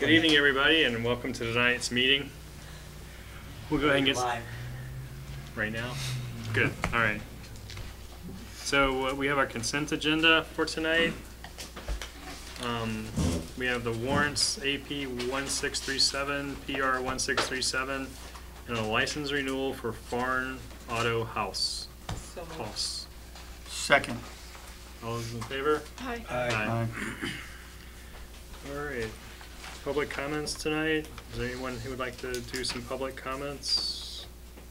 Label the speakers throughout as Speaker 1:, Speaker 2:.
Speaker 1: Good evening, everybody, and welcome to tonight's meeting. We'll go ahead and get right now. Good. All right. So we have our consent agenda for tonight. We have the warrants AP 1637, PR 1637, and a license renewal for Farn Auto House.
Speaker 2: Second.
Speaker 1: All those in favor?
Speaker 3: Aye.
Speaker 2: Aye.
Speaker 1: All right. Public comments tonight. Is there anyone who would like to do some public comments?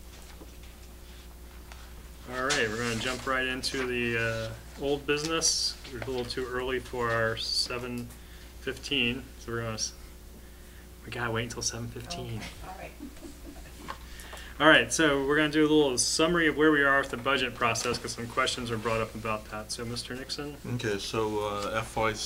Speaker 1: All right, we're going to jump right into the old business. We're a little too early for our 7:15, so we gotta wait until 7:15.
Speaker 3: Okay. All right.
Speaker 1: All right, so we're going to do a little summary of where we are with the budget process because some questions were brought up about that. So, Mr. Nixon.
Speaker 4: Okay, so FY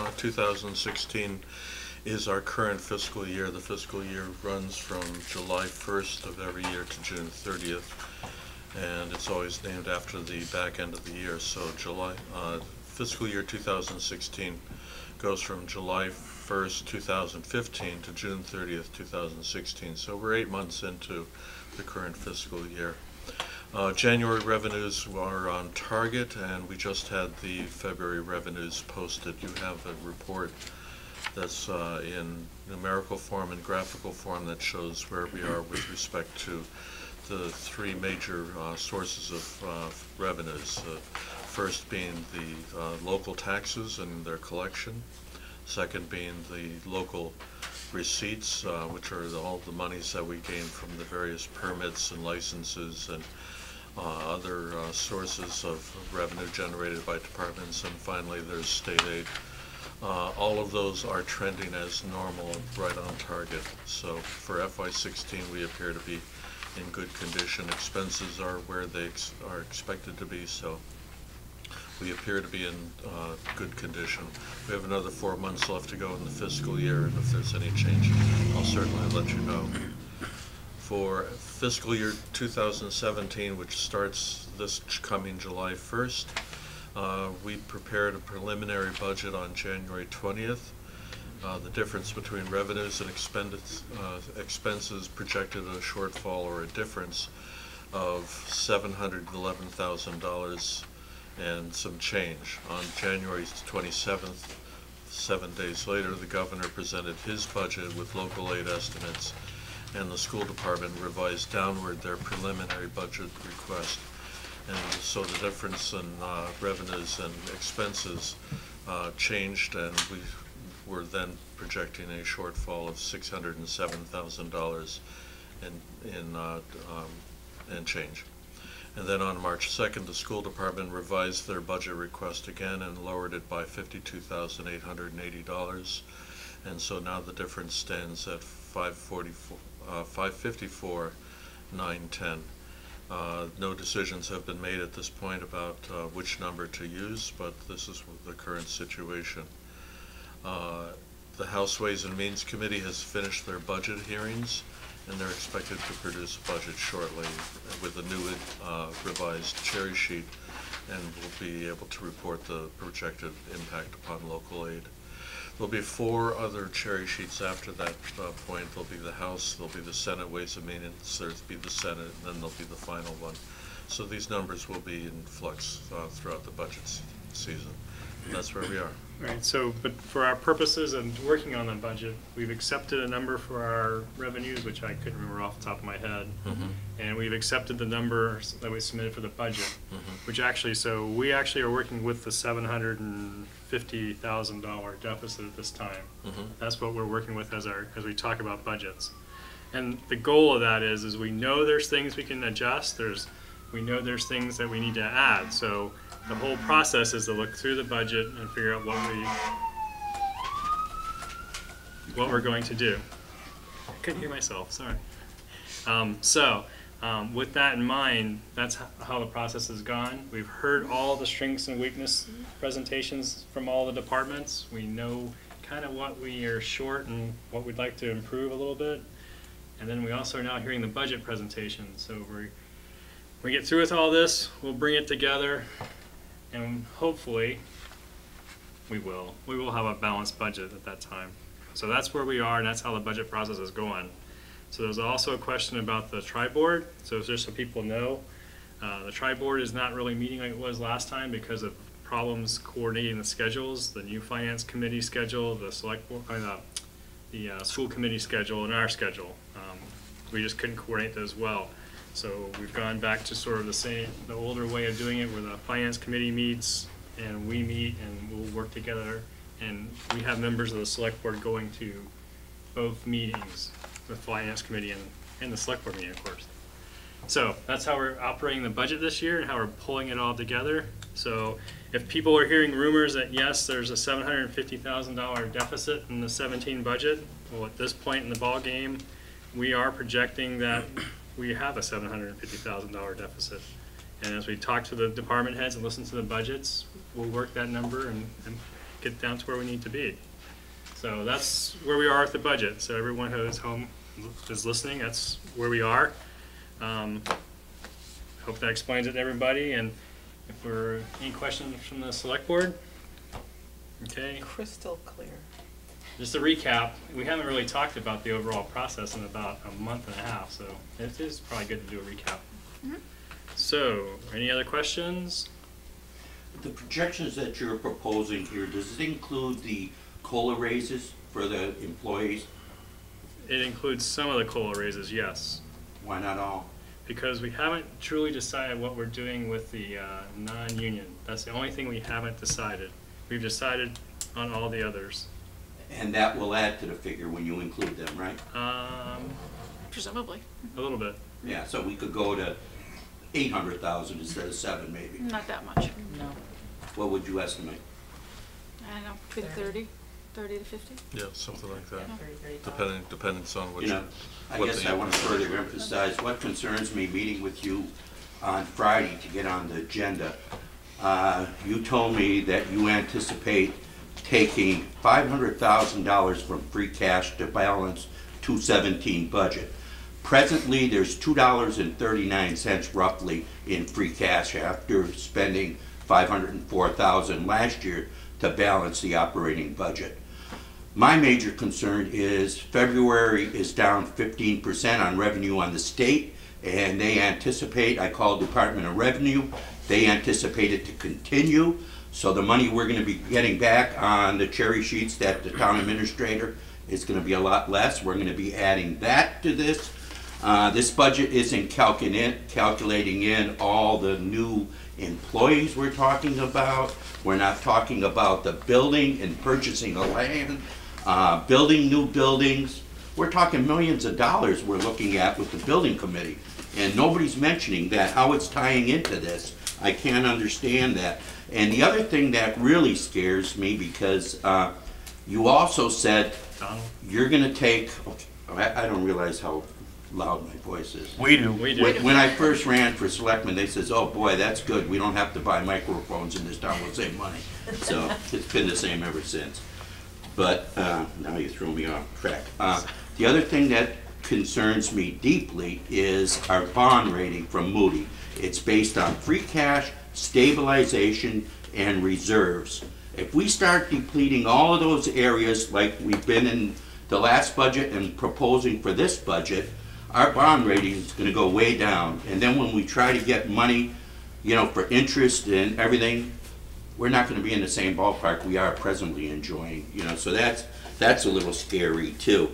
Speaker 4: 2016 is our current fiscal year. The fiscal year runs from July 1st of every year to June 30th, and it's always named after the back end of the year. So fiscal year 2016 goes from July 1st, 2015 to June 30th, 2016. So we're 8 months into the current fiscal year. January revenues are on target, and we just had the February revenues posted. You have a report that's in numerical form and graphical form that shows where we are with respect to the three major sources of revenues. First being the local taxes and their collection. Second being the local receipts, which are all the monies that we gain from the various permits and licenses and other sources of revenue generated by departments. And finally, there's state aid. All of those are trending as normal, right on target. So for FY16, we appear to be in good condition. Expenses are where they are expected to be, so we appear to be in good condition. We have another 4 months left to go in the fiscal year, and if there's any change, I'll certainly let you know. For fiscal year 2017, which starts this coming July 1st, we prepared a preliminary budget on January 20th. The difference between revenues and expenses projected a shortfall or a difference of $711,000 and some change. On January 27th, 7 days later, the governor presented his budget with local aid estimates, and the school department revised downward their preliminary budget request. And so the difference in revenues and expenses changed, and we were then projecting a shortfall of $607,000 and change. And then on March 2nd, the school department revised their budget request again and lowered it by $52,880. And so now the difference stands at $554,910. No decisions have been made at this point about which number to use, but this is the current situation. The House Ways and Means Committee has finished their budget hearings, and they're expected to produce a budget shortly with a new revised cherry sheet, and will be able to report the projected impact upon local aid. There'll be 4 other cherry sheets after that point. There'll be the House, there'll be the Senate Ways and Means, there'll be the Senate, and then there'll be the final one. So these numbers will be in flux throughout the budget season. And that's where we are.
Speaker 1: Right, so, but for our purposes of working on the budget, we've accepted a number for our revenues, which I couldn't remember off the top of my head. And we've accepted the numbers that we submitted for the budget, which actually, so we actually are working with the $750,000 deficit at this time. That's what we're working with as we talk about budgets. And the goal of that is we know there's things we can adjust, we know there's things that we need to add. So the whole process is to look through the budget and figure out what we're going to do. I couldn't hear myself, sorry. With that in mind, that's how the process has gone. We've heard all the strengths and weakness presentations from all the departments. We know kind of what we are short and what we'd like to improve a little bit. And then we also are now hearing the budget presentation. So we get through with all this, we'll bring it together, and hopefully we will have a balanced budget at that time. So that's where we are, and that's how the budget process is going. So there's also a question about the tri-board. So just so people know, the tri-board is not really meeting like it was last time because of problems coordinating the schedules, the new finance committee schedule, the select board, the school committee schedule, and our schedule. We just couldn't coordinate those well. So we've gone back to sort of the older way of doing it, where the finance committee meets and we meet and we'll work together. And we have members of the select board going to both meetings, the finance committee and the select board meeting, of course. So that's how we're operating the budget this year and how we're pulling it all together. So if people are hearing rumors that yes, there's a $750,000 deficit in the 17 budget, well, at this point in the ball game, we are projecting that we have a $750,000 deficit. And as we talk to the department heads and listen to the budgets, we'll work that number and get down to where we need to be. So that's where we are with the budget. So everyone who is home is listening, that's where we are. Hope that explains it to everybody. And if there are any questions from the select board? Okay.
Speaker 2: Crystal clear.
Speaker 1: Just to recap, we haven't really talked about the overall process in about a month and a half, so it is probably good to do a recap. Mm-hmm. So, any other questions?
Speaker 3: The projections that you're proposing here, does it include the COLA raises for the employees?
Speaker 1: It includes some of the COLA raises, yes.
Speaker 3: Why not all?
Speaker 1: Because we haven't truly decided what we're doing with the non-union. That's the only thing we haven't decided. We've decided on all the others.
Speaker 3: And that will add to the figure when you include them, right?
Speaker 2: Presumably.
Speaker 1: A little bit.
Speaker 3: Yeah, so we could go to 800,000 instead of 7 maybe.
Speaker 2: Not that much. No.
Speaker 3: What would you estimate?
Speaker 2: I don't know, between 30 to 50.
Speaker 4: Yeah, something like that. Depends on what
Speaker 3: You know, I guess I want to further emphasize what concerns me meeting with you on Friday to get on the agenda. You told me that you anticipate taking $500,000 from free cash to balance 217 budget. Presently, there's $2.39 roughly in free cash after spending $504,000 last year to balance the operating budget. My major concern is February is down 15% on revenue on the state, and they anticipate, I called Department of Revenue, they anticipate it to continue. So the money we're going to be getting back on the cherry sheets that the town administrator is going to be a lot less. We're going to be adding that to this. This budget isn't calculating in all the new employees we're talking about. We're not talking about the building and purchasing of land, building new buildings. We're talking millions of dollars we're looking at with the building committee. And nobody's mentioning that, how it's tying into this. I can't understand that. And the other thing that really scares me, because you also said you're going to take, I don't realize how loud my voice is.
Speaker 5: We do.
Speaker 3: When I first ran for selectman, they says, oh boy, that's good. We don't have to buy microphones in this town. We'll save money. So it's been the same ever since. But now you throw me off track. The other thing that concerns me deeply is our bond rating from Moody. It's based on free cash, stabilization, and reserves. If we start depleting all of those areas like we've been in the last budget and proposing for this budget, our bond rating is going to go way down. And then when we try to get money, you know, for interest and everything, we're not going to be in the same ballpark we are presently enjoying. You know, so that's a little scary too.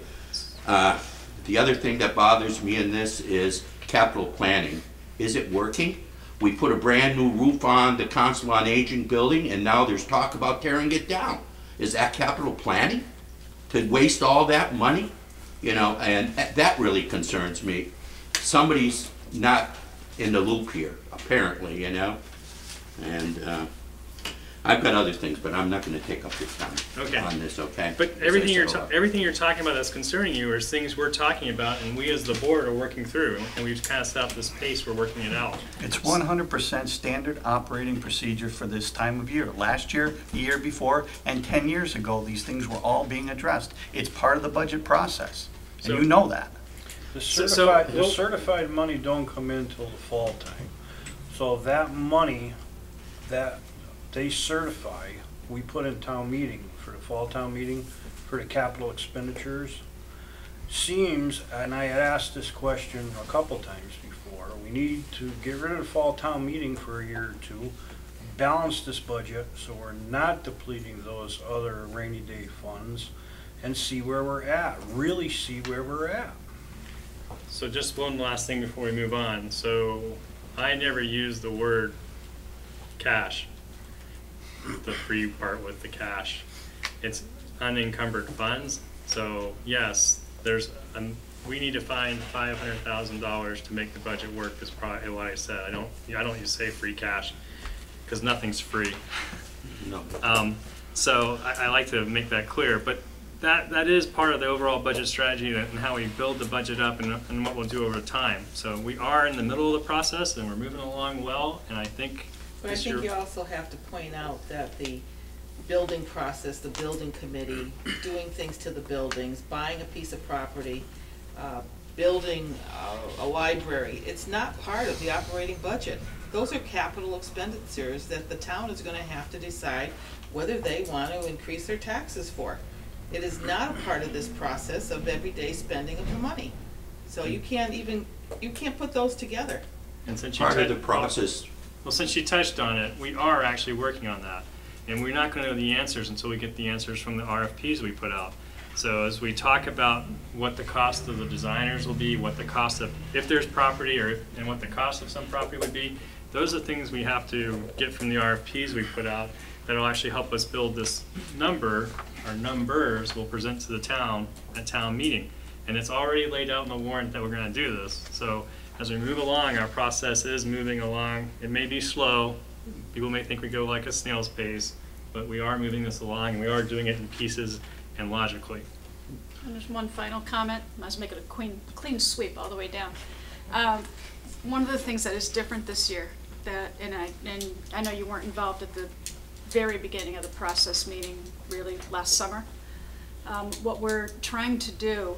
Speaker 3: The other thing that bothers me in this is capital planning. Is it working? We put a brand new roof on the Council on Aging building, and now there's talk about tearing it down. Is that capital planning? To waste all that money? You know, and that really concerns me. Somebody's not in the loop here, apparently, you know. And I've got other things, but I'm not going to take up your time on this, okay?
Speaker 1: But everything you're talking about that's concerning you is things we're talking about, and we as the board are working through, and we've kind of set up this pace, we're working it out.
Speaker 5: It's 100% standard operating procedure for this time of year. Last year, the year before, and 10 years ago, these things were all being addressed. It's part of the budget process, and you know that.
Speaker 6: The certified money don't come in till the fall time. So that money that they certify, we put in town meeting for the fall town meeting, for the capital expenditures. Seems, and I had asked this question a couple times before, we need to get rid of the fall town meeting for a year or two, balance this budget so we're not depleting those other rainy day funds, and see where we're at, really see where we're at.
Speaker 1: So just one last thing before we move on. So I never use the word cash, the free part with the cash. It's unencumbered funds. So yes, we need to find $500,000 to make the budget work. Is probably what I said. I don't use to say free cash because nothing's free.
Speaker 3: No.
Speaker 1: So I like to make that clear. But that is part of the overall budget strategy and how we build the budget up and what we'll do over time. So we are in the middle of the process and we're moving along well. And I think
Speaker 7: But I think you also have to point out that the building process, the building committee, doing things to the buildings, buying a piece of property, building a library, it's not part of the operating budget. Those are capital expenditures that the town is gonna have to decide whether they want to increase their taxes for. It is not a part of this process of everyday spending of the money. So you can't put those together.
Speaker 1: and since you
Speaker 3: Part of
Speaker 1: touched-
Speaker 3: the process,
Speaker 1: Well, since you touched on it, we are actually working on that. And we're not going to know the answers until we get the answers from the RFPs we put out. So as we talk about what the cost of the designers will be, what the cost of, if there's property, and what the cost of some property would be, those are things we have to get from the RFPs we put out that'll actually help us build this number, or numbers we'll present to the town at town meeting. And it's already laid out in the warrant that we're going to do this. So as we move along, our process is moving along. It may be slow. People may think we go like a snail's pace, but we are moving this along and we are doing it in pieces and logically.
Speaker 2: And there's one final comment. I was making a clean sweep all the way down. One of the things that is different this year, and I know you weren't involved at the very beginning of the process meeting, really last summer. What we're trying to do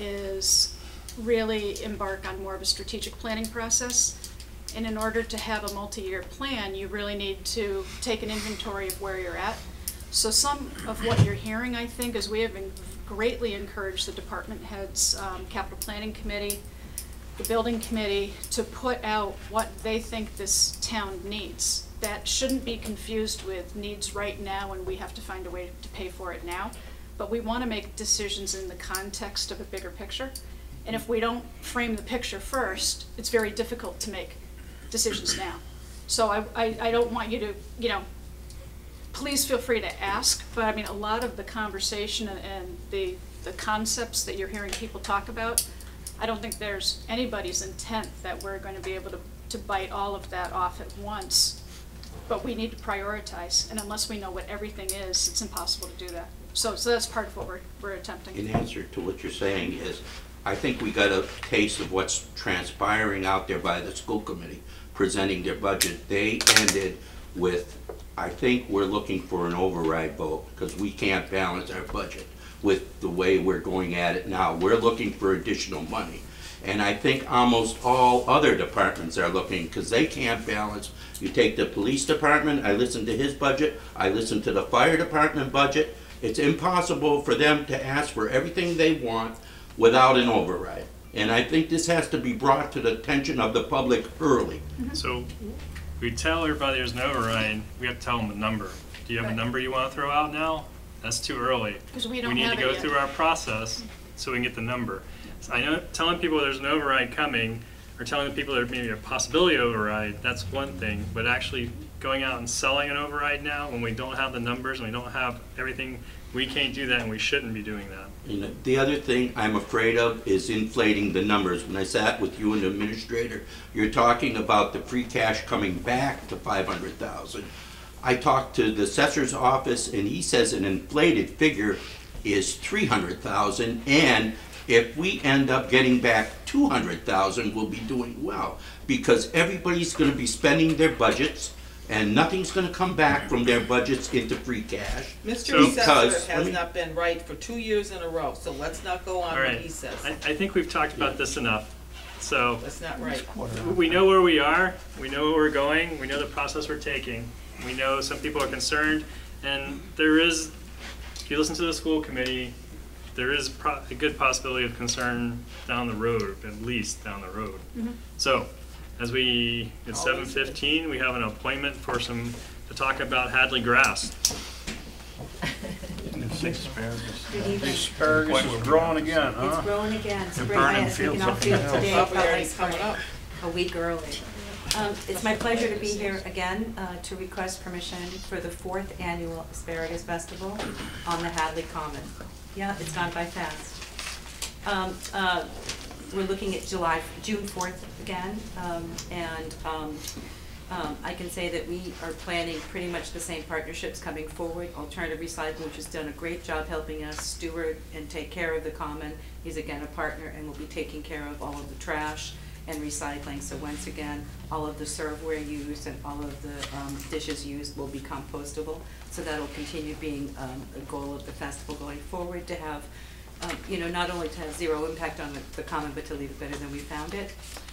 Speaker 2: is really embark on more of a strategic planning process. And in order to have a multi-year plan, you really need to take an inventory of where you're at. So some of what you're hearing, I think, is we have greatly encouraged the department heads, capital planning committee, the building committee, to put out what they think this town needs. That shouldn't be confused with needs right now and we have to find a way to pay for it now. But we want to make decisions in the context of a bigger picture. And if we don't frame the picture first, it's very difficult to make decisions now. So I don't want you to, please feel free to ask, but I mean, a lot of the conversation and the concepts that you're hearing people talk about, I don't think there's anybody's intent that we're going to be able to bite all of that off at once. But we need to prioritize, and unless we know what everything is, it's impossible to do that. So that's part of what we're attempting.
Speaker 3: in answer to what you're saying is, I think we got a taste of what's transpiring out there by the school committee presenting their budget. They ended with, I think we're looking for an override vote because we can't balance our budget with the way we're going at it now. We're looking for additional money. And I think almost all other departments are looking because they can't balance. You take the police department, I listened to his budget, I listened to the fire department budget. It's impossible for them to ask for everything they want without an override. And I think this has to be brought to the attention of the public early.
Speaker 1: So we tell everybody there's an override, we have to tell them a number. Do you have a number you want to throw out now? That's too early.
Speaker 2: Because we don't
Speaker 1: need
Speaker 2: have
Speaker 1: to
Speaker 2: it
Speaker 1: go
Speaker 2: yet.
Speaker 1: through our process so we can get the number. So I know telling people there's an override coming, or telling people there may be a possibility of override, that's one thing. But actually going out and selling an override now when we don't have the numbers and we don't have everything, we can't do that and we shouldn't be doing that.
Speaker 3: And the other thing I'm afraid of is inflating the numbers. When I sat with you and the administrator, you're talking about the free cash coming back to 500,000. I talked to the assessor's office and he says an inflated figure is 300,000, and if we end up getting back 200,000, we'll be doing well because everybody's going to be spending their budgets and nothing's going to come back from their budgets into free cash.
Speaker 7: Mr. Assessor has not been right for 2 years in a row, so let's not go on what he says.
Speaker 1: I think we've talked about this enough. So
Speaker 7: That's not right.
Speaker 1: we know where we are, we know where we're going, we know the process we're taking. We know some people are concerned, and there is if you listen to the school committee, there is a good possibility of concern down the road, at least down the road. So, it's
Speaker 7: Always
Speaker 1: 7:15, we have an appointment to talk about Hadley grass.
Speaker 5: And it's asparagus.
Speaker 8: Good evening.
Speaker 6: Asparagus is growing again,
Speaker 8: It's
Speaker 6: huh?
Speaker 8: growing again.
Speaker 5: They're
Speaker 8: Spring
Speaker 5: burning
Speaker 8: has taken
Speaker 5: fields
Speaker 8: off
Speaker 5: up
Speaker 8: field
Speaker 5: there.
Speaker 8: today.
Speaker 7: Thought we
Speaker 8: felt
Speaker 7: already
Speaker 8: like
Speaker 7: coming
Speaker 8: spring.
Speaker 7: up.
Speaker 8: A week early. It's my pleasure to be here again to request permission for the 4th annual Asparagus Festival on the Hadley Common. Yeah, it's gone by fast. We're looking at June 4th again, and I can say that we are planning pretty much the same partnerships coming forward. Alternative Recycling, which has done a great job helping us steward and take care of the common. He's again a partner and will be taking care of all of the trash and recycling. So once again, all of the serveware used and all of the dishes used will be compostable. So that'll continue being a goal of the festival going forward, to have, not only to have zero impact on the common, but to leave it better than we found it.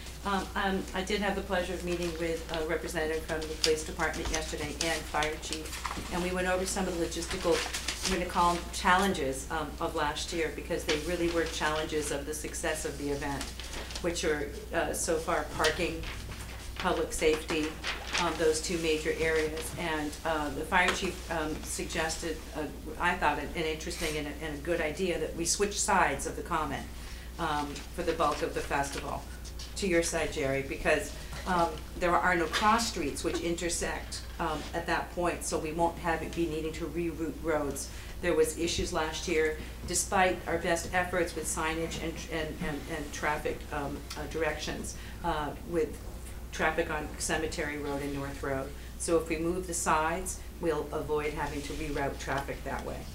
Speaker 8: I did have the pleasure of meeting with a representative from the police department yesterday and fire chief, and we went over some of the logistical, I'm gonna call them challenges of last year, because they really were challenges of the success of the event, which are so far parking, public safety, those two major areas. And the fire chief suggested, I thought, an interesting and a good idea, that we switch sides of the common for the bulk of the festival. To your side, Jerry, because there are no cross streets which intersect at that point, so we won't be needing to reroute roads. There was issues last year, despite our best efforts with signage and traffic directions, with traffic on Cemetery Road and North Road. So if we move the sides, we'll avoid having to reroute traffic that way.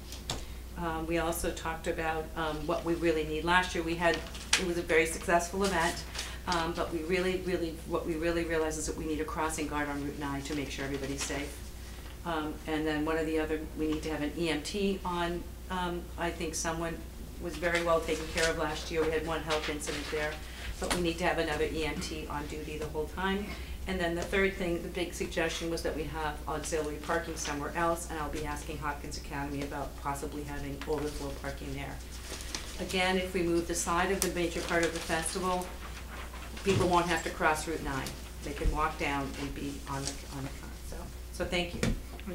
Speaker 8: We also talked about what we really need. Last year it was a very successful event, but what we really realized is that we need a crossing guard on Route 9 to make sure everybody's safe. And then we need to have an EMT on. I think someone was very well taken care of last year. We had one health incident there, but we need to have another EMT on duty the whole time. And then the third thing, the big suggestion, was that we have auxiliary parking somewhere else, and I'll be asking Hopkins Academy about possibly having overflow parking there. Again, if we move the side of the major part of the festival, people won't have to cross Route 9. They can walk down and be on the front. So thank you.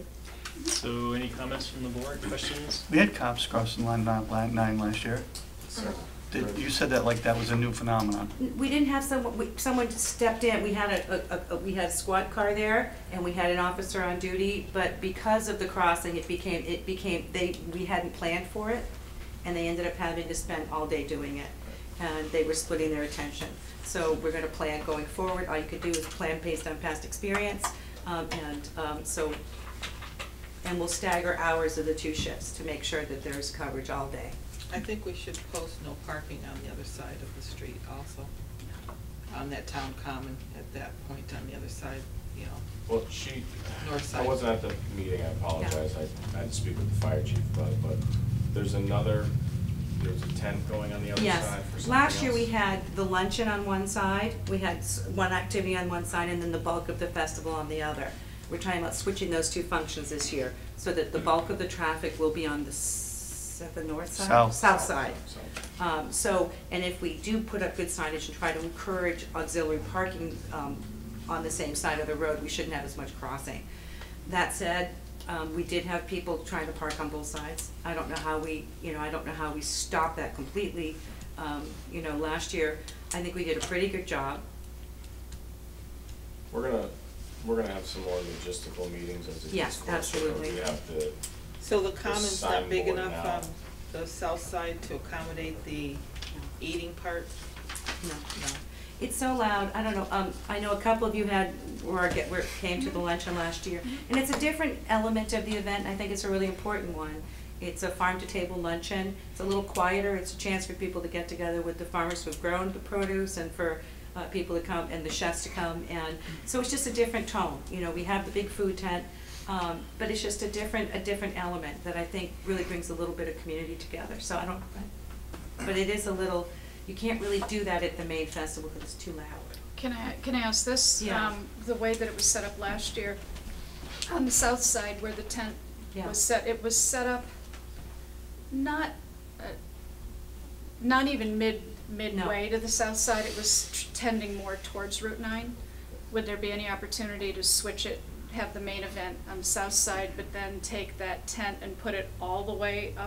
Speaker 1: So any comments from the board, questions?
Speaker 5: We had cops crossing line 9 last year. You said that like that was a new phenomenon.
Speaker 8: We didn't have someone stepped in. We had a squad car there, and we had an officer on duty, but because of the crossing, we hadn't planned for it, and they ended up having to spend all day doing it, and they were splitting their attention. So we're gonna plan going forward. All you could do is plan based on past experience, and we'll stagger hours of the two shifts to make sure that there's coverage all day.
Speaker 7: I think we should post no parking on the other side of the street also, on that town common at that point on the other side,
Speaker 9: Well,
Speaker 7: north side.
Speaker 9: I wasn't at the meeting, I apologize, I had to speak with the fire chief about it, but there's a tent going on the other
Speaker 8: Yes.
Speaker 9: side for something
Speaker 8: Last year we
Speaker 9: else?
Speaker 8: had the luncheon on one side, we had one activity on one side, and then the bulk of the festival on the other. We're talking about switching those two functions this year, so that the bulk of the traffic will be on the north side? South side. And if we do put up good signage and try to encourage auxiliary parking on the same side of the road, we shouldn't have as much crossing. That said, we did have people trying to park on both sides. I don't know how we stop that completely. Last year, I think we did a pretty good job.
Speaker 9: We're gonna have some more logistical meetings as it gets
Speaker 8: Yes,
Speaker 9: closer.
Speaker 8: absolutely.
Speaker 9: We have to,
Speaker 7: So the common's not big
Speaker 9: signboard
Speaker 7: enough
Speaker 9: now.
Speaker 7: on the south side to accommodate the eating part?
Speaker 8: No. It's so loud, I don't know, I know a couple of you came to the luncheon last year, and it's a different element of the event, and I think it's a really important one. It's a farm-to-table luncheon, it's a little quieter, it's a chance for people to get together with the farmers who've grown the produce, and for people to come, and the chefs to come, and so it's just a different tone. We have the big food tent, but it's just a different element that I think really brings a little bit of community together, but it is a little, you can't really do that at the main festival because it's too loud.
Speaker 2: Can I ask this?
Speaker 8: Yeah.
Speaker 2: The way that it was set up last year, on the south side where the tent
Speaker 8: Yeah.
Speaker 2: was set, it was set up Not, not even midway to the south side, it was tending more towards Route 9. Would there be any opportunity to switch it, have the main event on the south side, but then take that tent and put it all the way up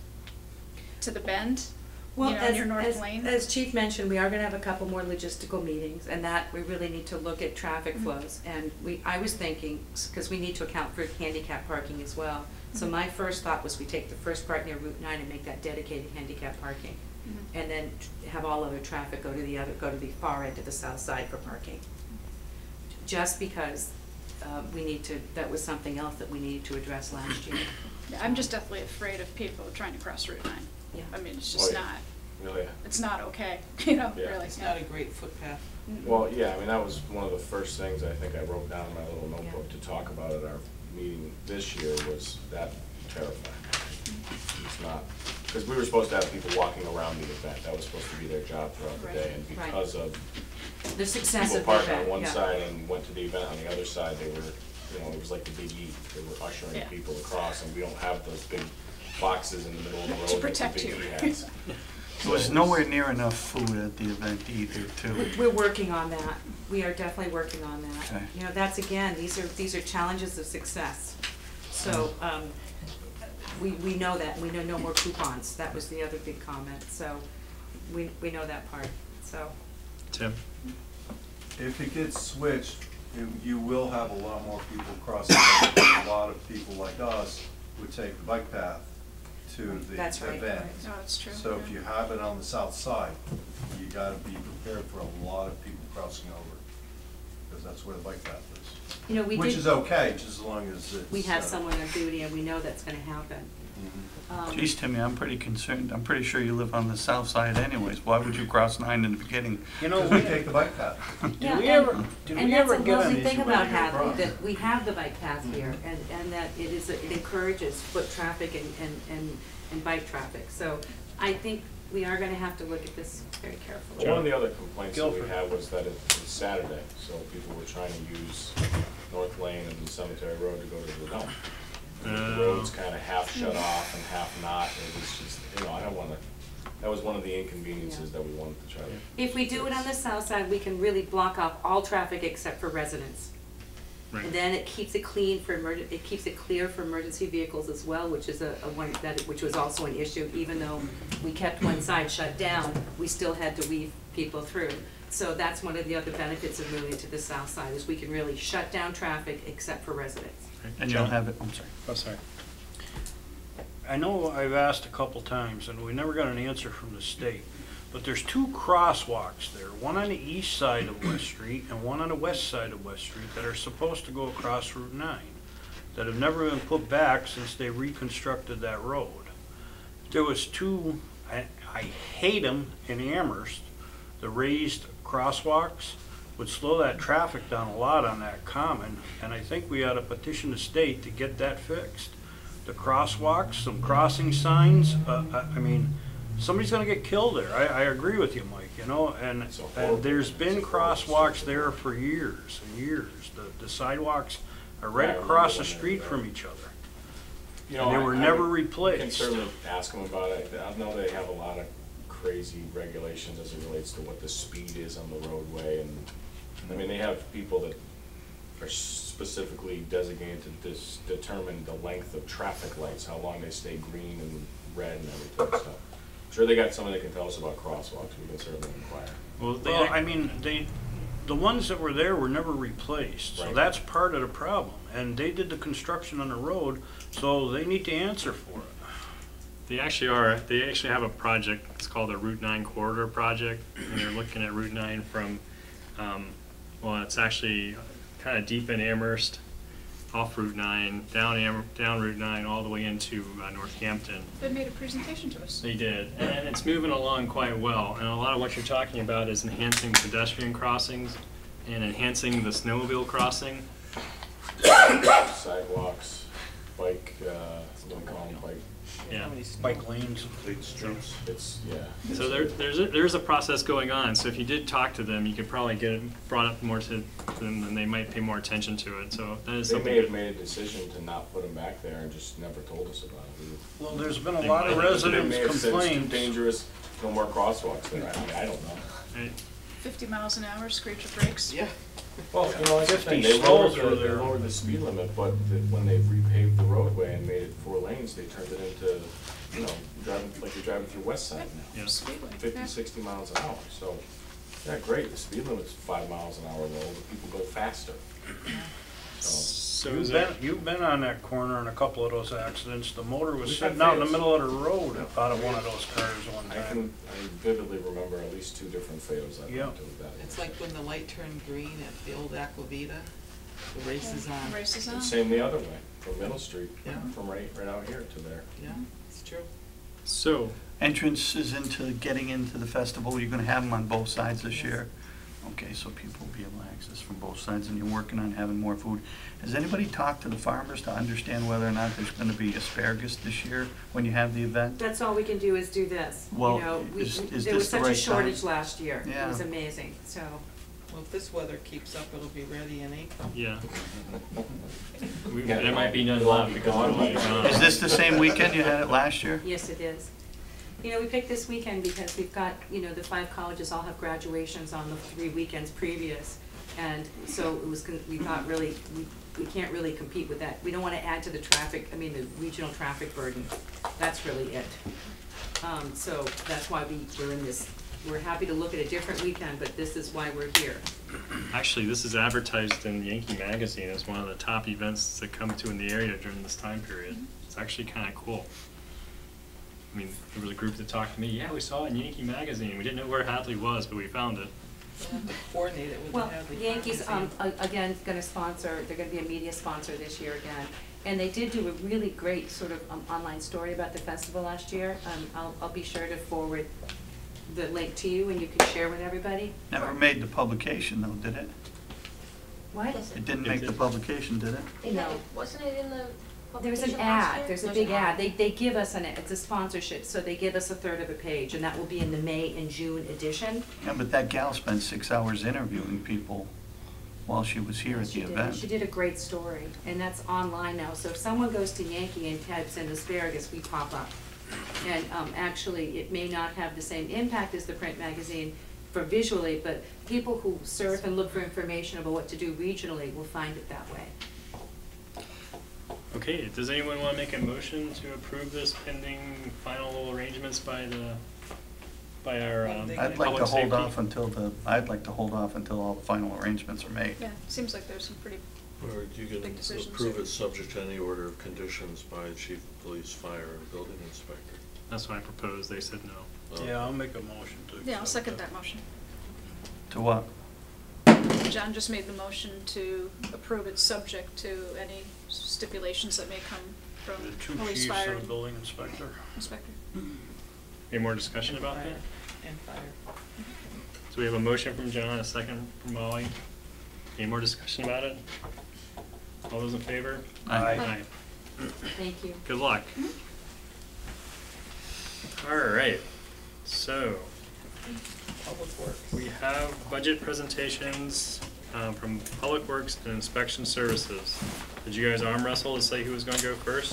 Speaker 2: to the bend?
Speaker 8: Well,
Speaker 2: You know, near North Lane?
Speaker 8: as Chief mentioned, we are gonna have a couple more logistical meetings, and that we really need to look at traffic
Speaker 2: Mm-hmm.
Speaker 8: flows. And I was thinking, because we need to account for handicap parking as well. So
Speaker 2: Mm-hmm.
Speaker 8: my first thought was we take the first part near Route 9 and make that dedicated handicap parking.
Speaker 2: Mhm.
Speaker 8: And then have all other traffic go to the far end of the south side for parking. Just because that was something else that we needed to address last year.
Speaker 2: I'm just definitely afraid of people trying to cross Route 9.
Speaker 8: Yeah.
Speaker 2: I mean, it's just
Speaker 9: Oh, yeah.
Speaker 2: not,
Speaker 9: Really?
Speaker 2: it's not okay, you know,
Speaker 9: Yeah.
Speaker 2: really.
Speaker 7: It's not a great footpath.
Speaker 9: Well, yeah, I mean, that was one of the first things I think I wrote down in my little notebook to talk about at our meeting this year was that terrifying. It's not, because we were supposed to have people walking around the event. That was supposed to be their job throughout the
Speaker 2: Right.
Speaker 9: day. And
Speaker 8: Right.
Speaker 9: because of
Speaker 8: The success
Speaker 9: people
Speaker 8: of the
Speaker 9: parked
Speaker 8: event,
Speaker 9: on one
Speaker 8: yeah.
Speaker 9: side and went to the event on the other side, they were, you know, it was like the Big E. They were ushering
Speaker 2: Yeah.
Speaker 9: people across, and we don't have those big boxes in the middle of the road
Speaker 2: To
Speaker 9: that the
Speaker 2: protect
Speaker 9: Big
Speaker 2: you.
Speaker 9: E has.
Speaker 5: There was nowhere near enough food at the event either, too.
Speaker 8: We're working on that. We are definitely working on that.
Speaker 5: Okay.
Speaker 8: You know, that's again, these are challenges of success. So, we know that, we know no more coupons. That was the other big comment, so we know that part, so.
Speaker 1: Tim?
Speaker 10: If it gets switched, you will have a lot more people crossing. A lot of people like us would take the bike path to the
Speaker 8: That's right,
Speaker 10: event.
Speaker 8: right.
Speaker 2: No, it's true.
Speaker 10: So if you have it on the south side, you gotta be prepared for a lot of people crossing over, because that's where the bike path is.
Speaker 8: You know,
Speaker 10: Which is okay, just as long as it's.
Speaker 8: We have someone on duty and we know that's gonna happen.
Speaker 10: Mhm.
Speaker 5: Geez, Timmy, I'm pretty concerned. I'm pretty sure you live on the south side anyways. Why would you cross 9 in the beginning?
Speaker 6: You know,
Speaker 10: Because we take the bike path.
Speaker 8: Yeah,
Speaker 6: we
Speaker 8: and-
Speaker 6: ever- did
Speaker 8: and
Speaker 6: we
Speaker 8: that's
Speaker 6: ever
Speaker 8: a
Speaker 6: get
Speaker 8: lovely
Speaker 10: an
Speaker 8: thing
Speaker 10: easy way
Speaker 8: about
Speaker 10: to get
Speaker 8: Hadley,
Speaker 10: across?
Speaker 8: that we have the bike path here, and that it encourages foot traffic and bike traffic. So I think we are gonna have to look at this very carefully.
Speaker 9: One of the other complaints that we
Speaker 6: Guilford.
Speaker 9: had was that it's Saturday, so people were trying to use North Lane and Cemetery Road to go to the dump. The road's kind of half shut off and half not. It was just, you know, I don't want to, that was one of the inconveniences that we wanted to try to.
Speaker 8: If we do it on the south side, we can really block off all traffic except for residents.
Speaker 1: Right.
Speaker 8: And then it keeps it clean for it keeps it clear for emergency vehicles as well, which is which was also an issue. Even though we kept one side shut down, we still had to weave people through. So that's one of the other benefits of moving to the south side, is we can really shut down traffic except for residents.
Speaker 5: And you'll have it, I'm sorry.
Speaker 1: Oh, sorry.
Speaker 6: I know I've asked a couple times and we never got an answer from the state, but there's two crosswalks there, one on the east side of West Street and one on the west side of West Street that are supposed to go across Route 9, that have never been put back since they reconstructed that road. There was two, I hate them in Amherst, the raised crosswalks would slow that traffic down a lot on that common, and I think we ought to petition the state to get that fixed. The crosswalks, some crossing signs, I mean, somebody's gonna get killed there. I agree with you, Mike, you know, and there's been crosswalks there for years and years. The sidewalks are right across the street from each other.
Speaker 9: You know,
Speaker 6: And they were never replaced.
Speaker 9: We can certainly ask them about it. I know they have a lot of crazy regulations as it relates to what the speed is on the roadway, and, I mean, they have people that are specifically designated to determine the length of traffic lights, how long they stay green and red and everything, so. I'm sure they got someone that can tell us about crosswalks, we can certainly inquire.
Speaker 6: Well, I mean, the ones that were there were never replaced, so
Speaker 9: Right.
Speaker 6: that's part of the problem. And they did the construction on the road, so they need to answer for it.
Speaker 1: They actually have a project, it's called the Route 9 Corridor Project, and they're looking at Route 9 from, well, it's actually kind of deep in Amherst, off Route 9, down Route 9, all the way into Northampton.
Speaker 2: They made a presentation to us.
Speaker 1: They did, and it's moving along quite well, and a lot of what you're talking about is enhancing pedestrian crossings and enhancing the snowmobile crossing.
Speaker 9: Sidewalks, bike, what do we call them, bike,
Speaker 1: Yeah.
Speaker 6: Bike lanes.
Speaker 4: Complete streets.
Speaker 9: it's, yeah.
Speaker 1: So there's a process going on, so if you did talk to them, you could probably get it brought up more to them, and they might pay more attention to it, so that is
Speaker 9: They
Speaker 1: something.
Speaker 9: may have made a decision to not put them back there and just never told us about it.
Speaker 6: Well, there's been a
Speaker 1: They
Speaker 6: lot of
Speaker 1: might have-
Speaker 6: residents
Speaker 9: They may have said it's too
Speaker 6: complain.
Speaker 9: dangerous, no more crosswalks there, I mean, I don't know.
Speaker 1: Right.
Speaker 2: 50 miles an hour, screech your brakes.
Speaker 7: Yeah.
Speaker 9: Well, you know, that's the
Speaker 6: 50
Speaker 9: thing, they lowered
Speaker 6: stalls were
Speaker 9: they
Speaker 6: there.
Speaker 9: lowered the speed limit, but when they repaved the roadway and made it 4 lanes, they turned it into, you know, driving, like you're driving through West Side now.
Speaker 1: Yeah.
Speaker 2: Speedway.
Speaker 9: 50, 60 miles an hour, so, yeah, great, the speed limit's 5 miles an hour low, but people go faster. So,
Speaker 1: So is there,
Speaker 6: You've been on that corner in a couple of those accidents. The motor was
Speaker 9: We've had
Speaker 6: sitting out in the
Speaker 9: fails.
Speaker 6: middle of the road out of one of those cars one time.
Speaker 9: I vividly remember at least 2 different fails I've
Speaker 6: Yeah.
Speaker 9: been to with that.
Speaker 7: It's like when the light turned green at the old Aquavita, the race is on.
Speaker 2: Races on.
Speaker 9: And same the other way, from Middle Street,
Speaker 7: Yeah.
Speaker 9: from right out here to there.
Speaker 7: Yeah, it's true.
Speaker 1: so,
Speaker 5: Entrances into, getting into the festival, you're gonna have them on both sides this year? Okay, so people will be able to access from both sides, and you're working on having more food. Has anybody talked to the farmers to understand whether or not there's gonna be asparagus this year when you have the event?
Speaker 8: That's all we can do is do this.
Speaker 5: Well,
Speaker 8: You know,
Speaker 5: is
Speaker 8: there
Speaker 5: this
Speaker 8: was
Speaker 5: the
Speaker 8: such a
Speaker 5: right
Speaker 8: shortage
Speaker 5: time?
Speaker 8: last year. It
Speaker 5: Yeah.
Speaker 8: was amazing, so.
Speaker 7: Well, if this weather keeps up, it'll be ready in April.
Speaker 1: yeah.
Speaker 9: Yeah,
Speaker 1: There might be none
Speaker 9: it'll all
Speaker 1: left
Speaker 9: be
Speaker 1: because
Speaker 9: gone
Speaker 1: it'll be
Speaker 9: by
Speaker 1: gone.
Speaker 5: Is this the same weekend you had it last year?
Speaker 8: Yes, it is. You know, we picked this weekend because we've got, you know, the 5 colleges all have graduations on the 3 weekends previous. And so it was, we thought really, we can't really compete with that. We don't want to add to the traffic, I mean, the regional traffic burden. That's really it. So that's why we're in this, we're happy to look at a different weekend, but this is why we're here.
Speaker 1: Actually, this is advertised in Yankee Magazine as one of the top events to come to in the area during this time period. It's actually kind of cool. I mean, there was a group that talked to me, yeah, we saw it in Yankee Magazine. We didn't know where Hadley was, but we found it.
Speaker 7: We'll have to coordinate it with the
Speaker 8: Well,
Speaker 7: Hadley.
Speaker 8: Yankees,
Speaker 7: Pharmacy.
Speaker 8: again, gonna sponsor, they're gonna be a media sponsor this year again. And they did do a really great sort of online story about the festival last year. I'll be sure to forward the link to you and you can share with everybody.
Speaker 5: Never made the publication though, did it?
Speaker 8: What?
Speaker 5: It didn't make the publication, did it?
Speaker 8: No.
Speaker 11: Wasn't it in the
Speaker 8: There was
Speaker 11: publication
Speaker 8: an
Speaker 11: last
Speaker 8: ad,
Speaker 11: year?
Speaker 8: there's a big ad. They give us it's a sponsorship, so they give us a third of a page, and that will be in the May and June edition.
Speaker 5: Yeah, but that gal spent 6 hours interviewing people while she was here at the
Speaker 8: She did.
Speaker 5: event.
Speaker 8: She did a great story, and that's online now, so if someone goes to Yankee and types in asparagus, we pop up. And actually, it may not have the same impact as the print magazine for visually, but people who surf and look for information about what to do regionally will find it that way.
Speaker 1: Okay, does anyone want to make a motion to approve this pending final arrangements by our
Speaker 5: I'd like
Speaker 1: public
Speaker 5: to hold
Speaker 1: safety?
Speaker 5: off until all the final arrangements are made.
Speaker 2: Yeah, seems like there's some pretty,
Speaker 4: Or you can
Speaker 2: Big decisions
Speaker 4: approve
Speaker 2: here.
Speaker 4: it subject to any order of conditions by chief of police, fire, and building inspector.
Speaker 1: That's what I proposed, they said no.
Speaker 6: Yeah, I'll make a motion to accept.
Speaker 2: yeah, I'll second that motion.
Speaker 5: To what?
Speaker 2: John just made the motion to approve it subject to any stipulations that may come from
Speaker 6: The 2
Speaker 2: police,
Speaker 6: chiefs
Speaker 2: fire,
Speaker 6: and the
Speaker 2: and
Speaker 6: building inspector.
Speaker 2: inspector.
Speaker 1: Any more discussion
Speaker 7: And
Speaker 1: about
Speaker 7: fire.
Speaker 1: that?
Speaker 7: And fire.
Speaker 1: So we have a motion from John, a second from Molly. Any more discussion about it? All those in favor?
Speaker 6: Aye.
Speaker 8: Thank you.
Speaker 1: Good luck. All right, so
Speaker 7: Public Works.
Speaker 1: we have budget presentations from Public Works and Inspection Services. Did you guys arm wrestle to say who was going to go first?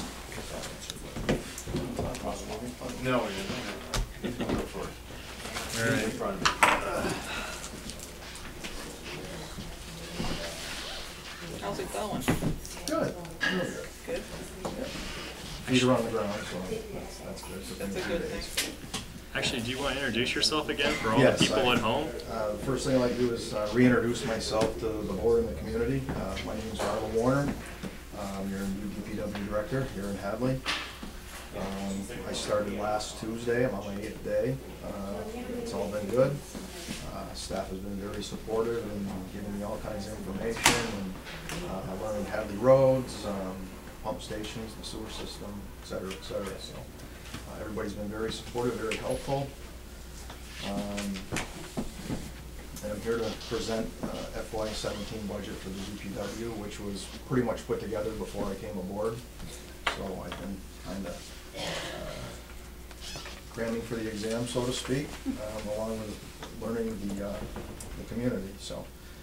Speaker 10: No, we didn't. Go for it.
Speaker 1: All right.
Speaker 10: In front of me.
Speaker 7: How's it going?
Speaker 10: Good.
Speaker 7: Good?
Speaker 10: Feet are on the ground, so that's good. So
Speaker 7: That's a good thing.
Speaker 1: Actually, do you want to introduce yourself again for all
Speaker 10: Yes,
Speaker 1: the people
Speaker 10: I-
Speaker 1: at home?
Speaker 10: The first thing I'd like to do is reintroduce myself to the board and the community. My name is Ronald Warner. I'm your new DPW director here in Hadley. I started last Tuesday. I'm on my 8th day. It's all been good. Staff has been very supportive and giving me all kinds of information. And I learned Hadley roads, pump stations, the sewer system, et cetera, et cetera. So everybody's been very supportive, very helpful. And I'm here to present FY17 budget for the DPW, which was pretty much put together before I came aboard. so I've been kind of cramming for the exam, so to speak, along with learning the community. So,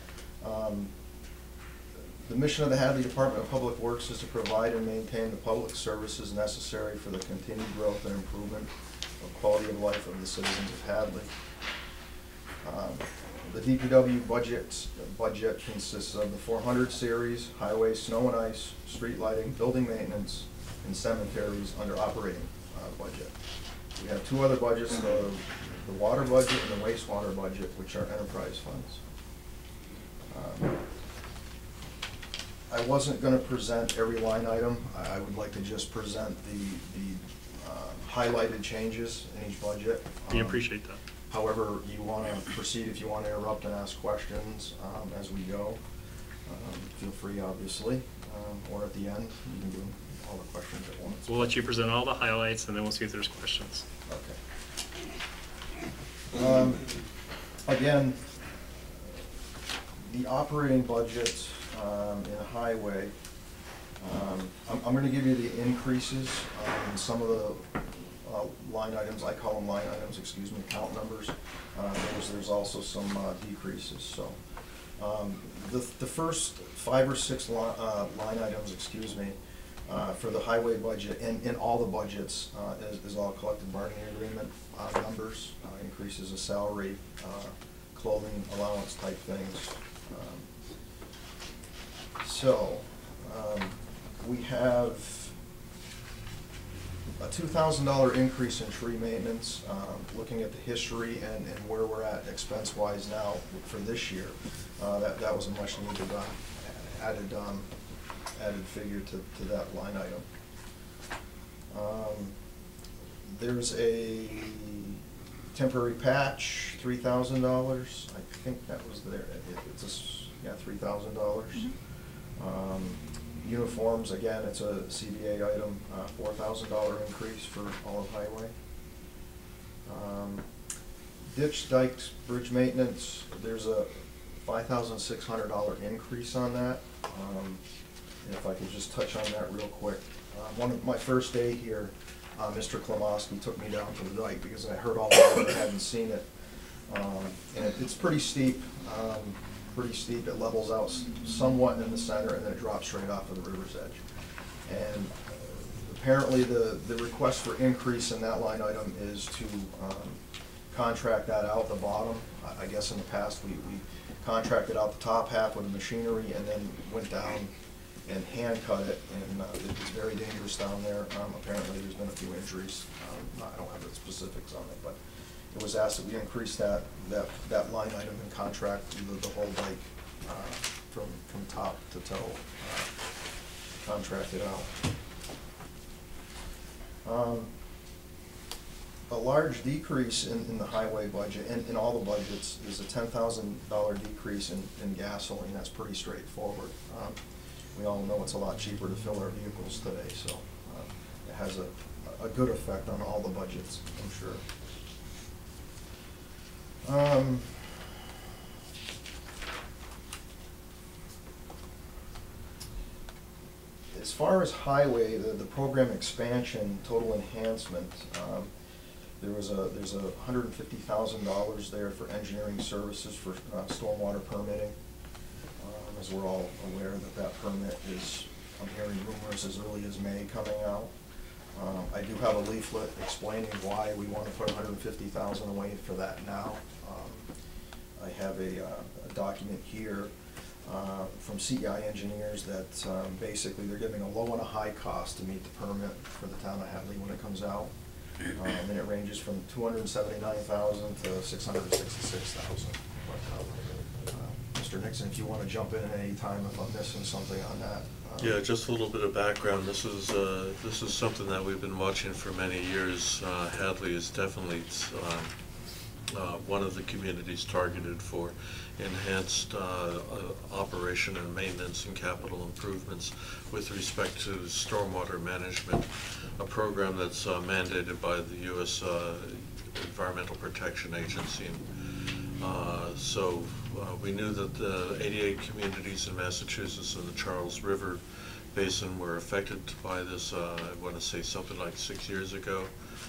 Speaker 10: the mission of the Hadley Department of Public Works is to provide and maintain the public services necessary for the continued growth and improvement of quality of life of the citizens of Hadley. The DPW budget consists of the 400 series, highway, snow and ice, street lighting, building maintenance, and cemeteries under operating budget. We have two other budgets, the water budget and the wastewater budget, which are enterprise funds. I wasn't going to present every line item. I would like to just present the highlighted changes in each budget.
Speaker 1: We appreciate that.
Speaker 10: However you want to proceed, if you want to interrupt and ask questions as we go, feel free, obviously, or at the end, you can do all the questions at once.
Speaker 1: We'll let you present all the highlights, and then we'll see if there's questions.
Speaker 10: Okay. Again, the operating budget in highway, I'm going to give you the increases in some of the line items. I call them line items, excuse me, count numbers. There's also some decreases. So the first 5 or 6 line items, excuse me, for the highway budget and in all the budgets is all collective bargaining agreement numbers, increases of salary, clothing allowance type things. So we have a $2,000 increase in tree maintenance. Looking at the history and where we're at expense-wise now for this year, that was a much needed added figure to that line item. There's a temporary patch, $3,000. I think that was there. It's $3,000. Uniforms, again, it's a CBA item, $4,000 increase for all of highway. Ditch, dikes, bridge maintenance, there's a $5,600 increase on that. And if I could just touch on that real quick. My first day here, Mr. Klimoski took me down to the dike because I heard all about it, I hadn't seen it. And it's pretty steep. It levels out somewhat in the center and then it drops straight off of the river's edge. And apparently the request for increase in that line item is to contract that out the bottom. I guess in the past we contracted out the top half with the machinery and then went down and hand cut it, and it's very dangerous down there. Apparently there's been a few injuries. I don't have the specifics on it, but it was asked that we increase that line item and contract the whole dike from top to toe, contract it out. A large decrease in the highway budget, and in all the budgets, is a $10,000 decrease in gasoline. That's pretty straightforward. We all know it's a lot cheaper to fill our vehicles today, so it has a good effect on all the budgets, I'm sure. As far as highway, the program expansion, total enhancement, there's $150,000 there for engineering services for stormwater permitting. As we're all aware that permit is, I'm hearing rumors as early as May coming out. I do have a leaflet explaining why we want to put $150,000 away for that now. I have a document here from CEI engineers that basically they're giving a low and a high cost to meet the permit for the town of Hadley when it comes out. And it ranges from $279,000 to $666,000. Mr. Nixon, if you want to jump in at any time if I'm missing something on that.
Speaker 4: Yeah, just a little bit of background. This is something that we've been watching for many years. Hadley is definitely one of the communities targeted for enhanced operation and maintenance and capital improvements with respect to stormwater management, a program that's mandated by the U.S. Environmental Protection Agency. We knew that the 88 communities in Massachusetts and the Charles River Basin were affected by this, I want to say something like 6 years ago.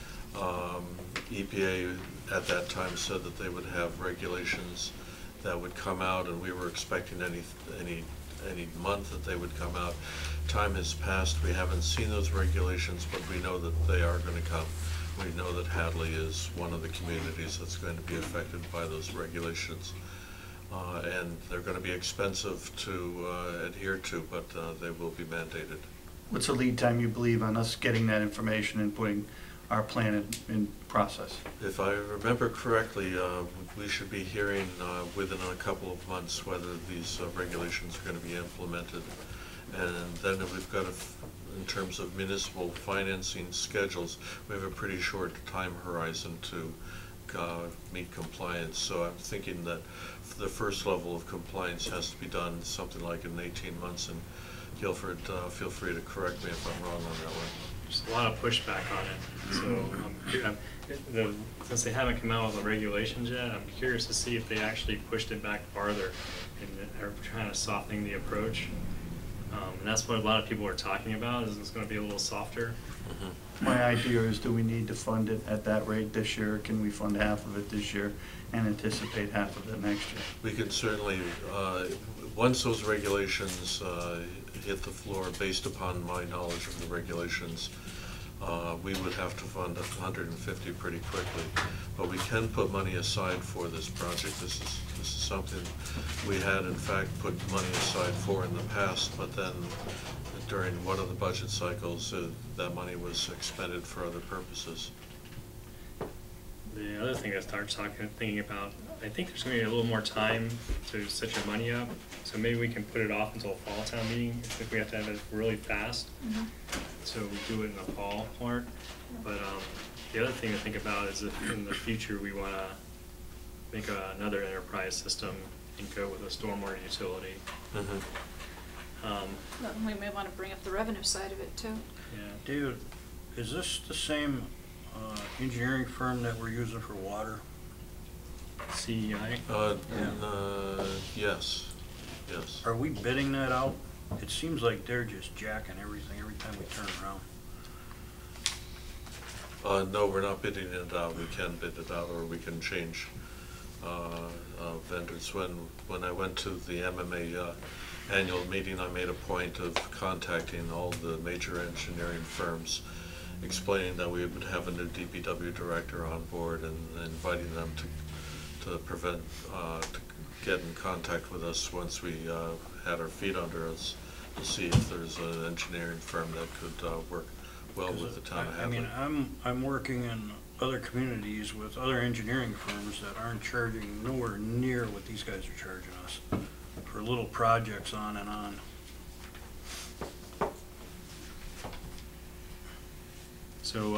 Speaker 4: EPA at that time said that they would have regulations that would come out, and we were expecting any month that they would come out. Time has passed. We haven't seen those regulations, but we know that they are going to come. We know that Hadley is one of the communities that's going to be affected by those regulations. And they're going to be expensive to adhere to, but they will be mandated.
Speaker 5: What's the lead time you believe on us getting that information and putting our plan in process?
Speaker 4: If I remember correctly, we should be hearing within a couple of months whether these regulations are going to be implemented. And then we've got, in terms of municipal financing schedules, we have a pretty short time horizon to meet compliance. So I'm thinking that the first level of compliance has to be done something like in 18 months. And Guilford, feel free to correct me if I'm wrong on that one.
Speaker 1: There's a lot of pushback on it. So since they haven't come out with the regulations yet, I'm curious to see if they actually pushed it back farther and are trying to soften the approach. And that's what a lot of people are talking about, is it's going to be a little softer.
Speaker 5: My idea is, do we need to fund it at that rate this year? Can we fund half of it this year and anticipate half of it next year?
Speaker 4: We can certainly, once those regulations hit the floor, based upon my knowledge of the regulations, we would have to fund 150 pretty quickly. But we can put money aside for this project. This is something we had, in fact, put money aside for in the past, but then during one of the budget cycles, that money was expended for other purposes.
Speaker 1: The other thing I started thinking about, I think there's going to be a little more time to set your money up, so maybe we can put it off until fall town meeting if we have to have it really fast. So we do it in the fall part. But the other thing to think about is if in the future we want to make another enterprise system and go with a stormwater utility.
Speaker 2: We may want to bring up the revenue side of it too.
Speaker 1: Yeah.
Speaker 6: David, is this the same engineering firm that we're using for water?
Speaker 1: CEI?
Speaker 4: Yes, yes.
Speaker 6: Are we bidding that out? It seems like they're just jacking everything every time we turn around.
Speaker 4: No, we're not bidding it out. We can bid it out, or we can change vendors. When I went to the MMA annual meeting, I made a point of contacting all the major engineering firms, explaining that we would have a new DPW director on board and inviting them to get in contact with us once we had our feet under us, to see if there's an engineering firm that could work well with the town of Hadley.
Speaker 6: I mean, I'm working in other communities with other engineering firms that aren't charging nowhere near what these guys are charging us for little projects on and on.
Speaker 1: So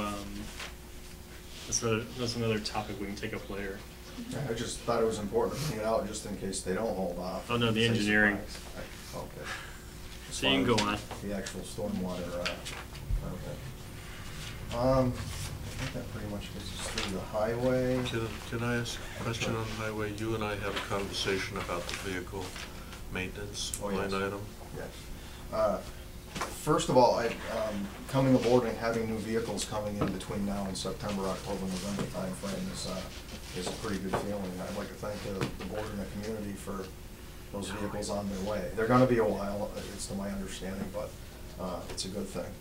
Speaker 1: that's another topic we can take up later.
Speaker 10: I just thought it was important to bring it out just in case they don't hold off.
Speaker 1: Oh, no, the
Speaker 10: Say
Speaker 1: engineering.
Speaker 10: surprise. Okay. As
Speaker 1: So you can
Speaker 10: far
Speaker 1: go
Speaker 10: as
Speaker 1: on.
Speaker 10: The actual stormwater, okay. I think that pretty much gets us through the highway.
Speaker 4: Can I ask a question on the highway? You and I had a conversation about the vehicle maintenance
Speaker 10: Oh, yes.
Speaker 4: line item.
Speaker 10: Yes. First of all, coming aboard and having new vehicles coming in between now and September, October, November timeframe is a pretty good feeling. I'd like to thank the board and the community for those vehicles on their way. They're gonna be a while, it's to my understanding, but it's a good thing.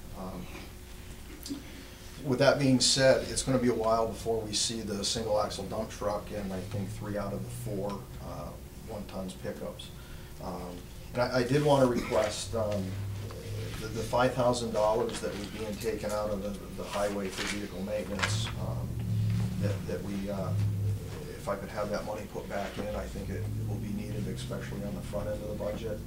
Speaker 10: With that being said, it's gonna be a while before we see the single axle dump truck and I think 3 out of the 4 1-ton pickups. And I did want to request the $5,000 that was being taken out of the highway for vehicle maintenance, that we, if I could have that money put back in, I think it will be needed, especially on the front end of the budget.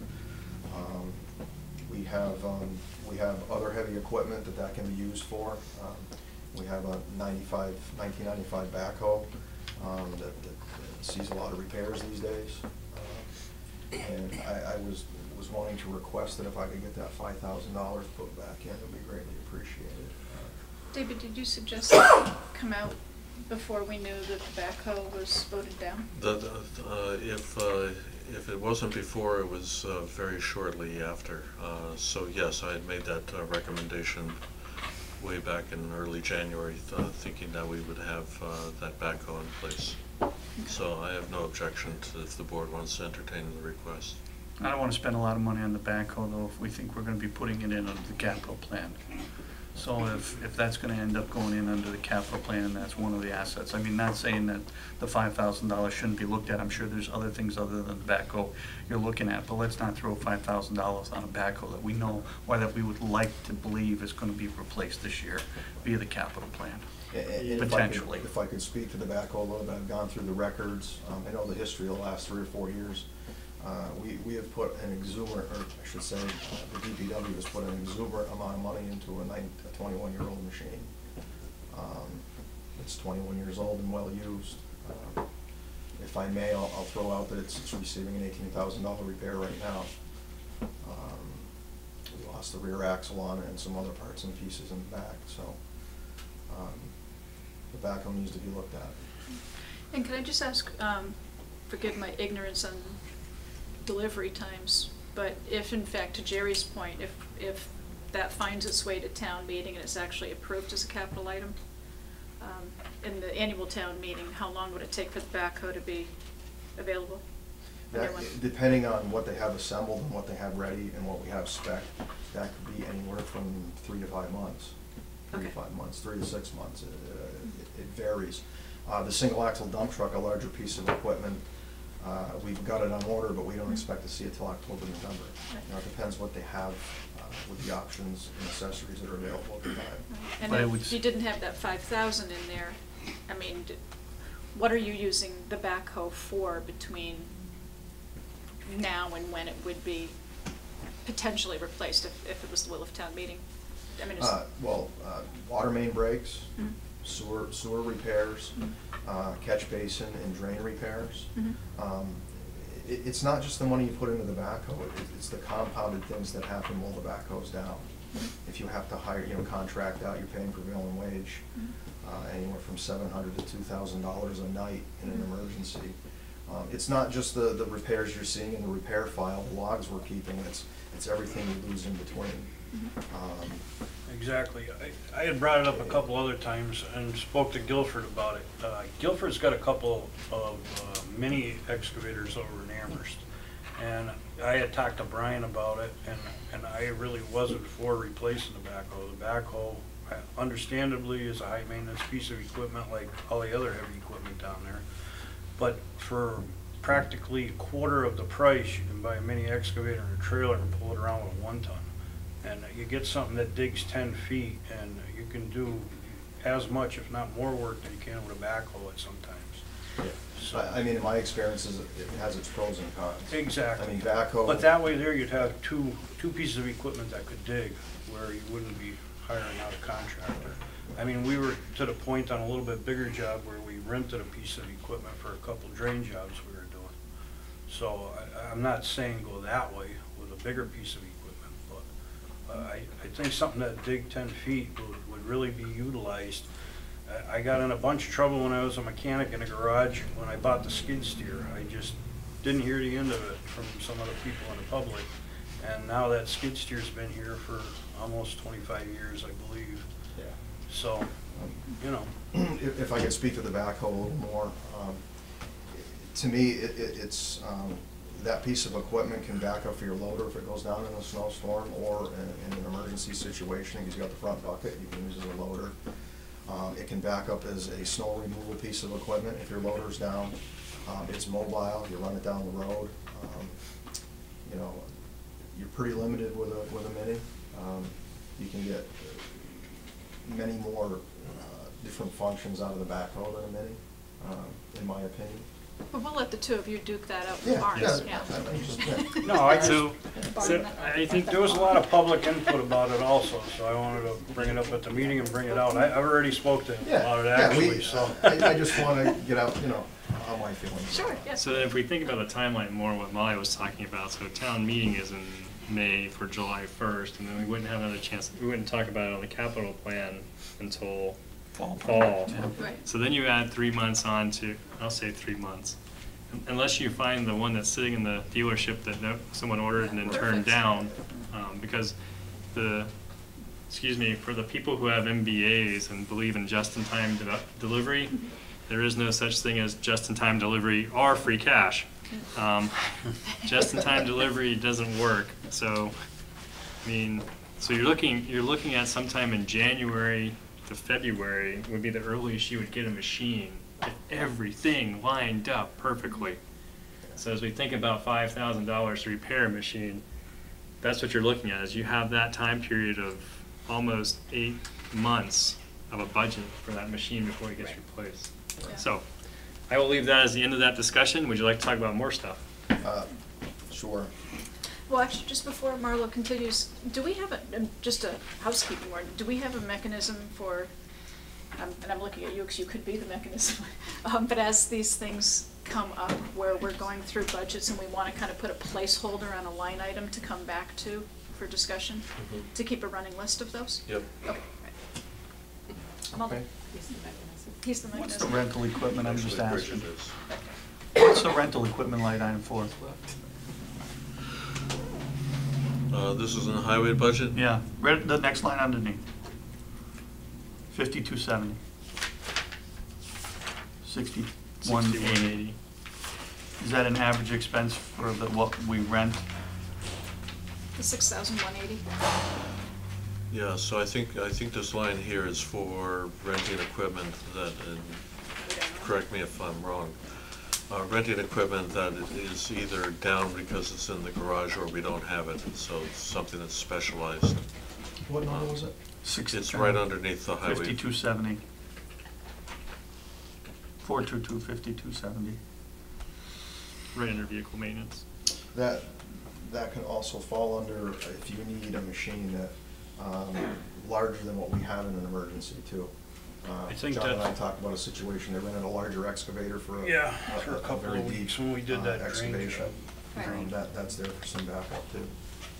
Speaker 10: We have other heavy equipment that can be used for. We have a 1995 backhoe that sees a lot of repairs these days. And I was wanting to request that if I could get that $5,000 put back in, it would be greatly appreciated.
Speaker 2: David, did you suggest that it come out before we knew that the backhoe was voted down?
Speaker 4: If it wasn't before, it was very shortly after. So yes, I had made that recommendation way back in early January, thinking that we would have that backhoe in place. So I have no objection to if the board wants to entertain the request.
Speaker 5: I don't want to spend a lot of money on the backhoe though if we think we're going to be putting it in under the capital plan. So if that's going to end up going in under the capital plan and that's one of the assets, I mean, not saying that the $5,000 shouldn't be looked at. I'm sure there's other things other than the backhoe you're looking at, but let's not throw $5,000 on a backhoe that we know or that we would like to believe is going to be replaced this year via the capital plan.
Speaker 10: And
Speaker 5: Potentially.
Speaker 10: If I could speak to the backhoe a little bit, I've gone through the records. I know the history of the last 3 or 4 years. We have put an exuberant, or I should say, the DPW has put an exuberant amount of money into a 21-year-old machine. It's 21 years old and well used. If I may, I'll throw out that it's receiving an $18,000 repair right now. We lost the rear axle on it and some other parts and pieces in the back, so the backhoe needs to be looked at.
Speaker 2: And can I just ask, forgive my ignorance on delivery times, but if in fact, to Jerry's point, if that finds its way to town meeting and it's actually approved as a capital item, in the annual town meeting, how long would it take for the backhoe to be available?
Speaker 10: Depending on what they have assembled and what they have ready and what we have spec, that could be anywhere from 3 to 5 months. 3 to 5 months, 3 to 6 months. It varies. The single axle dump truck, a larger piece of equipment, we've got it on order, but we don't expect to see it till October, November. You know, it depends what they have with the options and accessories that are available at the time.
Speaker 2: And
Speaker 5: But
Speaker 2: if you didn't have that 5,000 in there, I mean, what are you using the backhoe for between now and when it would be potentially replaced if it was the will of town meeting? I mean,
Speaker 10: Water main breaks,
Speaker 2: Mhm.
Speaker 10: sewer repairs, catch basin and drain repairs.
Speaker 2: Mhm.
Speaker 10: It's not just the money you put into the backhoe, it's the compounded things that happen while the backhoe's down. If you have to hire, contract out, you're paying prevailing wage, anywhere from $700 to $2,000 a night in an emergency. It's not just the repairs you're seeing in the repair file, the logs we're keeping, it's everything you lose in between.
Speaker 6: Exactly. I had brought it up a couple other times and spoke to Guilford about it. Guilford's got a couple of mini excavators over in Amherst. And I had talked to Brian about it, and I really wasn't for replacing the backhoe. The backhoe, understandably, is a high maintenance piece of equipment like all the other heavy equipment down there. But for practically a quarter of the price, you can buy a mini excavator and a trailer and pull it around with a 1-ton. And you get something that digs 10 feet, and you can do as much, if not more work than you can with a backhoe at sometimes.
Speaker 10: Yeah.
Speaker 6: So,
Speaker 10: I mean, in my experiences, it has its pros and cons.
Speaker 6: exactly.
Speaker 10: I mean, backhoe.
Speaker 6: But that way there, you'd have two pieces of equipment that could dig, where you wouldn't be hiring out a contractor. I mean, we were to the point on a little bit bigger job where we rented a piece of equipment for a couple drain jobs we were doing. So I'm not saying go that way with a bigger piece of equipment, but I think something that dig 10 feet would really be utilized. I got in a bunch of trouble when I was a mechanic in a garage when I bought the skid steer. I just didn't hear the end of it from some other people in the public. And now that skid steer's been here for almost 25 years, I believe.
Speaker 10: Yeah.
Speaker 6: So,
Speaker 10: If I could speak to the backhoe a little more, to me, it's that piece of equipment can back up for your loader if it goes down in a snowstorm, or in an emergency situation, because you got the front bucket, you can use it as a loader. It can back up as a snow removal piece of equipment if your loader's down. It's mobile, you run it down the road. You're pretty limited with a mini. You can get many more different functions out of the backhoe than a mini, in my opinion.
Speaker 2: But we'll let the two of you duke that out in
Speaker 10: Yeah,
Speaker 2: ours,
Speaker 10: yeah.
Speaker 2: yeah.
Speaker 6: No, I
Speaker 1: So
Speaker 6: just,
Speaker 1: I think
Speaker 6: there was a lot of public input about it also, so I wanted to bring it up at the meeting and bring it out. I've already spoke to him about it actually, so.
Speaker 10: I just want to get out, how my feelings.
Speaker 2: Sure, yes.
Speaker 1: So then if we think about the timeline more, what Molly was talking about, so town meeting is in May for July 1st, and then we wouldn't have another chance, we wouldn't talk about it on the capital plan until fall.
Speaker 2: Right.
Speaker 1: So then you add 3 months on to, I'll say 3 months. unless you find the one that's sitting in the dealership that someone ordered and then turned down, because for the people who have MBAs and believe in just-in-time delivery, there is no such thing as just-in-time delivery or free cash. Just-in-time delivery doesn't work. So, I mean, so you're looking at sometime in January to February would be the earliest you would get a machine if everything lined up perfectly. So as we think about $5,000 to repair a machine, that's what you're looking at, is you have that time period of almost 8 months of a budget for that machine before it gets replaced.
Speaker 2: Yeah.
Speaker 1: So I will leave that as the end of that discussion. Would you like to talk about more stuff?
Speaker 10: Sure.
Speaker 2: Well, actually, just before Marlo continues, do we have just a housekeeping word, do we have a mechanism for, and I'm looking at you because you could be the mechanism, but as these things come up where we're going through budgets and we want to kind of put a placeholder on a line item to come back to for discussion, to keep a running list of those?
Speaker 4: Yep.
Speaker 2: Okay, right. I'm all
Speaker 10: Okay.
Speaker 2: He's the
Speaker 5: What's the
Speaker 2: mechanism.
Speaker 5: rental equipment, I'm just
Speaker 4: Actually,
Speaker 5: asking?
Speaker 4: Bridget is.
Speaker 5: What's the rental equipment line item for?
Speaker 4: This is in the highway budget?
Speaker 5: Yeah, right, the next line underneath. 5270. 6180. Is that an average expense for what we rent?
Speaker 2: The 6,180.
Speaker 4: Yeah, so I think this line here is for renting equipment that, and correct me if I'm wrong, renting equipment that is either down because it's in the garage or we don't have it, so it's something that's specialized.
Speaker 10: What number was it?
Speaker 4: It's right underneath the highway.
Speaker 5: 5270. 422-5270.
Speaker 1: Right under vehicle maintenance.
Speaker 10: That can also fall under if you need a machine that larger than what we have in an emergency too.
Speaker 6: I think
Speaker 10: John and I
Speaker 6: that-
Speaker 10: talked about a situation, they rented a larger excavator for
Speaker 6: Yeah, for a couple
Speaker 10: very
Speaker 6: of weeks
Speaker 10: deep,
Speaker 6: when we did that drain
Speaker 10: excavation.
Speaker 6: job.
Speaker 2: Right.
Speaker 10: That's there for some backup too.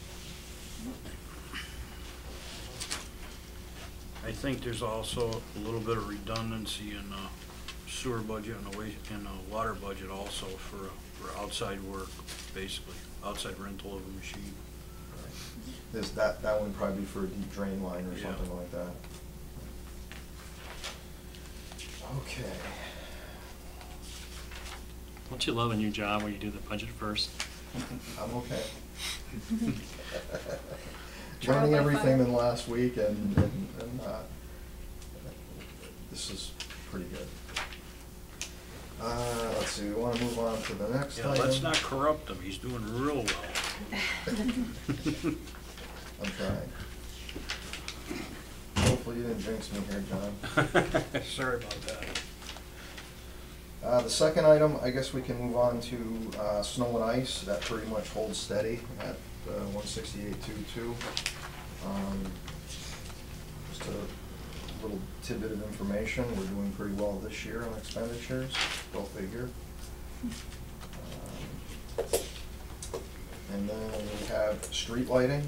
Speaker 6: I think there's also a little bit of redundancy in the sewer budget and the water budget also for outside work, basically, outside rental of a machine.
Speaker 10: That one would probably be for a deep drain line or
Speaker 6: Yeah.
Speaker 10: something like that. Okay.
Speaker 1: Don't you love a new job where you do the budget first?
Speaker 10: I'm okay.
Speaker 2: Trial
Speaker 10: Learning
Speaker 2: by
Speaker 10: everything
Speaker 2: fire.
Speaker 10: in the last week and this is pretty good. Let's see, we want to move on to the next
Speaker 6: Yeah,
Speaker 10: item.
Speaker 6: let's not corrupt him, he's doing real well.
Speaker 10: I'm trying. Hopefully you didn't jinx me here, John.
Speaker 6: Sorry about that.
Speaker 10: The second item, I guess we can move on to snow and ice. That pretty much holds steady at 168.22. Just a little tidbit of information. We're doing pretty well this year on expenditures, go figure. And then we have street lighting,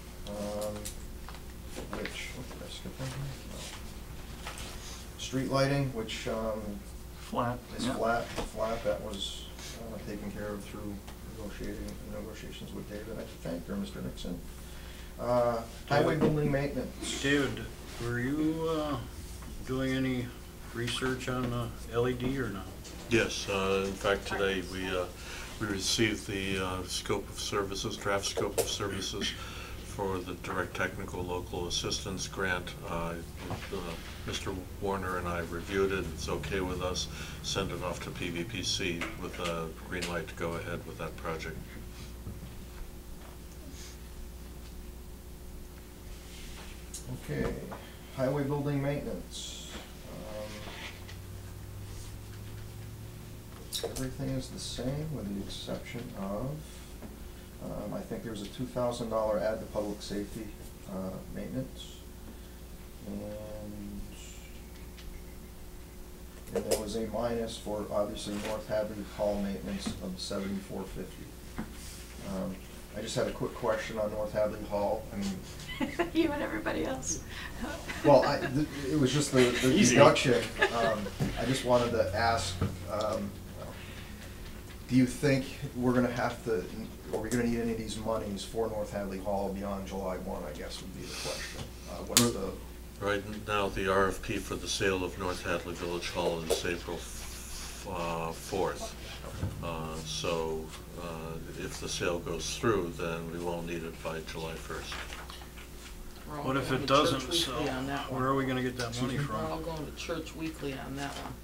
Speaker 10: which, did I skip one here? No. Street lighting, which
Speaker 5: Flat.
Speaker 10: is
Speaker 5: yeah.
Speaker 10: flat, that was taken care of through negotiations with David. I have to thank her, Mr. Nixon. Highway building maintenance.
Speaker 6: David, were you doing any research on LED or not?
Speaker 4: Yes, in fact, today we received the scope of services, draft scope of services for the direct technical local assistance grant. Mr. Warner and I reviewed it, it's okay with us, send it off to PVPC with a green light to go ahead with that project.
Speaker 10: Okay, highway building maintenance. Everything is the same with the exception of, I think there's a $2,000 add to public safety maintenance. And there was a minus for obviously North Hadley Hall maintenance of $74.50. I just had a quick question on North Hadley Hall. I mean,
Speaker 2: You and everybody else.
Speaker 10: well, it was just the
Speaker 1: Easy.
Speaker 10: deduction. I just wanted to ask, do you think we're gonna have to, are we gonna need any of these monies for North Hadley Hall beyond July 1, I guess would be the question. What's the,
Speaker 4: Right now, the RFP for the sale of North Hadley Village Hall is April 4th. So if the sale goes through, then we won't need it by July 1st.
Speaker 7: We're all
Speaker 6: What if
Speaker 7: going
Speaker 6: it
Speaker 7: to Church
Speaker 6: doesn't sell?
Speaker 7: Weekly on that one.
Speaker 6: Where are we gonna get that money
Speaker 7: We're all
Speaker 6: from?
Speaker 7: going to Church Weekly on that one.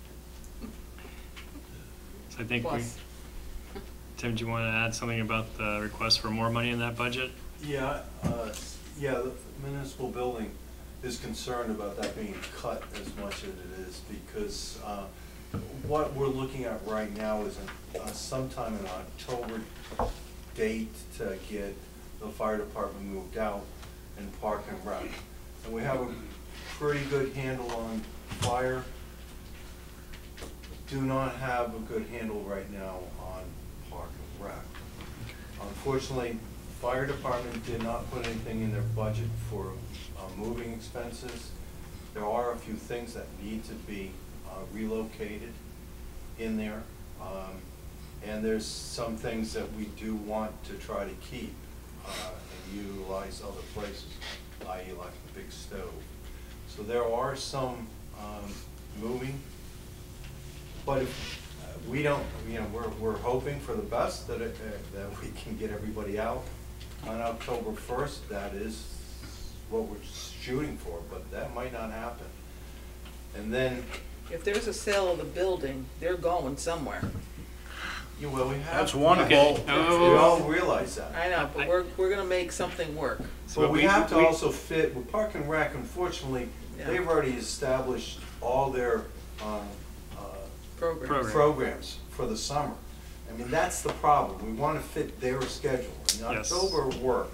Speaker 1: So I think we,
Speaker 7: Plus,
Speaker 1: Tim, do you want to add something about the request for more money in that budget?
Speaker 11: Yeah, the municipal building is concerned about that being cut as much as it is, because what we're looking at right now is sometime in October date to get the fire department moved out and park and rec. And we have a pretty good handle on fire. Do not have a good handle right now on park and rec. Unfortunately, fire department did not put anything in their budget for moving expenses. There are a few things that need to be relocated in there. And there's some things that we do want to try to keep and utilize other places, i.e. like the big stove. So there are some moving, but if we don't, we're hoping for the best that that we can get everybody out on October 1st. That is what we're shooting for, but that might not happen. And then,
Speaker 7: if there's a sale of the building, they're going somewhere.
Speaker 11: well, we have.
Speaker 6: That's wonderful.
Speaker 1: Okay.
Speaker 11: We all realize that.
Speaker 7: I know, but we're gonna make something work.
Speaker 1: So
Speaker 11: But we have to
Speaker 1: we-
Speaker 11: also fit, with Park and Rec, unfortunately,
Speaker 7: Yeah.
Speaker 11: they've already established all their
Speaker 7: Program.
Speaker 11: programs for the summer. I mean, that's the problem. We want to fit their schedule. And
Speaker 1: Yes.
Speaker 11: October worked.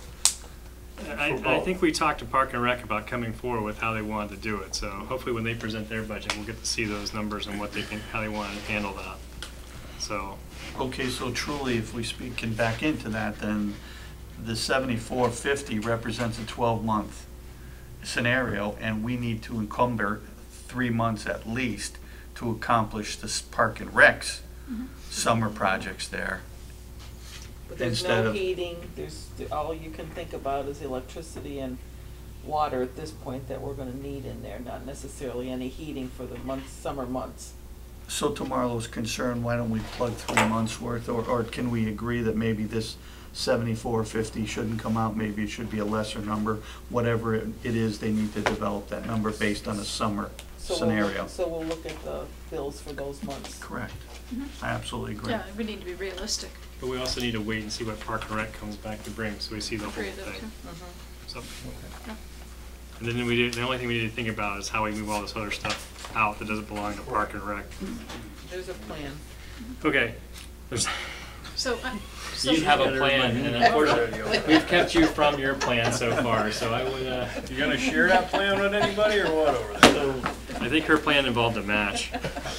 Speaker 1: I think we talked to Park and Rec about coming forward with how they wanted to do it, so hopefully when they present their budget, we'll get to see those numbers and what they can, how they want to handle that. So,
Speaker 5: Okay, so truly, if we can back into that, then the 7450 represents a 12-month scenario, and we need to encumber 3 months at least to accomplish this Park and Rec's summer projects there.
Speaker 7: But there's
Speaker 5: Instead
Speaker 7: no
Speaker 5: of-
Speaker 7: heating, all you can think about is electricity and water at this point that we're gonna need in there, not necessarily any heating for the summer months.
Speaker 5: So to Marlo's concern, why don't we plug 3 months worth, or can we agree that maybe this 7450 shouldn't come out, maybe it should be a lesser number, whatever it is, they need to develop that number based on a summer scenario.
Speaker 7: So we'll look at the bills for those months.
Speaker 5: Correct. I absolutely agree.
Speaker 2: Yeah, we need to be realistic.
Speaker 1: but we also need to wait and see what Park and Rec comes back to bring, so we see the whole
Speaker 2: Agree with that,
Speaker 1: thing.
Speaker 2: too.
Speaker 1: So,
Speaker 2: Yeah.
Speaker 1: and then the only thing we need to think about is how we move all this other stuff out that doesn't belong to Park and Rec.
Speaker 7: There's a plan.
Speaker 1: Okay, there's,
Speaker 2: So,
Speaker 1: you have a plan, and unfortunately, we've kept you from your plan so far, so I would,
Speaker 6: You gonna share that plan with anybody or what over there?
Speaker 1: I think her plan involved a match.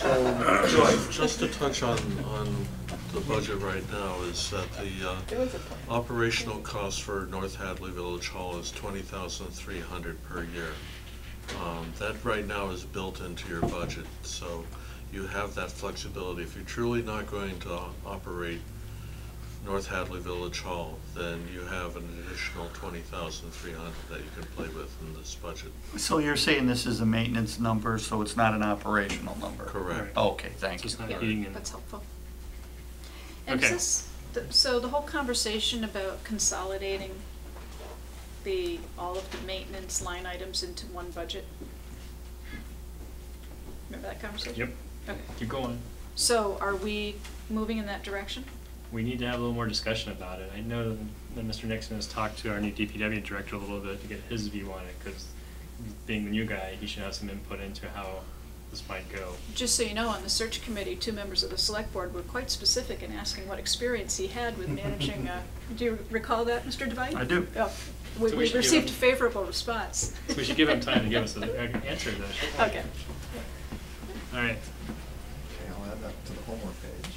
Speaker 4: Just to touch on the budget right now is that the
Speaker 7: There was a plan.
Speaker 4: operational cost for North Hadley Village Hall is $20,300 per year. That right now is built into your budget, so you have that flexibility. If you're truly not going to operate North Hadley Village Hall, then you have an additional $20,300 that you can play with in this budget.
Speaker 5: So you're saying this is a maintenance number, so it's not an operational number?
Speaker 4: Correct.
Speaker 5: Okay, thank
Speaker 1: It's
Speaker 5: you.
Speaker 1: just not
Speaker 2: Yeah,
Speaker 1: heating and.
Speaker 2: that's helpful. And
Speaker 1: Okay.
Speaker 2: so the whole conversation about consolidating all of the maintenance line items into one budget? Remember that conversation?
Speaker 1: Yep,
Speaker 2: Okay.
Speaker 1: keep going.
Speaker 2: So are we moving in that direction?
Speaker 1: We need to have a little more discussion about it. I know that Mr. Nixon has talked to our new DPW director a little bit to get his view on it, because being the new guy, he should have some input into how this might go.
Speaker 2: Just so you know, on the search committee, 2 members of the select board were quite specific in asking what experience he had with managing, do you recall that, Mr. Devine?
Speaker 5: I do.
Speaker 2: Oh,
Speaker 1: So we
Speaker 2: we
Speaker 1: should give
Speaker 2: received a
Speaker 1: him-
Speaker 2: favorable response.
Speaker 1: So we should give him time to give us an answer to that.
Speaker 2: Okay.
Speaker 1: All right.
Speaker 10: okay, I'll add that to the homework page.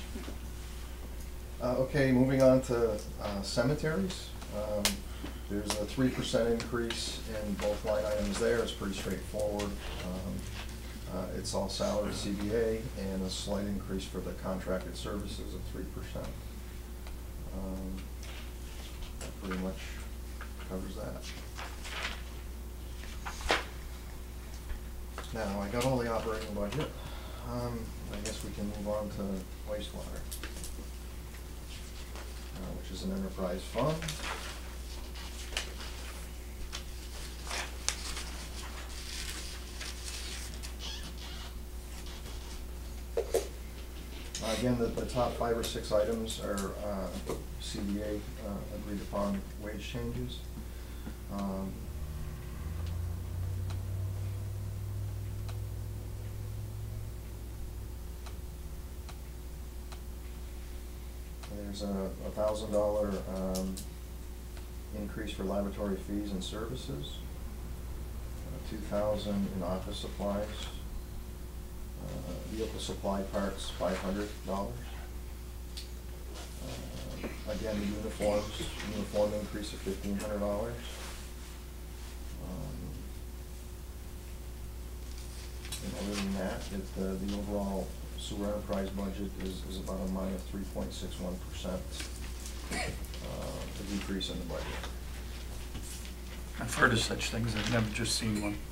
Speaker 10: Okay, moving on to cemeteries. There's a 3% increase in both line items there. It's pretty straightforward. It's all salary CBA and a slight increase for the contracted services of 3%. That pretty much covers that. Now, I got all the operating budget. I guess we can move on to wastewater, which is an enterprise fund. Again, the top 5 or 6 items are CBA agreed upon wage changes. There's a $1,000 increase for laboratory fees and services, $2,000 in office supplies, vehicle supply parts, $500. Again, the uniform increase of $1,500. And other than that, the overall sewer enterprise budget is about a minus 3.61%, a decrease in the budget.
Speaker 5: I've heard of such things, I've never just seen one.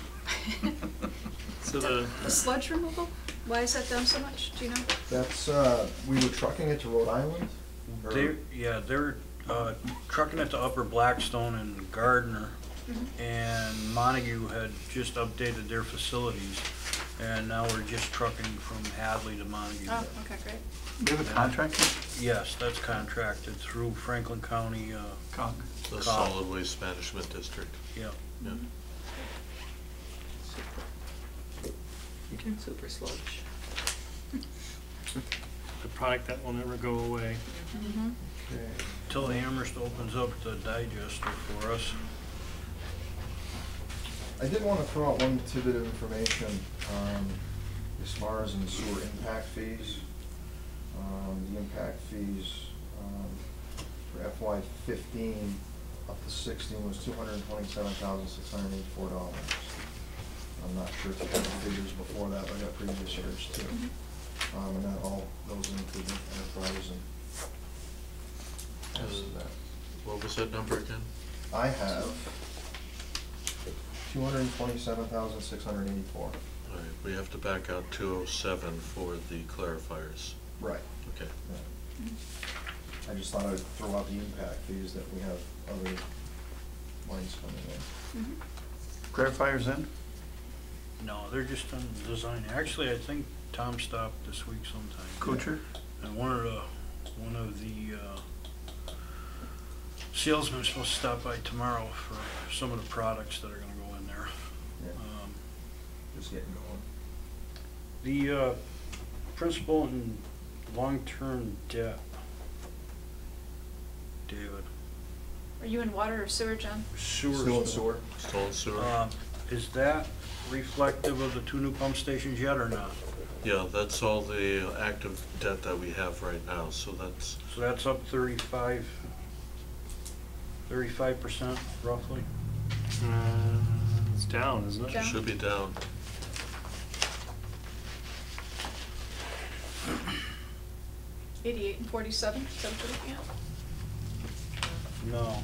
Speaker 1: So
Speaker 2: The sludge removal, why is that down so much, do you know?
Speaker 10: That's, we were trucking it to Rhode Island. or-
Speaker 6: They're trucking it to Upper Blackstone and Gardner, and Montague had just updated their facilities, and now we're just trucking from Hadley to Montague.
Speaker 2: Oh, okay, great.
Speaker 5: Do you have a contract?
Speaker 6: Yes, that's contracted through Franklin County,
Speaker 5: COG.
Speaker 4: The
Speaker 6: Cop.
Speaker 4: Solid Waste Management District.
Speaker 6: yeah.
Speaker 4: Yeah.
Speaker 8: Super sludge.
Speaker 1: the product that will never go away.
Speaker 10: Okay.
Speaker 6: Till Amherst opens up the digester for us.
Speaker 10: I did want to throw out one tidbit of information as far as in sewer impact fees. The impact fees for FY15 up to 16 was $227,684. I'm not sure if you have the figures before that, but I got previous years too. And that all goes into the enterprise and most of that.
Speaker 4: What was that number again?
Speaker 10: I have $227,684.
Speaker 4: All right, we have to back out 207 for the clarifiers.
Speaker 10: Right.
Speaker 4: Okay.
Speaker 10: Right. I just thought I'd throw out the impact fees that we have other lines coming in.
Speaker 5: Clarifiers in?
Speaker 6: No, they're just on design. Actually, I think Tom stopped this week sometime.
Speaker 5: Kuchar?
Speaker 6: And one of the salesmen is supposed to stop by tomorrow for some of the products that are gonna go in there.
Speaker 10: Yeah. Just getting going.
Speaker 6: The principal and long-term debt. David.
Speaker 2: Are you in water or sewer, John?
Speaker 6: Sewer.
Speaker 10: Still in sewer?
Speaker 4: Still in sewer?
Speaker 6: Is that reflective of the 2 new pump stations yet or not?
Speaker 4: Yeah, that's all the active debt that we have right now, so that's,
Speaker 6: So that's up 35% roughly?
Speaker 1: It's down, isn't it?
Speaker 2: Down.
Speaker 4: should be down.
Speaker 2: $88 and $47, is that what you're looking at?
Speaker 6: No.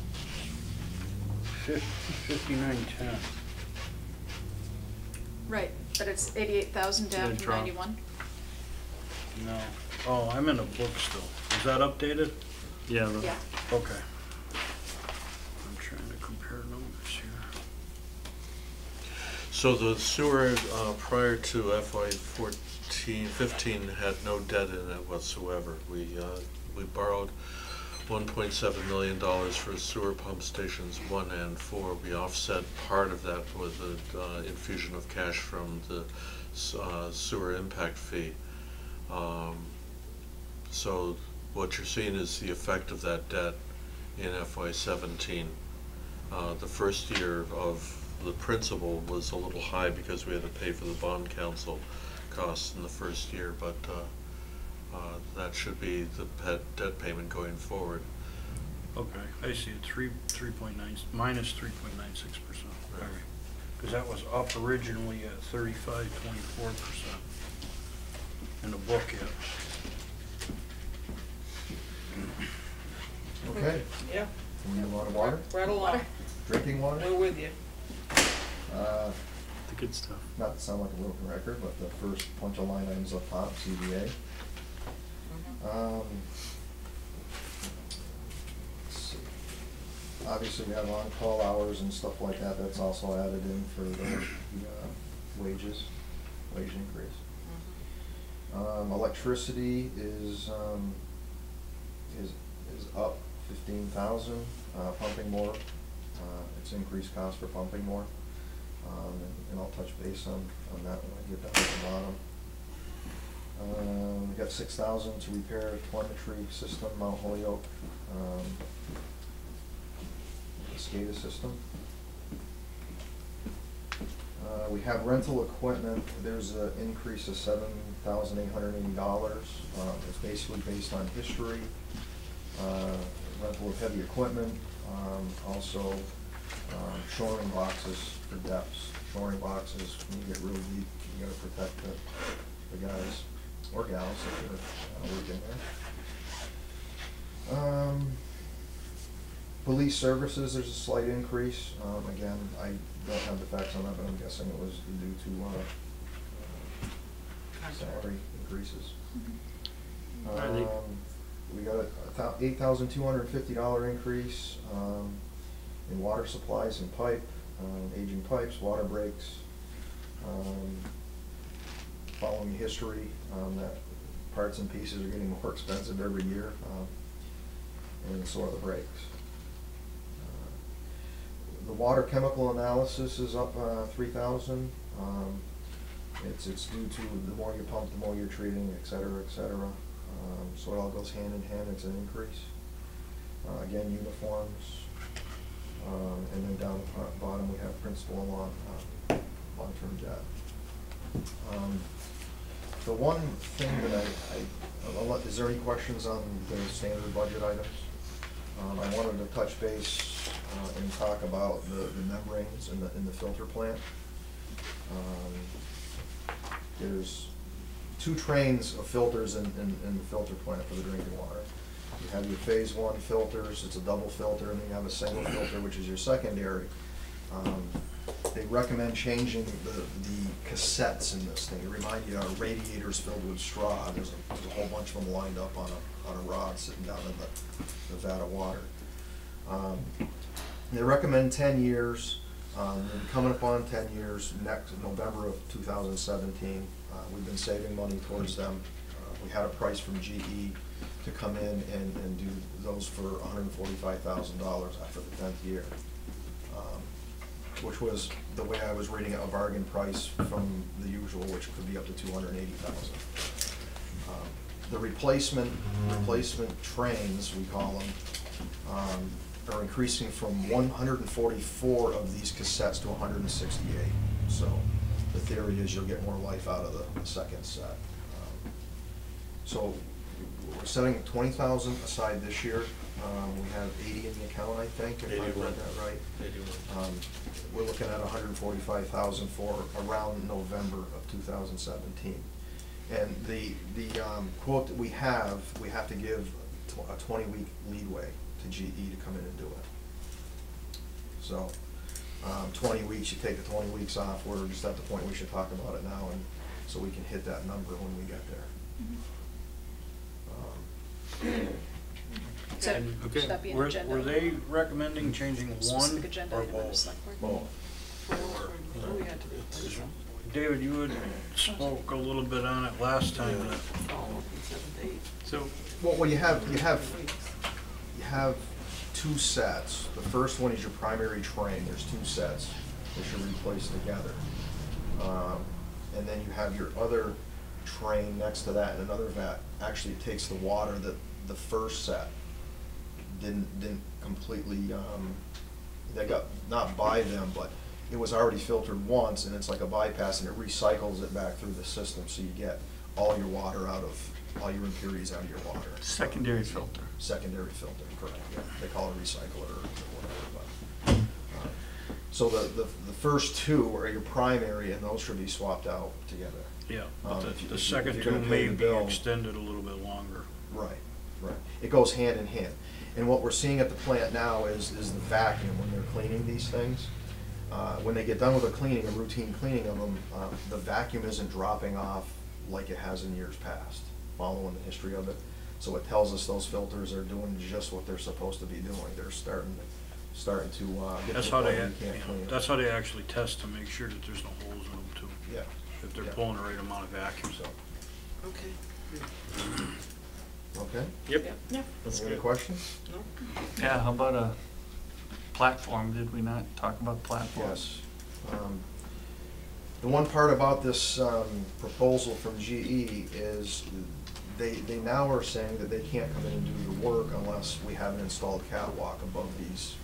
Speaker 6: 5910.
Speaker 2: Right, but it's 88,000 down
Speaker 1: Yeah,
Speaker 2: from
Speaker 1: drop.
Speaker 2: 91.
Speaker 6: No. Oh, I'm in a book still. Is that updated?
Speaker 1: Yeah.
Speaker 2: Yeah.
Speaker 6: Okay. I'm trying to compare numbers here.
Speaker 4: So the sewer, prior to FY15 had no debt in it whatsoever. We borrowed $1.7 million for sewer pump stations 1 and 4. We offset part of that with the infusion of cash from the sewer impact fee. So what you're seeing is the effect of that debt in FY17. The first year of the principal was a little high because we had to pay for the bond council costs in the first year, but that should be the debt payment going forward.
Speaker 6: Okay, I see it, 3.9, minus 3.96%.
Speaker 4: Right.
Speaker 6: Because that was up originally at 35.24% in the book yet.
Speaker 10: Okay,
Speaker 7: Yeah,
Speaker 10: we need a lot of water,
Speaker 7: right along.
Speaker 10: drinking water.
Speaker 7: We're with you.
Speaker 1: The good stuff.
Speaker 10: Not to sound like a broken record, but the first bunch of line items up top, CBA. Let's see. Obviously, we have on-call hours and stuff like that, that's also added in for the wages, wage increase. Electricity is up 15,000, pumping more, it's increased cost for pumping more. And I'll touch base on that when I get down to the bottom. We got 6,000 to repair telemetry system, Mount Holyoke, the SCADA system. We have rental equipment, there's an increase of $7,880. It's basically based on history, rental of heavy equipment, also shoring boxes for depths. Shoring boxes, when you get real deep, you gotta protect the guys or gals that are working there. Police services, there's a slight increase. Again, I don't have the facts on that, but I'm guessing it was due to salary increases. We got a $8,250 increase in water supplies and pipe, aging pipes, water breaks. Following history, that parts and pieces are getting more expensive every year, and so are the breaks. The water chemical analysis is up 3,000. It's due to the more you pump, the more you're treating, et cetera, et cetera. So it all goes hand in hand, it's an increase. Again, uniforms. And then down the bottom we have principal and long-term debt. The one thing that is there any questions on the standard budget items? I wanted to touch base and talk about the membranes in the filter plant. There's 2 trains of filters in the filter plant for the drinking water. You have your phase 1 filters, it's a double filter, and then you have a single filter, which is your secondary. They recommend changing the cassettes in this thing. It reminds you of radiators filled with straw. There's a whole bunch of them lined up on a rod sitting down in the vat of water. They recommend 10 years. We'll be coming up on 10 years next November of 2017. We've been saving money towards them. We had a price from GE to come in and do those for $145,000 after the 10th year, which was, the way I was reading it, a bargain price from the usual, which could be up to $280,000. The replacement trains, we call them, are increasing from 144 of these cassettes to 168. So the theory is you'll get more life out of the second set. So we're setting 20,000 aside this year. We have 80 in the account, I think, if I read that right.
Speaker 4: 81.
Speaker 10: We're looking at 145,000 for around November of 2017. And the quote that we have to give a 20-week leadway to GE to come in and do it. So 20 weeks, you take the 20 weeks off, we're just at the point we should talk about it now, and so we can hit that number when we get there.
Speaker 2: So,
Speaker 6: Okay.
Speaker 2: should that be an
Speaker 6: Were
Speaker 2: agenda?
Speaker 6: they recommending changing one
Speaker 2: Specific agenda
Speaker 6: or
Speaker 2: item on the
Speaker 6: both?
Speaker 2: select board?
Speaker 10: Both.
Speaker 6: David, you had spoke a little bit on it last time.
Speaker 1: So,
Speaker 10: Well, you have 2 sets. The first one is your primary train. There's 2 sets that should replace together. And then you have your other train next to that in another vat. Actually, it takes the water that the first set didn't completely, they got, not by them, but it was already filtered once, and it's like a bypass, and it recycles it back through the system, so you get all your water out of, all your impurities out of your water.
Speaker 5: Secondary filter.
Speaker 10: Secondary filter, correct, yeah. They call it recycler or whatever, but So the first two are your primary, and those should be swapped out together.
Speaker 6: Yeah, but
Speaker 10: If you-
Speaker 6: the
Speaker 10: if
Speaker 6: second
Speaker 10: you're
Speaker 6: two
Speaker 10: gonna pay
Speaker 6: may
Speaker 10: the
Speaker 6: be
Speaker 10: bill-
Speaker 6: extended a little bit longer.
Speaker 10: Right, right. It goes hand in hand. And what we're seeing at the plant now is the vacuum when they're cleaning these things. When they get done with a cleaning, a routine cleaning of them, the vacuum isn't dropping off like it has in years past, following the history of it. So it tells us those filters are doing just what they're supposed to be doing. They're starting to get
Speaker 6: That's
Speaker 10: to
Speaker 6: how
Speaker 10: the
Speaker 6: they,
Speaker 10: point where you can't clean it.
Speaker 6: that's how they actually test to make sure that there's no holes in them too.
Speaker 10: Yeah.
Speaker 6: If they're
Speaker 10: Yeah.
Speaker 6: pulling the right amount of vacuum.
Speaker 10: So,
Speaker 7: Okay.
Speaker 10: okay.
Speaker 1: Yep,
Speaker 2: Yeah.
Speaker 1: that's
Speaker 10: Any other
Speaker 1: good.
Speaker 10: questions?
Speaker 5: Yeah, how about a platform? Did we not talk about platform?
Speaker 10: Yes. The one part about this proposal from GE is they now are saying that they can't come in and do the work unless we have an installed catwalk above these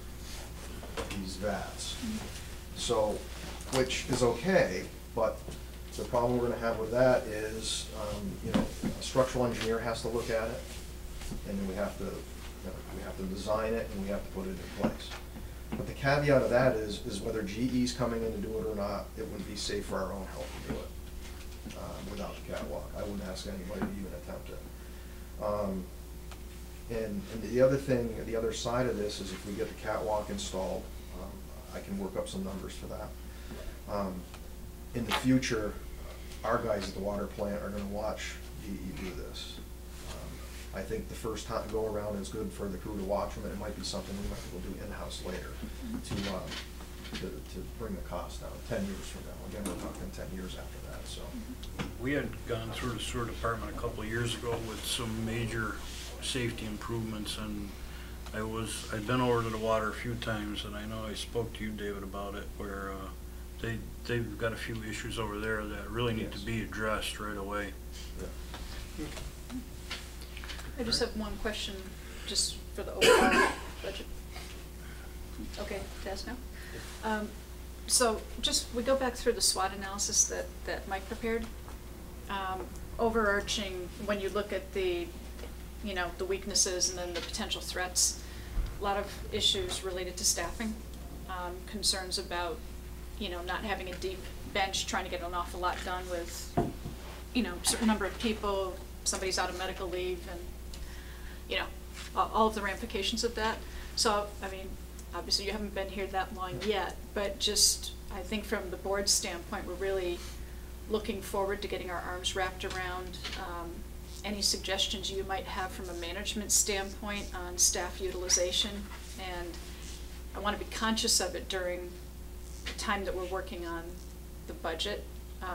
Speaker 10: vats. So, which is okay, but the problem we're gonna have with that is, a structural engineer has to look at it, and then we have to design it, and we have to put it in place. But the caveat of that is whether GE's coming in to do it or not, it wouldn't be safe for our own health to do it without the catwalk. I wouldn't ask anybody to even attempt it. And the other thing, the other side of this is if we get the catwalk installed, I can work up some numbers for that. In the future, our guys at the water plant are gonna watch GE do this. I think the first time go around is good for the crew to watch them, and it might be something we might be able to do in-house later to bring the cost down 10 years from now. Again, we're talking 10 years after that, so.
Speaker 6: We had gone through the sewer department a couple of years ago with some major safety improvements, and I'd been over to the water a few times, and I know I spoke to you, David, about it, where they've got a few issues over there that really need to
Speaker 10: Yes.
Speaker 6: be addressed right away.
Speaker 10: Yeah.
Speaker 2: I just have one question, just for the overall budget. Okay, to ask now? So just, we go back through the SWOT analysis that Mike prepared. Overarching, when you look at the weaknesses and then the potential threats, a lot of issues related to staffing, concerns about, not having a deep bench, trying to get an awful lot done with, a certain number of people, somebody's out of medical leave, and, all of the ramifications of that. So, obviously you haven't been here that long yet, but just, I think from the board's standpoint, we're really looking forward to getting our arms wrapped around any suggestions you might have from a management standpoint on staff utilization. And I want to be conscious of it during the time that we're working on the budget.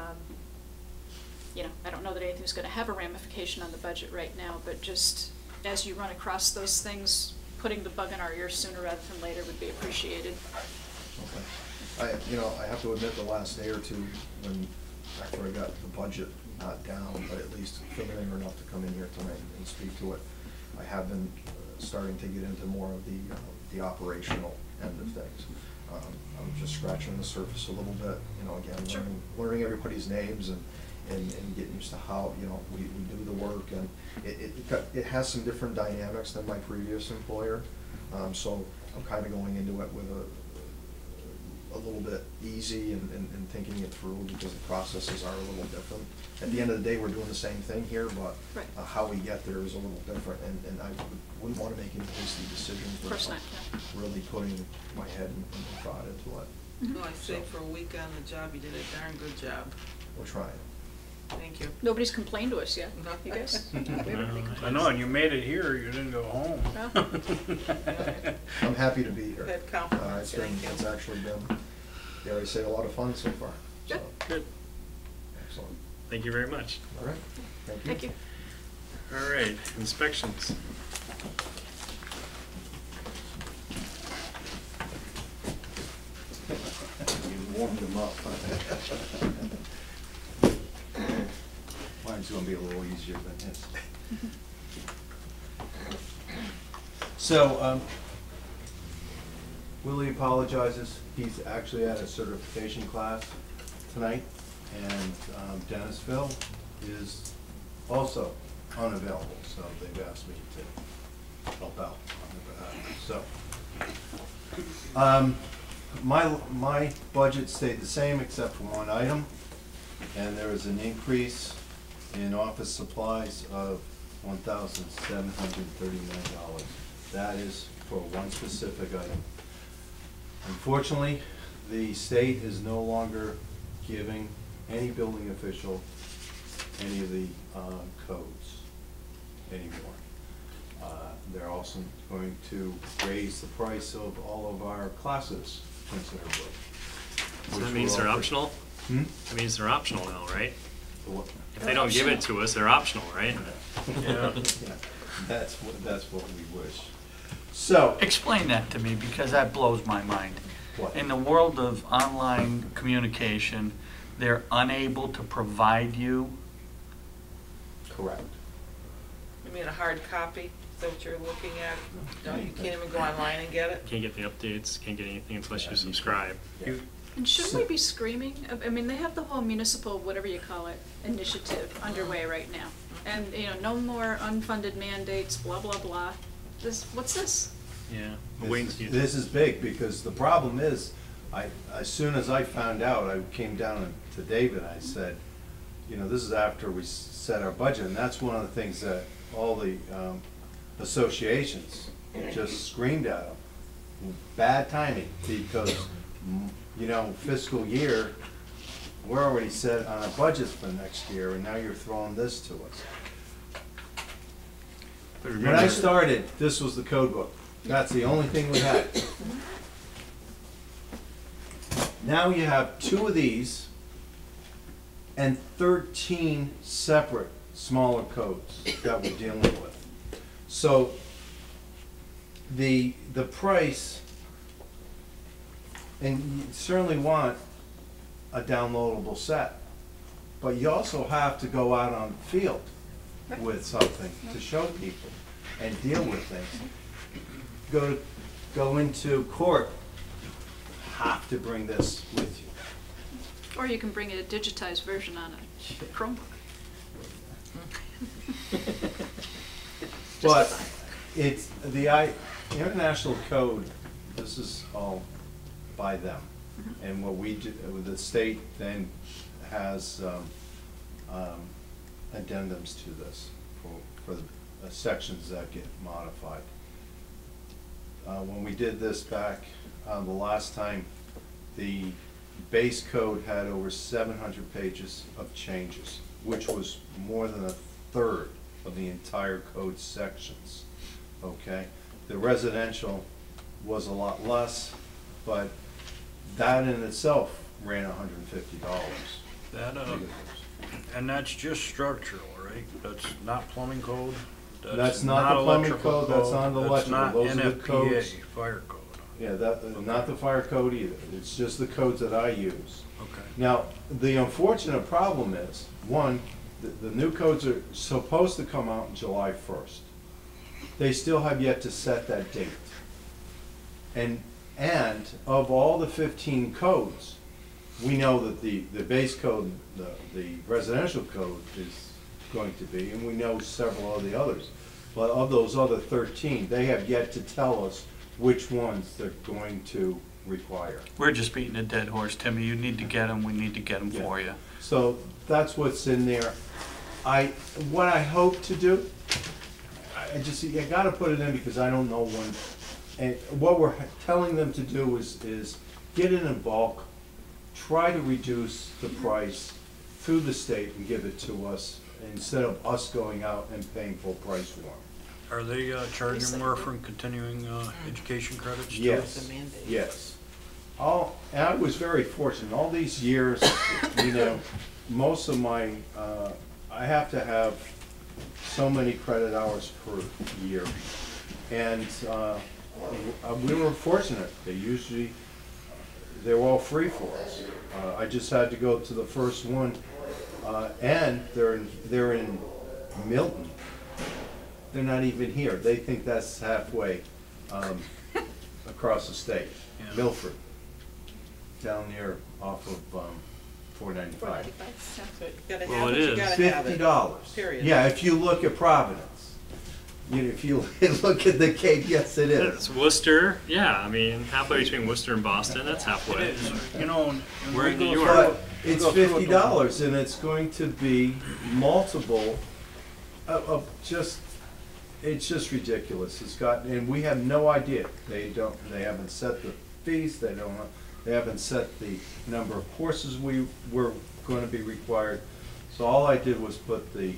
Speaker 2: I don't know that anything's going to have a ramification on the budget right now, but just as you run across those things, putting the bug in our ears sooner rather than later would be appreciated.
Speaker 10: Okay. I have to admit the last day or two, after I got the budget not down, but at least familiar enough to come in here tonight and speak to it, I have been starting to get into more of the operational end of things. I'm just scratching the surface a little bit, again,
Speaker 2: Sure.
Speaker 10: learning everybody's names and getting used to how, we do the work, and it has some different dynamics than my previous employer. So I'm kind of going into it with a little bit easy and thinking it through, because the processes are a little different. At the end of the day, we're doing the same thing here, but
Speaker 2: Right.
Speaker 10: How we get there is a little different, and I wouldn't want to make any hasty decisions
Speaker 2: Of course
Speaker 10: without
Speaker 2: not,
Speaker 10: really putting my head and thought into it.
Speaker 7: Well, I say for a week on the job, you did a darn good job.
Speaker 10: We're trying.
Speaker 7: Thank you.
Speaker 2: Nobody's complained to us yet,
Speaker 7: No.
Speaker 2: you guys? We haven't had any
Speaker 6: I know, and you made it here, you didn't go home.
Speaker 2: Well.
Speaker 10: I'm happy to be here.
Speaker 7: Good compliments, thank you.
Speaker 10: It's actually been, dare I say, a lot of fun so far.
Speaker 2: Good.
Speaker 10: So,
Speaker 1: Good.
Speaker 10: excellent.
Speaker 1: Thank you very much.
Speaker 10: All right, thank you.
Speaker 2: Thank you.
Speaker 1: All right, inspections.
Speaker 11: You warmed them up. Mine's gonna be a little easier than his. So, Willie apologizes. He's actually at a certification class tonight, and Dennisville is also unavailable, so they've asked me to help out on their behalf. So, my budget stayed the same except for one item, and there was an increase in office supplies of $1,739. That is for one specific item. Unfortunately, the state is no longer giving any building official any of the codes anymore. They're also going to raise the price of all of our classes considerably.
Speaker 1: So that means they're optional?
Speaker 11: Hmm?
Speaker 1: That means they're optional now, right?
Speaker 11: What?
Speaker 1: If they don't give it to us, they're optional, right?
Speaker 11: Yeah, that's what we wish. So,
Speaker 5: Explain that to me, because that blows my mind.
Speaker 11: what?
Speaker 5: In the world of online communication, they're unable to provide you.
Speaker 11: Correct.
Speaker 7: You mean a hard copy? Is that what you're looking at? No, you can't even go online and get it?
Speaker 1: Can't get the updates, can't get anything unless you subscribe.
Speaker 11: Yeah.
Speaker 2: And shouldn't we be screaming? I mean, they have the whole municipal, whatever you call it, initiative underway right now. And, you know, no more unfunded mandates, blah, blah, blah. What's this?
Speaker 1: Yeah.
Speaker 11: This is big, because the problem is, as soon as I found out, I came down to David, I said, you know, this is after we set our budget, and that's one of the things that all the associations just screamed at them. Bad timing, because, you know, fiscal year, we're already set on our budgets for next year, and now you're throwing this to us.
Speaker 1: But
Speaker 11: When I started, this was the code book. That's the only thing we had. Now you have 2 of these and 13 separate smaller codes that we're dealing with. So the price, and you certainly want a downloadable set, but you also have to go out on the field with something to show people and deal with things. Go into court, have to bring this with you.
Speaker 2: Or you can bring a digitized version on a Chromebook.
Speaker 11: But it's the international code, this is all by them. And what we do, the state then has addendums to this for the sections that get modified. When we did this back the last time, the base code had over 700 pages of changes, which was more than a third of the entire code sections, okay? The residential was a lot less, but that in itself ran $150.
Speaker 6: That, and that's just structural, right? That's not plumbing code?
Speaker 11: That's not the plumbing
Speaker 6: electrical
Speaker 11: code, that's not the electrical. Those are the
Speaker 6: That's not
Speaker 11: codes.
Speaker 6: NFPA, fire code.
Speaker 11: Yeah, not the fire code either. It's just the codes that I use.
Speaker 6: Okay.
Speaker 11: Now, the unfortunate problem is, one, the new codes are supposed to come out on July 1st. They still have yet to set that date. And of all the 15 codes, we know that the base code, the residential code is going to be, and we know several of the others. But of those other 13, they have yet to tell us which ones they're going to require.
Speaker 5: We're just beating a dead horse, Timmy. You need to get them, we need to get them
Speaker 11: Yeah.
Speaker 5: for you.
Speaker 11: So that's what's in there. What I hope to do, I gotta put it in because I don't know when, and what we're telling them to do is get it in bulk, try to reduce the price through the state and give it to us instead of us going out and paying full price for them.
Speaker 6: Are they charging more from continuing education credits too?
Speaker 11: Yes,
Speaker 7: It's a mandate.
Speaker 11: yes. And I was very fortunate, all these years, you know, most of my, I have to have so many credit hours per year. And we were fortunate, they were all free for us. I just had to go to the first one, and they're in Milton. They're not even here. They think that's halfway across the state.
Speaker 6: Yeah.
Speaker 11: Milford, down near off of 495.
Speaker 7: So you gotta
Speaker 1: Well,
Speaker 7: have
Speaker 1: it
Speaker 7: it, you
Speaker 1: is.
Speaker 7: gotta have it.
Speaker 11: $50.
Speaker 7: Period.
Speaker 11: Yeah, if you look at Providence, You know, if you look at the Cape, yes, it is.
Speaker 1: It's Worcester, yeah, I mean, halfway between Worcester and Boston, that's halfway.
Speaker 6: You know, and
Speaker 1: We're
Speaker 6: we
Speaker 1: in
Speaker 6: go
Speaker 1: New
Speaker 6: through
Speaker 1: York.
Speaker 6: it-
Speaker 11: But
Speaker 6: we
Speaker 11: it's
Speaker 6: go through it the-
Speaker 11: $50, and it's going to be multiple of just, it's just ridiculous. It's got, and we have no idea. They haven't set the fees, they haven't set the number of courses we were going to be required. So all I did was put the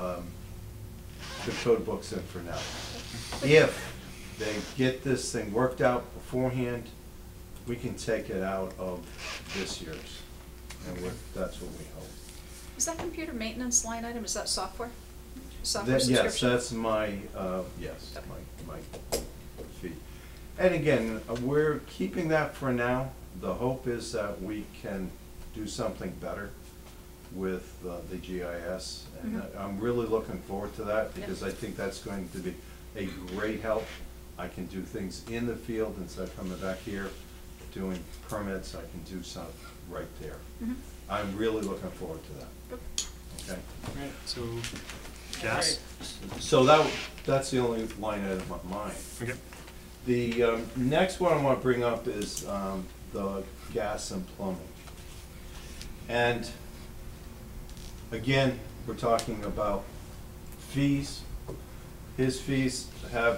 Speaker 11: code books in for now. If they get this thing worked out beforehand, we can take it out of this year's, and that's what we hope.
Speaker 2: Is that computer maintenance line item, is that software? Software
Speaker 11: Yes,
Speaker 2: subscription?
Speaker 11: that's my, yes, my fee. And again, we're keeping that for now. The hope is that we can do something better with the GIS. And I'm really looking forward to that, because I think that's going to be a great help. I can do things in the field instead of coming back here, doing permits. I can do stuff right there. I'm really looking forward to that. Okay?
Speaker 1: Right, so, gas?
Speaker 11: So that's the only line item of mine.
Speaker 1: Okay.
Speaker 11: The next one I want to bring up is the gas and plumbing. And again, we're talking about fees. His fees have,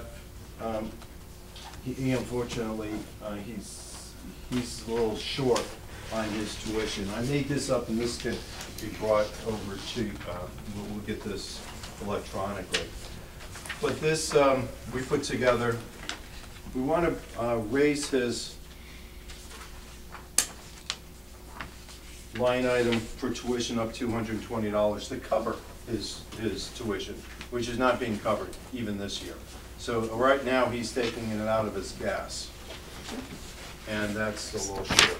Speaker 11: he unfortunately, he's a little short on his tuition. I made this up, and this can be brought over to, we'll get this electronically. But this, we put together, we want to raise his line item for tuition up $220 to cover his tuition, which is not being covered even this year. So right now, he's taking it out of his gas, and that's a little short.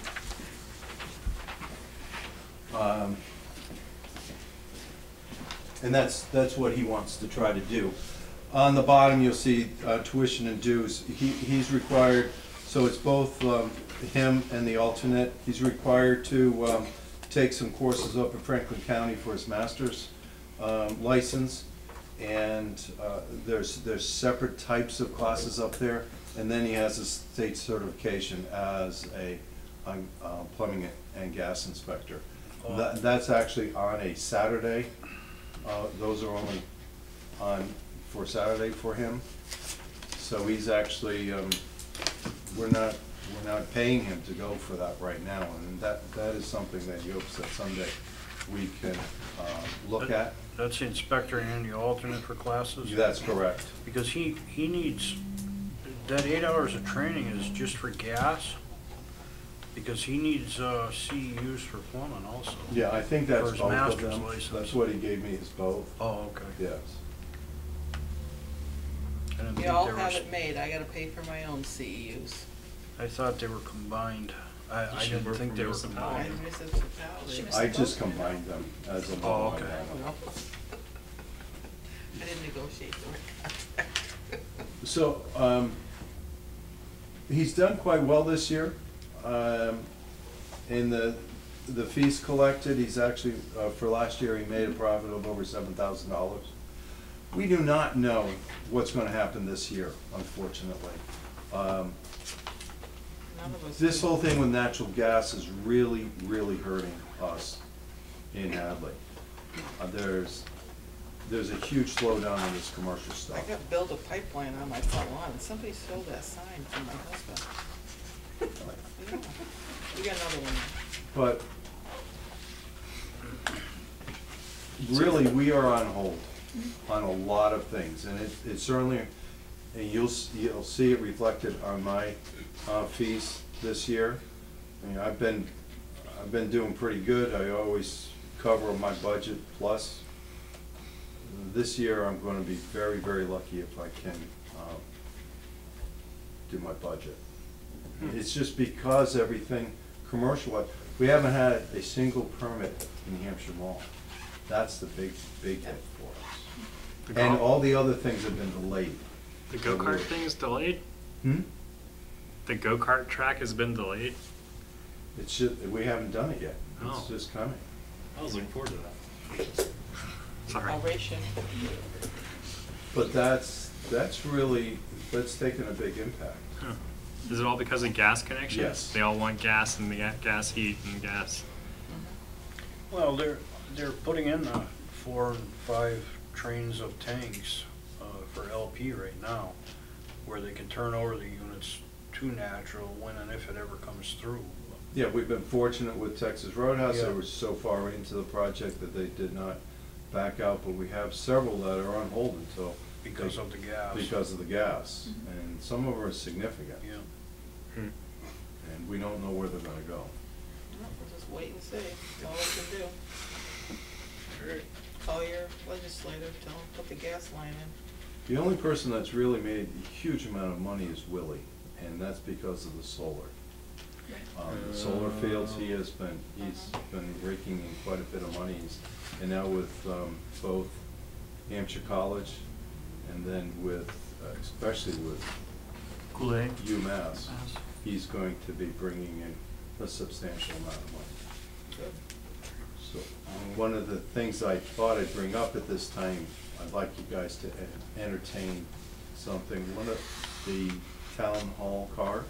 Speaker 11: And that's what he wants to try to do. On the bottom, you'll see tuition and dues. He's required, so it's both him and the alternate. He's required to take some courses up in Franklin County for his master's license. And there's separate types of classes up there. And then he has a state certification as a plumbing and gas inspector. That's actually on a Saturday. Those are only on for Saturday for him. So he's actually, we're not paying him to go for that right now, and that is something that he hopes that someday we can look at.
Speaker 6: That's the inspector and the alternate for classes?
Speaker 11: That's correct.
Speaker 6: Because he needs, that 8 hours of training is just for gas? Because he needs CEUs for plumbing also.
Speaker 11: Yeah, I think
Speaker 6: For
Speaker 11: that's
Speaker 6: his
Speaker 11: both of
Speaker 6: master's
Speaker 11: them.
Speaker 6: license.
Speaker 11: That's what he gave me, is both.
Speaker 6: Oh, okay.
Speaker 11: Yes.
Speaker 6: I didn't
Speaker 7: We
Speaker 6: think
Speaker 7: all
Speaker 6: they were
Speaker 7: have
Speaker 6: s-
Speaker 7: it made, I gotta pay for my own CEUs.
Speaker 6: I thought they were combined. I
Speaker 1: should
Speaker 6: didn't
Speaker 1: work
Speaker 6: think
Speaker 1: for
Speaker 6: they were
Speaker 1: municipality.
Speaker 6: combined.
Speaker 7: Municipality.
Speaker 11: I just combined them as a
Speaker 6: Oh,
Speaker 11: one.
Speaker 6: okay.
Speaker 7: I don't know. I didn't negotiate the contract.
Speaker 11: So, he's done quite well this year. In the fees collected, he's actually, for last year, he made a profit of over $7,000. We do not know what's gonna happen this year, unfortunately.
Speaker 7: None of us
Speaker 11: This
Speaker 7: do.
Speaker 11: whole thing with natural gas is really, really hurting us in Hadley. There's a huge slowdown in this commercial
Speaker 7: I
Speaker 11: stuff.
Speaker 7: got built a pipeline on my front lawn, and somebody stole that sign from my husband. Yeah. We got another one.
Speaker 11: But really, we are on hold on a lot of things, and it certainly, and you'll see it reflected on my fees this year. I mean, I've been doing pretty good. I always cover my budget plus. This year, I'm going to be very, very lucky if I can do my budget. It's just because everything commercial, we haven't had a single permit in Hampshire Mall. That's the big hit for us.
Speaker 1: The
Speaker 11: And
Speaker 1: golf-
Speaker 11: all the other things have been delayed.
Speaker 1: The go-kart thing is delayed?
Speaker 11: Hmm?
Speaker 1: The go-kart track has been delayed?
Speaker 11: It's just, we haven't done it yet. It's
Speaker 1: Oh.
Speaker 11: just coming.
Speaker 1: I was looking forward to that. Sorry.
Speaker 7: Operation.
Speaker 11: But that's really, that's taken a big impact.
Speaker 1: Huh. Is it all because of gas connections?
Speaker 11: Yes.
Speaker 1: They all want gas and gas heat and gas.
Speaker 6: Well, they're putting in 4 and 5 trains of tanks for LP right now, where they can turn over the units to natural when and if it ever comes through.
Speaker 11: Yeah, we've been fortunate with Texas Roadhouse.
Speaker 6: Yeah.
Speaker 11: They were so far into the project that they did not back out, but we have several that are on hold until.
Speaker 6: Because of the gas.
Speaker 11: Because of the gas, and some of them are significant,
Speaker 6: Yeah.
Speaker 1: Hmm.
Speaker 11: and we don't know where they're gonna go.
Speaker 7: We'll just wait and see, that's all we can do. Call your legislator, tell them put the gas line in.
Speaker 11: The only person that's really made a huge amount of money is Willie, and that's because of the solar. The solar fields, he's been raking in quite a bit of money, and now with both Hampshire College, and then with, especially with
Speaker 5: Kool-Aid.
Speaker 11: UMass, he's going to be bringing in a substantial amount of money. So, one of the things I thought I'd bring up at this time, I'd like you guys to entertain something. One of the town hall car,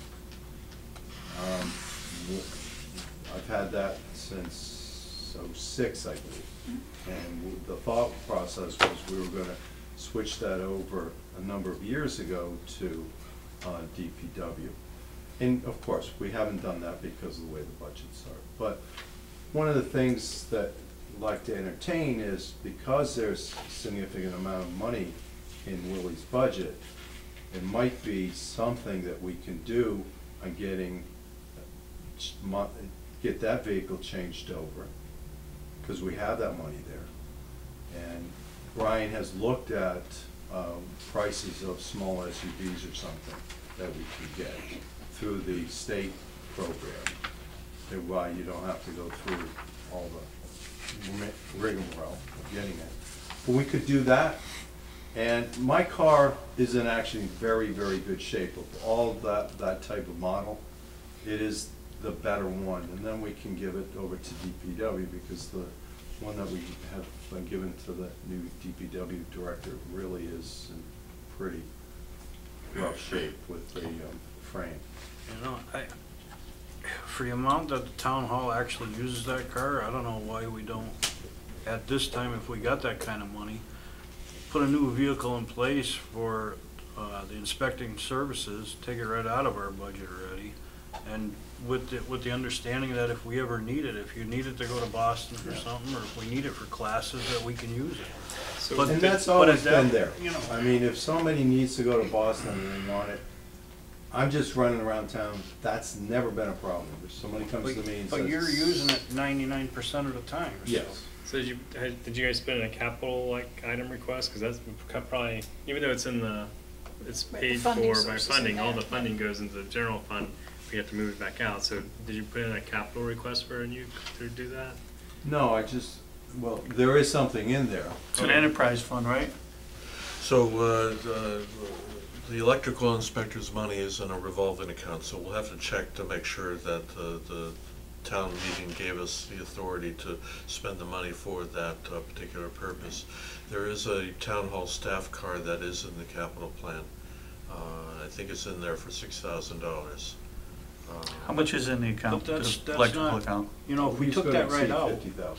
Speaker 11: I've had that since '06, I believe. And the thought process was we were gonna switch that over a number of years ago to DPW. And of course, we haven't done that because of the way the budgets are. But one of the things that I'd like to entertain is, because there's a significant amount of money in Willie's budget, it might be something that we can do on get that vehicle changed over, because we have that money there. And Brian has looked at prices of small SUVs or something that we can get through the state program, and why you don't have to go through all the rigmarole of getting it. But we could do that, and my car is in actually very, very good shape. Of all that type of model, it is the better one, and then we can give it over to DPW, because the one that we have been given to the new DPW director really is in pretty rough shape with the frame.
Speaker 6: You know, for the amount that the town hall actually uses that car, I don't know why we don't, at this time, if we got that kind of money, put a new vehicle in place for the inspecting services, take it right out of our budget already, and with the understanding that if we ever need it, if you need it to go to Boston for something, or if we need it for classes, that we can use it.
Speaker 1: So
Speaker 11: And that's always been there. I mean, if somebody needs to go to Boston and they want it, I'm just running around town, that's never been a problem. If somebody comes to me and says.
Speaker 6: But you're using it 99% of the time. So.
Speaker 11: Yes.
Speaker 1: So did you guys put in a capital item request? Because that's probably, even though it's in it's
Speaker 2: Right,
Speaker 1: paid
Speaker 2: the
Speaker 1: for
Speaker 2: funding
Speaker 1: by
Speaker 2: source is in
Speaker 1: funding, all
Speaker 2: there,
Speaker 1: the funding goes into the general fund. We have to move it back out. So did you put in a capital request for you to do that?
Speaker 11: No, well, there is something in there.
Speaker 5: It's an enterprise fund, right?
Speaker 4: So the electrical inspector's money is in a revolving account, so we'll have to check to make sure that the town meeting gave us the authority to spend the money for that particular purpose. There is a town hall staff car that is in the capital plan. I think it's in there for $6,000.
Speaker 5: How much is in the account,
Speaker 6: But that's
Speaker 5: the electrical
Speaker 6: not-
Speaker 5: account?
Speaker 6: You know, if we took that right out,
Speaker 11: $50,000.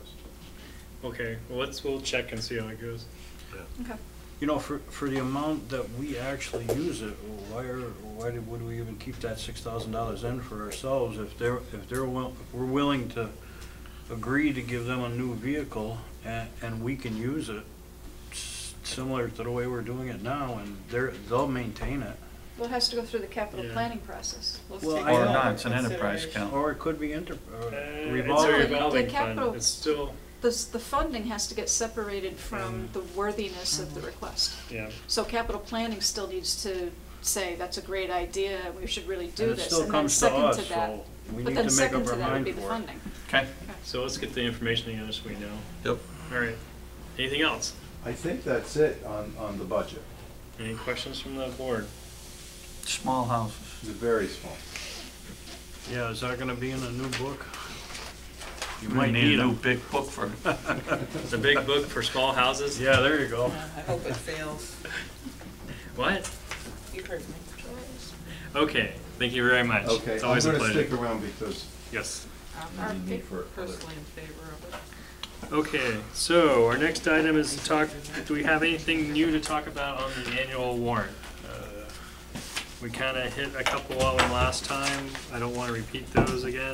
Speaker 1: Okay, well, we'll check and see how it goes.
Speaker 2: Okay.
Speaker 6: you know, for the amount that we actually use it, why would we even keep that $6,000 in for ourselves if we're willing to agree to give them a new vehicle and we can use it similar to the way we're doing it now, and they'll maintain it.
Speaker 2: Well, it has to go through the capital
Speaker 1: Yeah.
Speaker 2: planning process.
Speaker 7: Let's
Speaker 6: Well,
Speaker 7: take
Speaker 6: I
Speaker 5: Or
Speaker 7: that
Speaker 5: not,
Speaker 7: under
Speaker 5: it's an enterprise
Speaker 7: consideration.
Speaker 5: account.
Speaker 6: Or it could be
Speaker 1: It's a
Speaker 6: revolving.
Speaker 1: revolving
Speaker 2: The
Speaker 1: fund.
Speaker 2: capital-
Speaker 1: It's still,
Speaker 2: The funding has to get separated from the worthiness of the request.
Speaker 1: yeah.
Speaker 2: So capital planning still needs to say, that's a great idea, we should really do
Speaker 6: And it
Speaker 2: this.
Speaker 6: still
Speaker 2: And then
Speaker 6: comes to
Speaker 2: second
Speaker 6: us,
Speaker 2: to that.
Speaker 6: so we
Speaker 2: But
Speaker 6: need
Speaker 2: then
Speaker 6: to make
Speaker 2: second
Speaker 6: up
Speaker 2: to
Speaker 6: our
Speaker 2: that would be
Speaker 6: mind
Speaker 2: the
Speaker 6: for it.
Speaker 2: funding.
Speaker 5: Okay.
Speaker 1: So let's get the information together so we know.
Speaker 4: Yep.
Speaker 1: All right. Anything else?
Speaker 11: I think that's it on the budget.
Speaker 1: Any questions from the board?
Speaker 5: Small houses.
Speaker 11: It's very small.
Speaker 6: Yeah, is that gonna be in a new book? You
Speaker 5: We
Speaker 6: might
Speaker 5: need a new
Speaker 6: them.
Speaker 5: big book for,
Speaker 1: The big book for small houses?
Speaker 6: Yeah, there you go.
Speaker 7: I hope it fails.
Speaker 1: What?
Speaker 7: You heard me.
Speaker 1: Okay, thank you very much.
Speaker 10: Okay,
Speaker 1: It's
Speaker 10: I'm
Speaker 1: always a
Speaker 10: gonna
Speaker 1: pleasure.
Speaker 10: stick around because
Speaker 1: Yes.
Speaker 7: I'm
Speaker 10: need for
Speaker 7: personally in favor of it.
Speaker 1: Okay, so our next item is to talk, do we have anything new to talk about on the annual warrant? We kind of hit a couple of them last time. I don't want to repeat those again.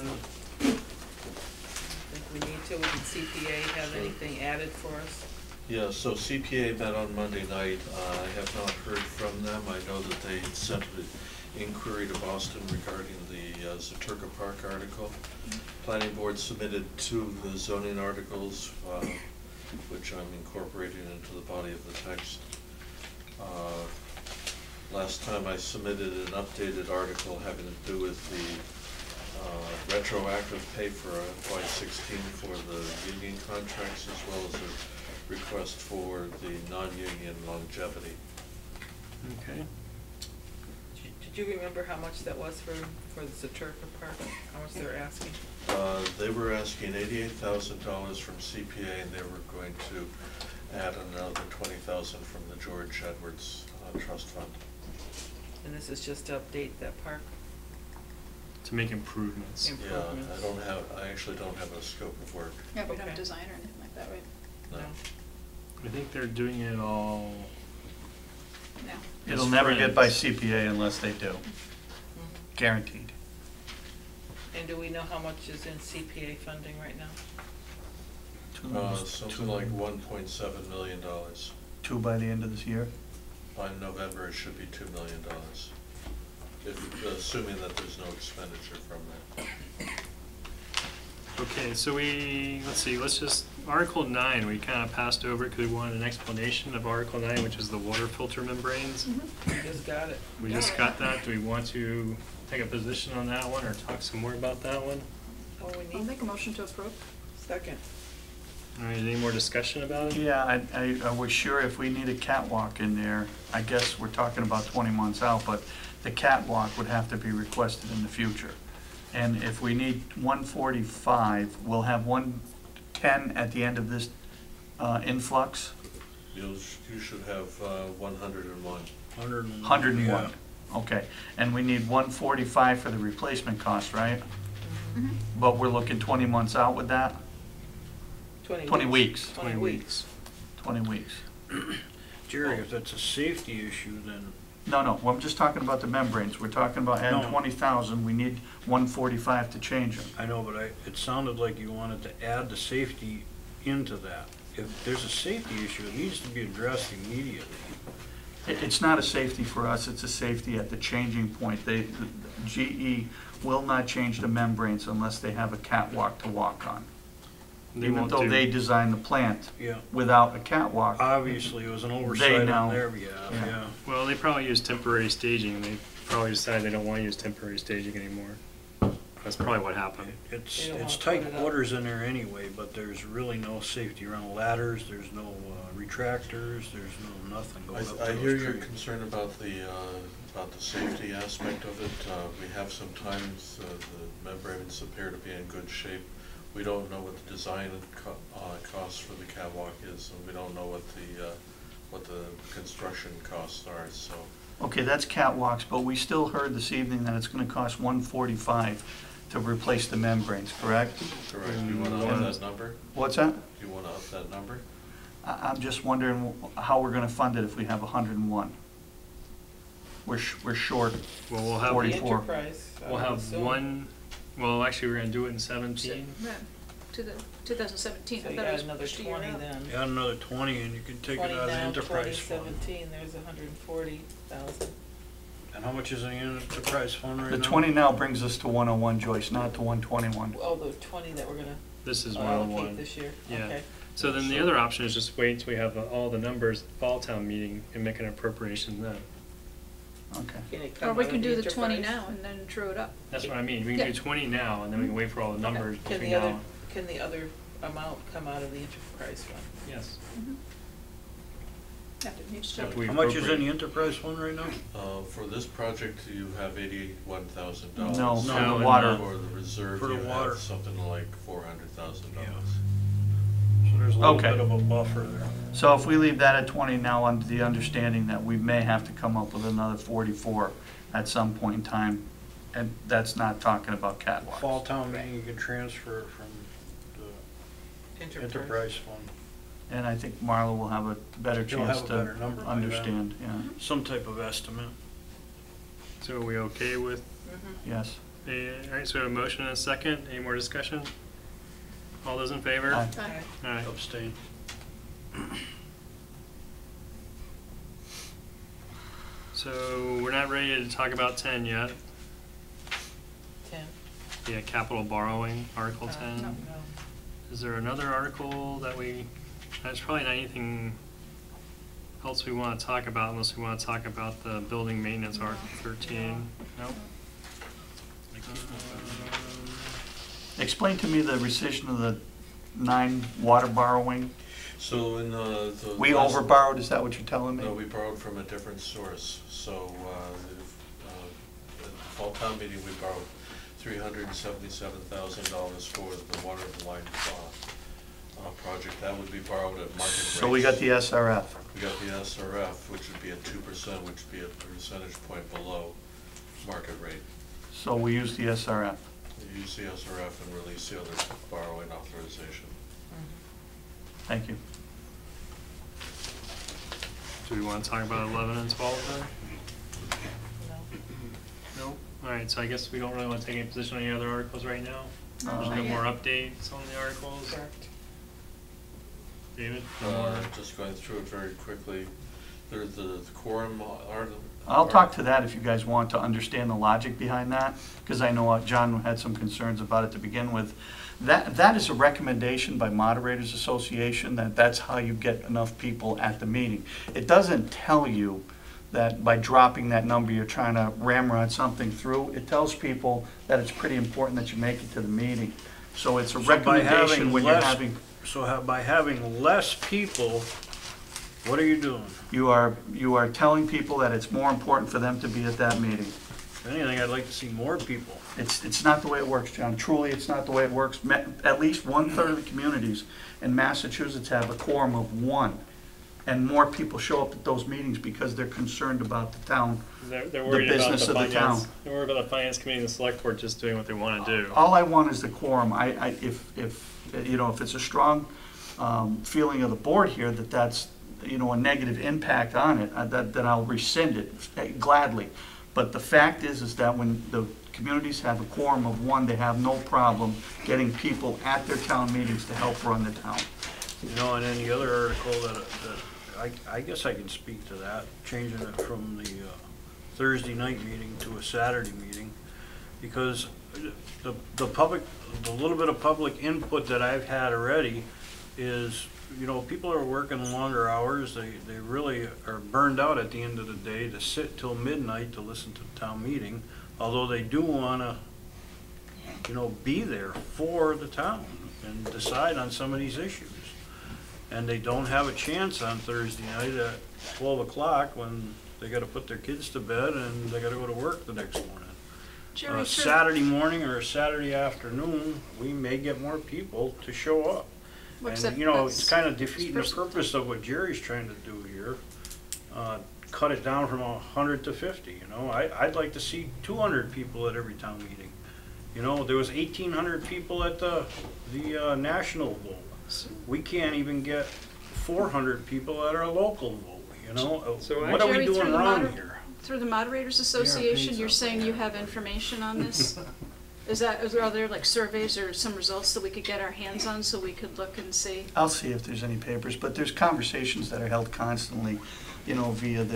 Speaker 7: If we need to, would CPA have anything added for us?
Speaker 4: Yeah, so CPA met on Monday night. I have not heard from them. I know that they sent an inquiry to Boston regarding the Zaturka Park article. Planning Board submitted 2 of the zoning articles, which I'm incorporating into the body of the text. Last time I submitted an updated article having to do with the retroactive pay for FY16 for the union contracts, as well as a request for the non-union longevity.
Speaker 1: Okay.
Speaker 7: Did you remember how much that was for the Zaturka Park? How much they were asking?
Speaker 4: They were asking $88,000 from CPA, and they were going to add another $20,000 from the George Edwards Trust Fund.
Speaker 7: And this is just to update that park?
Speaker 1: To make improvements.
Speaker 4: Yeah, I actually don't have a scope of work.
Speaker 2: Yeah, we don't have a
Speaker 7: Okay.
Speaker 2: design or anything like that, right?
Speaker 4: No.
Speaker 1: I think they're doing it all.
Speaker 2: No.
Speaker 5: it'll
Speaker 1: as
Speaker 5: never get by
Speaker 1: friends.
Speaker 5: CPA unless they do,
Speaker 7: Mhm.
Speaker 5: guaranteed.
Speaker 7: And do we know how much is in CPA funding right now?
Speaker 4: Something like $1.7 million.
Speaker 5: 2 by the end of this year?
Speaker 4: By November, it should be $2 million, assuming that there's no expenditure from that.
Speaker 1: Okay, so let's just, Article 9, we kind of passed over because we wanted an explanation of Article 9, which is the water filter membranes.
Speaker 7: We just got it.
Speaker 1: We just got that. Do we want to take a position on that one or talk some more about that one?
Speaker 7: Oh, we
Speaker 2: I'll
Speaker 7: need
Speaker 2: make a motion to approve.
Speaker 7: second.
Speaker 1: All right, any more discussion about it?
Speaker 5: Yeah, I was sure if we need a catwalk in there, I guess we're talking about 20 months out, but the catwalk would have to be requested in the future. And if we need 145, we'll have 110 at the end of this influx,
Speaker 4: You should have 101.
Speaker 5: 101. Okay, and we need 145 for the replacement cost, right?
Speaker 2: Mhm.
Speaker 5: But we're looking 20 months out with that? 20 weeks.
Speaker 7: 20 weeks.
Speaker 5: 20 weeks.
Speaker 6: Jerry, if that's a safety issue, then
Speaker 5: No, well, I'm just talking about the membranes. We're talking about adding
Speaker 6: No.
Speaker 5: 20,000. We need 145 to change them.
Speaker 6: I know, but it sounded like you wanted to add the safety into that. If there's a safety issue, it needs to be addressed immediately.
Speaker 5: It's not a safety for us, it's a safety at the changing point. GE will not change the membranes unless they have a catwalk to walk on.
Speaker 1: They
Speaker 5: Even
Speaker 1: won't
Speaker 5: though
Speaker 1: do-
Speaker 5: they designed the plant
Speaker 6: Yeah.
Speaker 5: without a catwalk.
Speaker 6: Obviously, it was an oversight
Speaker 5: now-
Speaker 6: on their behalf,
Speaker 5: yeah.
Speaker 6: yeah.
Speaker 1: Well, they probably use temporary staging. They probably decided they don't want to use temporary staging anymore. That's probably what happened.
Speaker 6: It's
Speaker 7: They don't wanna
Speaker 6: tight
Speaker 7: put it up.
Speaker 6: quarters in there anyway, but there's really no safety around ladders, there's no retractors, there's no nothing going up to
Speaker 4: I
Speaker 6: those
Speaker 4: hear your
Speaker 6: trees.
Speaker 4: concern about the safety aspect of it. We have sometimes the membranes appear to be in good shape. We don't know what the design costs for the catwalk is, and we don't know what the construction costs are, so.
Speaker 5: Okay, that's catwalks, but we still heard this evening that it's gonna cost 145 to replace the membranes, correct?
Speaker 4: Correct. Do you want to up that number?
Speaker 5: What's that?
Speaker 4: Do you want to up that number?
Speaker 5: I'm just wondering how we're gonna fund it if we have 101. We're short
Speaker 1: Well, we'll have,
Speaker 5: 44.
Speaker 7: Enterprise, I
Speaker 1: we'll
Speaker 7: would
Speaker 1: have
Speaker 7: assume.
Speaker 1: one, well, actually, we're going to do it in 17.
Speaker 2: No, to the 2017.
Speaker 7: So
Speaker 2: I
Speaker 7: you
Speaker 2: thought it
Speaker 7: got
Speaker 2: was
Speaker 7: another
Speaker 2: pushed a year
Speaker 7: 20
Speaker 2: out.
Speaker 7: then.
Speaker 6: Add another 20 and you can take it
Speaker 7: 20
Speaker 6: out of the
Speaker 7: now,
Speaker 6: enterprise fund.
Speaker 7: 2017, there's 140,000.
Speaker 6: And how much is in the enterprise fund right now?
Speaker 5: The 20 now brings us to 101, Joyce, not to 121.
Speaker 7: Oh, the 20 that we're gonna
Speaker 1: This is
Speaker 7: allocate
Speaker 1: 101.
Speaker 7: this year,
Speaker 1: Yeah.
Speaker 7: okay.
Speaker 1: So then the other option is just wait until we have all the numbers at fall town meeting and make an appropriation then.
Speaker 5: Okay.
Speaker 7: Can it come
Speaker 2: Or we
Speaker 7: out
Speaker 2: can
Speaker 7: of
Speaker 2: do the 20
Speaker 7: enterprise?
Speaker 2: now and then true it up.
Speaker 1: That's what I mean. We can do 20 now and then we can wait for all the numbers
Speaker 7: Can
Speaker 1: between
Speaker 7: the
Speaker 1: now
Speaker 7: other,
Speaker 1: and.
Speaker 7: can the other amount come out of the enterprise fund?
Speaker 1: Yes.
Speaker 2: Mhm.
Speaker 6: How much is in the enterprise fund right now?
Speaker 4: For this project, you have $81,000.
Speaker 5: No,
Speaker 6: No,
Speaker 5: the water.
Speaker 4: For the reserve,
Speaker 6: For the
Speaker 4: you
Speaker 6: water.
Speaker 4: have something like $400,000.
Speaker 6: So there's a little
Speaker 5: Okay.
Speaker 6: bit of a buffer there.
Speaker 5: So if we leave that at 20 now, under the understanding that we may have to come up with another 44 at some point in time, and that's not talking about catwalks.
Speaker 6: Fall town meeting, you can transfer it from the enterprise fund.
Speaker 5: And I think Marla will have a better
Speaker 6: You'll
Speaker 5: chance
Speaker 6: have a better number
Speaker 5: to
Speaker 6: by then.
Speaker 5: understand, yeah,
Speaker 6: Some type of estimate.
Speaker 1: So are we okay with,
Speaker 5: yes.
Speaker 1: all right, so we have a motion and a second. Any more discussion? All those in favor?
Speaker 5: Aye.
Speaker 1: All right.
Speaker 6: Abstain.
Speaker 1: So we're not ready to talk about 10 yet.
Speaker 7: 10.
Speaker 1: Yeah, capital borrowing, Article 10.
Speaker 7: No.
Speaker 1: Is there another article that there's probably not anything else we want to talk about unless we want to talk about the building maintenance, Article 13. No?
Speaker 5: Explain to me the rescission of the 9 water borrowing.
Speaker 4: So in the
Speaker 5: We
Speaker 4: last-
Speaker 5: over borrowed, is that what you're telling me?
Speaker 4: No, we borrowed from a different source. So at the fall town meeting, we borrowed $377,000 for the water line project. That would be borrowed at market rates.
Speaker 5: So we got the SRF.
Speaker 4: We got the SRF, which would be at 2%, which would be a percentage point below market rate.
Speaker 5: So we used the SRF.
Speaker 4: You use the SRF and release the other borrowing authorization.
Speaker 5: Thank you.
Speaker 1: Do we want to talk about 11 and 12 then?
Speaker 7: No.
Speaker 1: No? All right, so I guess we don't really want to take any position on any other articles right now? There's no
Speaker 2: not
Speaker 1: more
Speaker 2: yet.
Speaker 1: updates on the articles?
Speaker 7: Correct.
Speaker 1: David? No more?
Speaker 4: Just going through it very quickly. There's the quorum.
Speaker 5: I'll talk to that if you guys want to understand the logic behind that, because I know John had some concerns about it to begin with. That is a recommendation by Moderators Association, that's how you get enough people at the meeting. It doesn't tell you that by dropping that number, you're trying to ramrod something through. It tells people that it's pretty important that you make it to the meeting. So it's a
Speaker 6: So by
Speaker 5: recommendation
Speaker 6: having
Speaker 5: when you're
Speaker 6: less-
Speaker 5: having,
Speaker 6: By having less people, what are you doing?
Speaker 5: you are telling people that it's more important for them to be at that meeting.
Speaker 6: If anything, I'd like to see more people.
Speaker 5: It's not the way it works, John. Truly, it's not the way it works. At least 1/3 of the communities in Massachusetts have a quorum of 1. And more people show up at those meetings because they're concerned about the town.
Speaker 1: They're worried about
Speaker 5: business of the
Speaker 1: finance.
Speaker 5: town.
Speaker 1: They're worried about the finance committee and the select board just doing what they want to do.
Speaker 5: All I want is the quorum. If it's a strong feeling of the board here that that's, a negative impact on it, then I'll rescind it gladly. But the fact is that when the communities have a quorum of 1, they have no problem getting people at their town meetings to help run the town.
Speaker 6: And then the other article that I guess I can speak to that, changing it from the Thursday night meeting to a Saturday meeting, because the little bit of public input that I've had already is, people are working longer hours, they really are burned out at the end of the day to sit till midnight to listen to the town meeting, although they do wanna, be there for the town and decide on some of these issues. And they don't have a chance on Thursday night at 12 o'clock when they gotta put their kids to bed and they gotta go to work the next morning.
Speaker 2: Jerry,
Speaker 6: A
Speaker 2: sure.
Speaker 6: Saturday morning or a Saturday afternoon, we may get more people to show up.
Speaker 2: What's
Speaker 6: And,
Speaker 2: that-
Speaker 6: it's kind of defeating the
Speaker 2: personal.
Speaker 6: purpose of what Jerry's trying to do here. Cut it down from 100 to 50, I'd like to see 200 people at every town meeting. There was 1,800 people at the national vote. We can't even get 400 people at our local vote,
Speaker 1: So
Speaker 6: What are we
Speaker 2: Jerry,
Speaker 6: doing
Speaker 2: through the
Speaker 6: wrong here?
Speaker 2: Through the Moderators Association, you're saying you have information on this? Are there like surveys or some results that we could get our hands on so we could look and see?
Speaker 5: I'll see if there's any papers, but there's conversations that are held constantly, via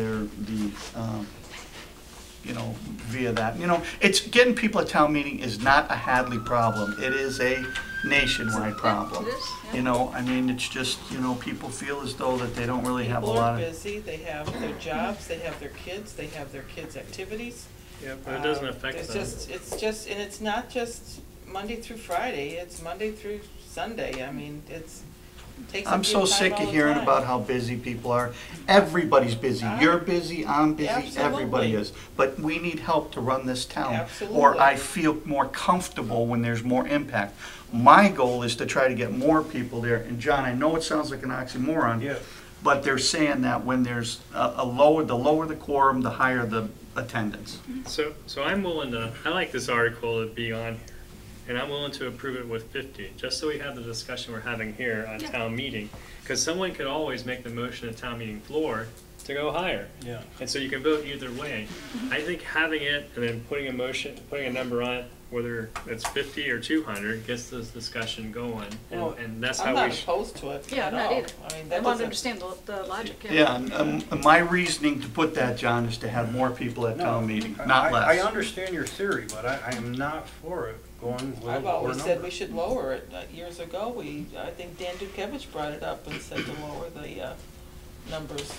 Speaker 5: via that. It's getting people at town meeting is not a Hadley problem. It is a nationwide problem.
Speaker 2: It is, yeah.
Speaker 5: It's just, people feel as though that they don't really have a
Speaker 7: People
Speaker 5: lot
Speaker 7: are
Speaker 5: of.
Speaker 7: busy, they have their jobs, they have their kids, they have their kids' activities.
Speaker 1: Yeah, but it doesn't affect
Speaker 7: It's
Speaker 1: them.
Speaker 7: and it's not just Monday through Friday, it's Monday through Sunday. Takes
Speaker 5: I'm
Speaker 7: up
Speaker 5: so
Speaker 7: your time
Speaker 5: sick
Speaker 7: all
Speaker 5: of
Speaker 7: the
Speaker 5: hearing
Speaker 7: time.
Speaker 5: about how busy people are. Everybody's busy. You're busy, I'm busy, everybody
Speaker 7: Absolutely.
Speaker 5: is. But we need help to run this town. Or
Speaker 7: Absolutely.
Speaker 5: I feel more comfortable when there's more impact. My goal is to try to get more people there. And John, I know it sounds like an oxymoron.
Speaker 6: Yeah.
Speaker 5: But they're saying that when there's the lower the quorum, the higher the attendance.
Speaker 1: So I'm willing to, I like this article to be on here, and I'm willing to approve it with 50, just so we have the discussion we're having here on
Speaker 2: Yeah.
Speaker 1: town meeting. Because someone could always make the motion at town meeting floor to go higher.
Speaker 6: Yeah.
Speaker 1: And so you can vote either way. I think having it and then putting a number on it, whether it's 50 or 200, gets this discussion going.
Speaker 6: Well,
Speaker 1: And that's
Speaker 7: I'm
Speaker 1: how
Speaker 7: not
Speaker 1: we should.
Speaker 7: opposed to it
Speaker 2: Yeah,
Speaker 7: at
Speaker 2: I'm not
Speaker 7: all.
Speaker 2: either.
Speaker 7: I mean,
Speaker 2: I
Speaker 7: that
Speaker 2: want to
Speaker 7: doesn't,
Speaker 2: understand the logic.
Speaker 5: Yeah, and my reasoning to put that, John, is to have more people at town meeting, not less.
Speaker 6: I understand your theory, but I am not for it going with a
Speaker 7: I've
Speaker 6: lower
Speaker 7: always said
Speaker 6: number.
Speaker 7: we should lower it. Years ago, I think Dan Dukevich brought it up and said to lower the numbers.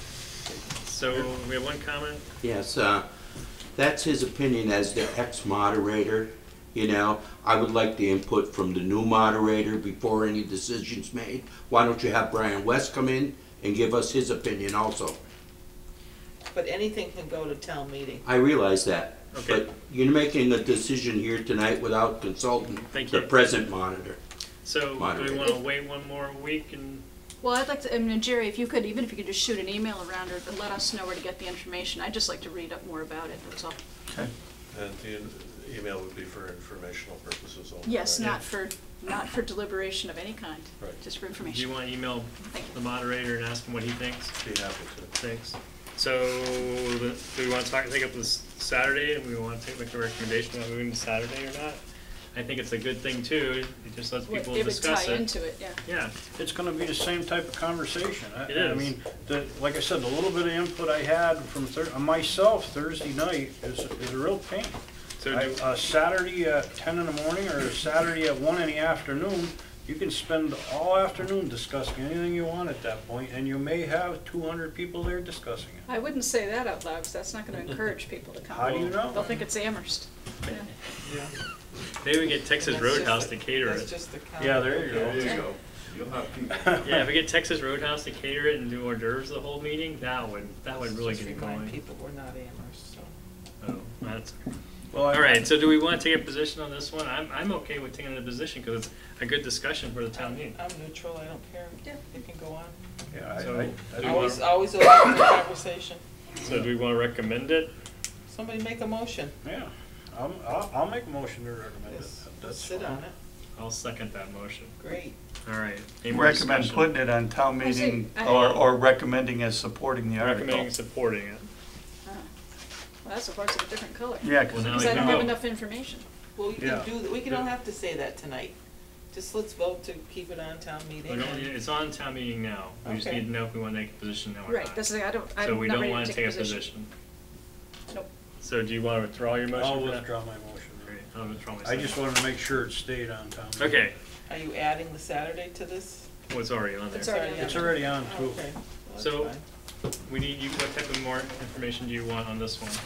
Speaker 1: So we have one comment.
Speaker 3: Yes, that's his opinion as the ex-moderator. You know, I would like the input from the new moderator before any decision's made. Why don't you have Brian West come in and give us his opinion also?
Speaker 7: But anything can go to town meeting.
Speaker 3: I realize that.
Speaker 1: Okay.
Speaker 3: But you're making a decision here tonight without consulting
Speaker 1: Thank
Speaker 3: the
Speaker 1: you.
Speaker 3: present monitor.
Speaker 1: So do we
Speaker 3: Moderator.
Speaker 1: want to wait one more week and?
Speaker 2: Well, I'd like to, I mean, Jerry, if you could, even if you could just shoot an email around or let us know where to get the information. I'd just like to read up more about it, that's all.
Speaker 5: Okay.
Speaker 4: And the email would be for informational purposes only.
Speaker 2: Yes,
Speaker 4: right?
Speaker 2: not for deliberation of any kind,
Speaker 4: Right.
Speaker 2: just for
Speaker 1: Do you
Speaker 2: information.
Speaker 1: want to email
Speaker 2: Thank you.
Speaker 1: the moderator and ask him what he thinks?
Speaker 4: Be happy to.
Speaker 1: Thanks. So, do we want to take up this Saturday, and we want to make a recommendation about moving to Saturday or not? I think it's a good thing too, it just lets people
Speaker 2: It would
Speaker 1: discuss
Speaker 2: tie
Speaker 1: it.
Speaker 2: into it, yeah.
Speaker 1: Yeah,
Speaker 6: It's gonna be the same type of conversation.
Speaker 1: It
Speaker 6: I
Speaker 1: is.
Speaker 6: mean, like I said, the little bit of input I had from myself Thursday night is a real pain.
Speaker 1: so
Speaker 6: A Saturday at 10 in the morning or a Saturday at 1 in the afternoon, you can spend all afternoon discussing anything you want at that point, and you may have 200 people there discussing it.
Speaker 2: I wouldn't say that out loud, because that's not gonna encourage people to come.
Speaker 6: How do you know?
Speaker 2: They'll think it's Amherst. Yeah.
Speaker 1: maybe we get Texas
Speaker 7: And that's just
Speaker 1: Roadhouse
Speaker 7: the-
Speaker 1: to cater
Speaker 7: That's
Speaker 1: it.
Speaker 7: just the county.
Speaker 6: Yeah, there you go.
Speaker 11: There you go. You'll have people.
Speaker 1: Yeah, if we get Texas Roadhouse to cater it and do hors d'oeuvres the whole meeting, that would really
Speaker 7: Just
Speaker 1: get it
Speaker 7: remind
Speaker 1: going.
Speaker 7: people we're not Amherst, so.
Speaker 1: Oh, that's,
Speaker 6: Well,
Speaker 1: all right, so do we want to take a position on this one? I'm okay with taking a position, because it's a good discussion for the town meeting.
Speaker 7: I'm neutral, I don't care.
Speaker 2: Yeah.
Speaker 7: It can go on.
Speaker 6: Yeah,
Speaker 1: So-
Speaker 6: I
Speaker 1: Do you
Speaker 7: Always,
Speaker 1: want-
Speaker 7: always open for conversation.
Speaker 1: So do we want to recommend it?
Speaker 7: Somebody make a motion.
Speaker 6: yeah, I'll make a motion to recommend it.
Speaker 7: Yes,
Speaker 6: That's
Speaker 7: sit
Speaker 6: fine.
Speaker 7: on it.
Speaker 1: I'll second that motion.
Speaker 7: Great.
Speaker 1: All right. Any more
Speaker 5: Recommend
Speaker 1: discussion?
Speaker 5: putting it on town
Speaker 2: I see.
Speaker 5: meeting
Speaker 2: I-
Speaker 5: or recommending as supporting the article.
Speaker 1: Recommending supporting it.
Speaker 2: Ah. Well, that's a horse of a different color.
Speaker 5: Yeah,
Speaker 1: Well, now
Speaker 2: Because
Speaker 1: we
Speaker 2: I don't
Speaker 1: know.
Speaker 2: have enough information.
Speaker 7: Well, you
Speaker 6: Yeah.
Speaker 7: can do, we don't have to say that tonight. Just let's vote to keep it on town
Speaker 1: We
Speaker 7: meeting.
Speaker 1: don't, it's on town meeting now. We just
Speaker 7: Okay.
Speaker 1: need to know if we want to take a position now or
Speaker 2: Right,
Speaker 1: not.
Speaker 2: that's,
Speaker 1: So
Speaker 2: I'm
Speaker 1: we
Speaker 2: not
Speaker 1: don't
Speaker 2: ready
Speaker 1: want
Speaker 2: to
Speaker 1: to take a position.
Speaker 2: Nope.
Speaker 1: So do you want to withdraw your motion
Speaker 6: I'll
Speaker 1: for that?
Speaker 6: withdraw my motion.
Speaker 1: Great, I'll withdraw my
Speaker 6: I
Speaker 1: second.
Speaker 6: just wanted to make sure it stayed on town. meeting.
Speaker 1: Okay,
Speaker 7: Are you adding the Saturday to this?
Speaker 1: what's already on there?
Speaker 2: It's already on.
Speaker 6: It's already on
Speaker 7: Oh,
Speaker 6: too.
Speaker 7: okay. Well, that's
Speaker 1: So-
Speaker 7: fine.
Speaker 1: We need, what type of more information do you want on this one?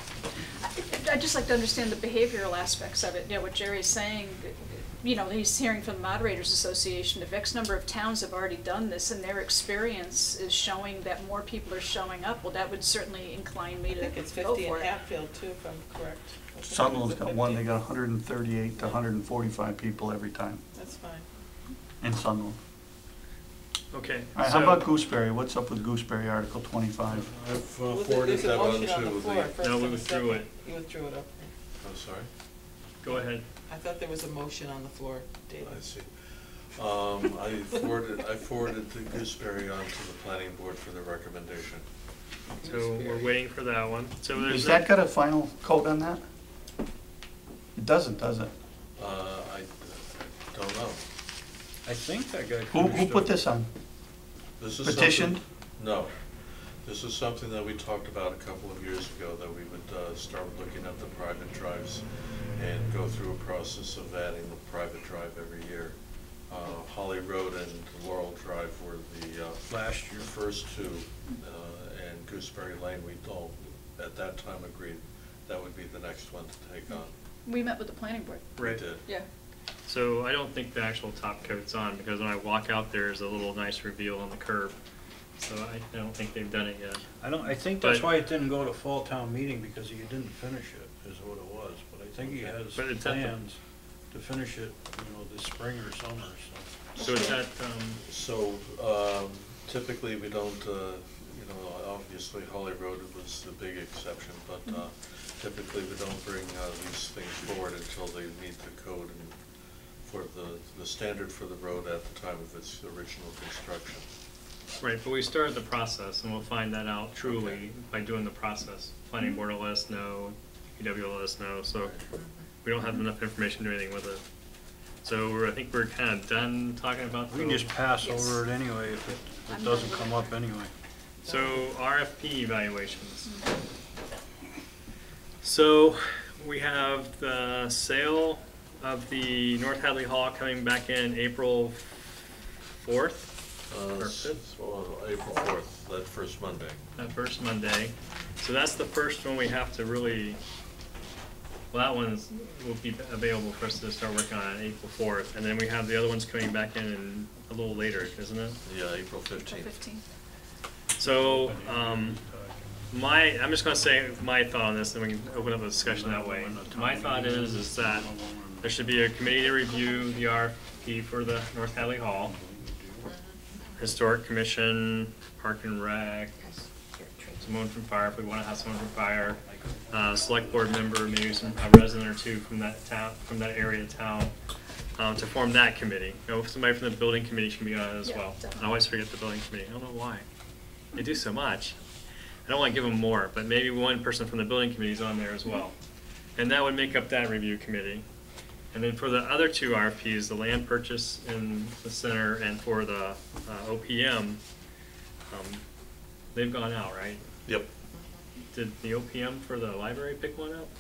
Speaker 2: I'd just like to understand the behavioral aspects of it, you know, what Jerry's saying, you know, he's hearing from the Moderators Association, if X number of towns have already done this and their experience is showing that more people are showing up, well, that would certainly incline me
Speaker 7: I
Speaker 2: to
Speaker 7: think it's
Speaker 2: go
Speaker 7: 50 in
Speaker 2: for it.
Speaker 7: Hatfield too, if I'm correct. I think
Speaker 5: Sunderland's
Speaker 7: it's a
Speaker 5: got one,
Speaker 7: 50.
Speaker 5: they got 138 to 145 people every time
Speaker 7: That's fine.
Speaker 5: in Sunderland.
Speaker 1: Okay.
Speaker 5: All right, how
Speaker 1: so-
Speaker 5: about Gooseberry? What's up with Gooseberry, Article 25?
Speaker 4: I've
Speaker 7: Well,
Speaker 4: forwarded
Speaker 7: there's a
Speaker 4: that on
Speaker 7: motion on the
Speaker 4: to
Speaker 7: floor,
Speaker 4: the,
Speaker 7: first
Speaker 1: No, we
Speaker 7: and a
Speaker 1: withdrew
Speaker 7: second.
Speaker 1: it.
Speaker 7: You withdrew it, okay.
Speaker 4: I'm sorry,
Speaker 1: Go ahead.
Speaker 7: I thought there was a motion on the floor, David.
Speaker 4: I see. I forwarded the Gooseberry on to the planning board for the recommendation.
Speaker 1: So we're waiting for that one. So there's
Speaker 5: Has that got a final code on that? It doesn't, does it?
Speaker 4: I don't know.
Speaker 6: I think that guy.
Speaker 5: Who put this on?
Speaker 4: This is
Speaker 5: Petitioned?
Speaker 4: something- No. This is something that we talked about a couple of years ago, that we would start looking at the private drives and go through a process of adding the private drive every year. Holly Road and Laurel Drive were the
Speaker 6: Last year.
Speaker 4: first two, and Gooseberry Lane, we all, at that time, agreed that would be the next one to take on.
Speaker 2: We met with the planning board,
Speaker 4: We did.
Speaker 2: yeah.
Speaker 1: So I don't think the actual top coat's on, because when I walk out there's a little nice reveal on the curb. So I don't think they've done it yet.
Speaker 6: I think that's
Speaker 1: But-
Speaker 6: why it didn't go to fall town meeting, because you didn't finish it, is what it was. But I think he has
Speaker 1: But it's at the-
Speaker 6: plans to finish it, this spring or summer, so.
Speaker 1: So it's at,
Speaker 4: So typically we don't, obviously Holly Road was the big exception, but typically we don't bring these things forward until they meet the code and for the standard for the road at the time of its original construction.
Speaker 1: right, but we started the process, and we'll find that out truly
Speaker 4: Okay.
Speaker 1: by doing the process. Planning board will let us know, PW will let us know, so we don't have enough information to do anything with it. So I think we're kind of done talking about
Speaker 6: We can just pass
Speaker 2: Yes.
Speaker 6: over it anyway if
Speaker 2: I'm
Speaker 6: it doesn't
Speaker 2: done
Speaker 6: come
Speaker 2: with
Speaker 6: up anyway.
Speaker 1: So RFP evaluations. So we have the sale of the North Hadley Hall coming back in April 4th, or 5th,
Speaker 4: April 4th, that first Monday.
Speaker 1: that first Monday. So that's the first one we have to really, well, that one will be available for us to start working on April 4th. And then we have the other ones coming back in a little later, isn't it?
Speaker 4: Yeah, April
Speaker 2: April
Speaker 4: 15th.
Speaker 2: 15th.
Speaker 1: So, I'm just gonna say my thought on this, and we can open up a discussion that way. My thought is that there should be a committee to review the RFP for the North Hadley Hall. Historic Commission, Park and Rec, someone from fire, if we wanna have someone from fire. Select board member, maybe a resident or two from that town, from that area of town, to form that committee. Somebody from the building committee should be on it as
Speaker 2: Yeah,
Speaker 1: well.
Speaker 2: definitely.
Speaker 1: I always forget the building committee, I don't know why. They do so much. I don't want to give them more, but maybe one person from the building committee is on there as well. And that would make up that review committee. And then for the other two RFPs, the land purchase in the center and for the OPM, they've gone out, right?
Speaker 4: Yep.
Speaker 1: Did the OPM for the library pick one up?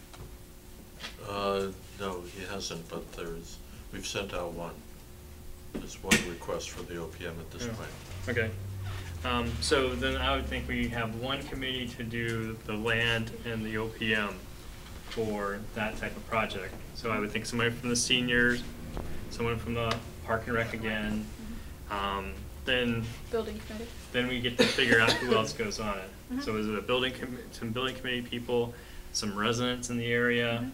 Speaker 4: No, he hasn't, but we've sent out one. There's one request for the OPM at this
Speaker 1: Yeah.
Speaker 4: point.
Speaker 1: Okay. So then I would think we have one committee to do the land and the OPM for that type of project. So I would think somebody from the seniors, someone from the Park and Rec again, then
Speaker 2: Building committee.
Speaker 1: then we get to figure out who else goes on it. So is it some building committee people, some residents in the area?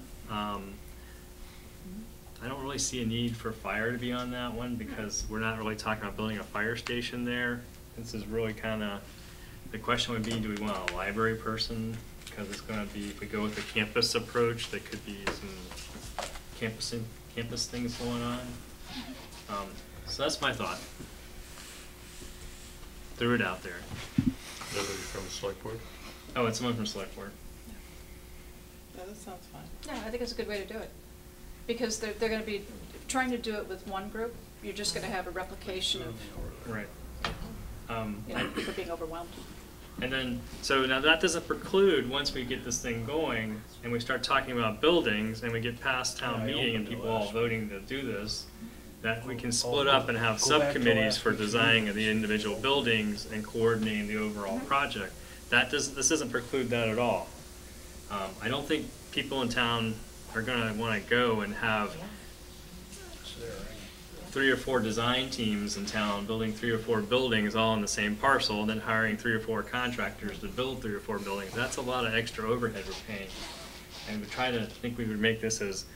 Speaker 1: I don't really see a need for fire to be on that one, because we're not really talking about building a fire station there. This is really kinda, the question would be, do we want a library person? Because it's gonna be, if we go with the campus approach, there could be some campus things going on. So that's my thought. Threw it out there.
Speaker 4: Nobody from the select board?
Speaker 1: Oh, it's someone from select board.
Speaker 7: Yeah, that sounds fine.
Speaker 2: Yeah, I think it's a good way to do it. Because they're gonna be, trying to do it with one group, you're just gonna have a replication of,
Speaker 1: Right.
Speaker 2: people being overwhelmed.
Speaker 1: And then, so now that doesn't preclude, once we get this thing going and we start talking about buildings and we get past town
Speaker 6: Yeah, I
Speaker 1: meeting and
Speaker 6: opened it
Speaker 1: people all
Speaker 6: last
Speaker 1: voting to do this, that we can split up and have
Speaker 6: Go back to
Speaker 1: subcommittees
Speaker 6: last
Speaker 1: for
Speaker 6: week's
Speaker 1: designing of the individual buildings and coordinating the overall project. This doesn't preclude that at all. I don't think people in town are gonna wanna go and have
Speaker 6: It's there, ain't it?
Speaker 1: 3 or 4 design teams in town building 3 or 4 buildings all on the same parcel, and then hiring 3 or 4 contractors to build 3 or 4 buildings. That's a lot of extra overhead we're paying. And we try to think we would make this as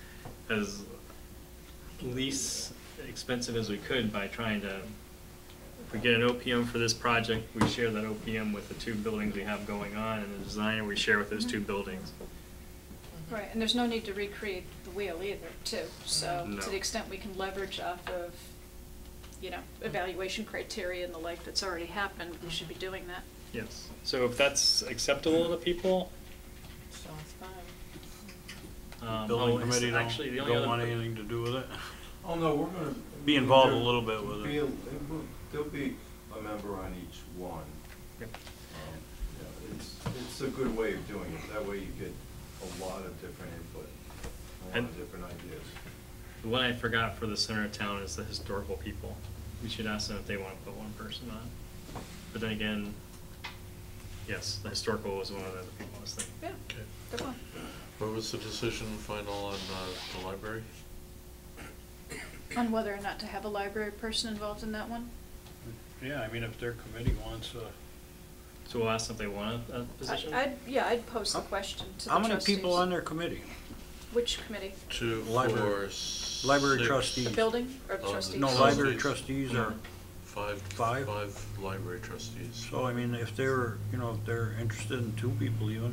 Speaker 1: least expensive as we could by trying to, if we get an OPM for this project, we share that OPM with the 2 buildings we have going on, and the designer we share with those 2 buildings.
Speaker 2: Right, and there's no need to recreate the wheel either, too. So
Speaker 1: No.
Speaker 2: to the extent we can leverage off of, evaluation criteria and the like that's already happened, we should be doing that.
Speaker 1: Yes. So if that's acceptable to people,
Speaker 7: Sounds fine.
Speaker 6: Building committee
Speaker 1: actually, the only
Speaker 6: don't want
Speaker 1: other,
Speaker 6: anything to do with it.
Speaker 11: Oh, no, we're gonna.
Speaker 6: Be involved a little bit with
Speaker 11: Be
Speaker 6: it.
Speaker 11: There'll be a member on each one.
Speaker 1: Yep.
Speaker 11: It's a good way of doing it. That way you get a lot of different input, a lot
Speaker 1: And-
Speaker 11: of different ideas.
Speaker 1: the one I forgot for the center of town is the historical people. We should ask them if they want to put one person on. But then again, yes, the historical was one of the other people I was thinking.
Speaker 2: Yeah,
Speaker 4: Okay.
Speaker 2: good one.
Speaker 4: What was the decision final on the library?
Speaker 2: On whether or not to have a library person involved in that one?
Speaker 6: Yeah, I mean, if their committee wants
Speaker 1: So we'll ask if they want a position?
Speaker 2: I'd pose the question to the
Speaker 6: how
Speaker 2: trustees.
Speaker 6: many people on their committee?
Speaker 2: Which committee?
Speaker 4: Two,
Speaker 6: Library-
Speaker 4: four,
Speaker 6: library
Speaker 4: six,
Speaker 6: trustees.
Speaker 2: The building or the
Speaker 4: Oh,
Speaker 2: trustees?
Speaker 6: No, library trustees are,
Speaker 4: Five
Speaker 6: Five?
Speaker 4: library trustees.
Speaker 6: so I mean, if they're, if they're interested in 2 people even.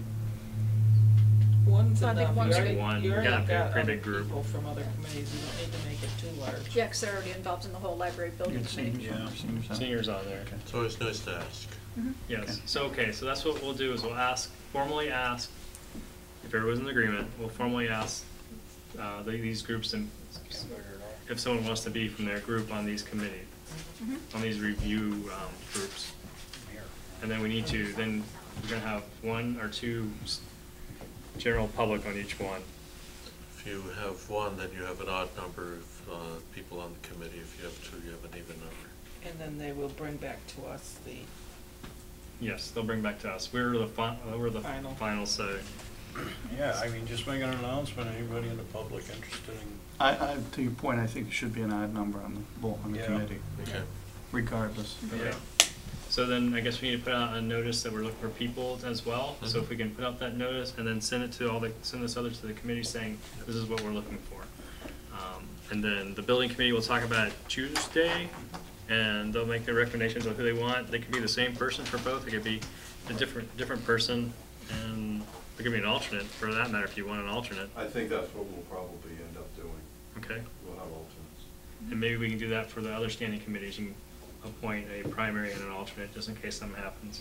Speaker 7: One's
Speaker 2: I think
Speaker 7: enough.
Speaker 2: one's
Speaker 7: You
Speaker 2: good.
Speaker 7: already-
Speaker 1: One.
Speaker 7: You
Speaker 1: We got a
Speaker 7: already got
Speaker 1: pretty
Speaker 7: other
Speaker 1: big group.
Speaker 7: people from other committees, you don't need to make it too large.
Speaker 2: Yeah, 'cause they're already involved in the whole library building
Speaker 5: Good
Speaker 2: committee.
Speaker 5: seniors,
Speaker 6: Yeah.
Speaker 5: seniors, huh?
Speaker 1: Seniors on there.
Speaker 5: Okay.
Speaker 4: It's always nice to ask.
Speaker 1: Yes, so that's what we'll do is we'll formally ask, if everyone's in agreement, we'll formally ask these groups and if someone wants to be from their group on these committees, on these review groups. And then then we're gonna have 1 or 2 general public on each one.
Speaker 4: If you have 1, then you have an odd number of people on the committee. If you have 2, you have an even number.
Speaker 7: And then they will bring back to us the,
Speaker 1: Yes, they'll bring back to us. We're the
Speaker 7: Final.
Speaker 1: final say.
Speaker 6: Yeah, I mean, just make an announcement, anybody in the public interested in.
Speaker 5: To your point, I think it should be an odd number on the
Speaker 6: Yeah.
Speaker 5: committee,
Speaker 4: Okay.
Speaker 5: regardless.
Speaker 1: Yeah. So then I guess we need to put out a notice that we're looking for people as well. So if we can put out that notice and then send this other to the committee saying, this is what we're looking for. And then the building committee will talk about it Tuesday and they'll make their recommendations on who they want. They could be the same person for both. It could be a different person and there could be an alternate for that matter if you want an alternate.
Speaker 11: I think that's what we'll probably end up doing.
Speaker 1: Okay.
Speaker 11: We'll have alternates.
Speaker 1: And maybe we can do that for the other standing committees. You can appoint a primary and an alternate just in case something happens.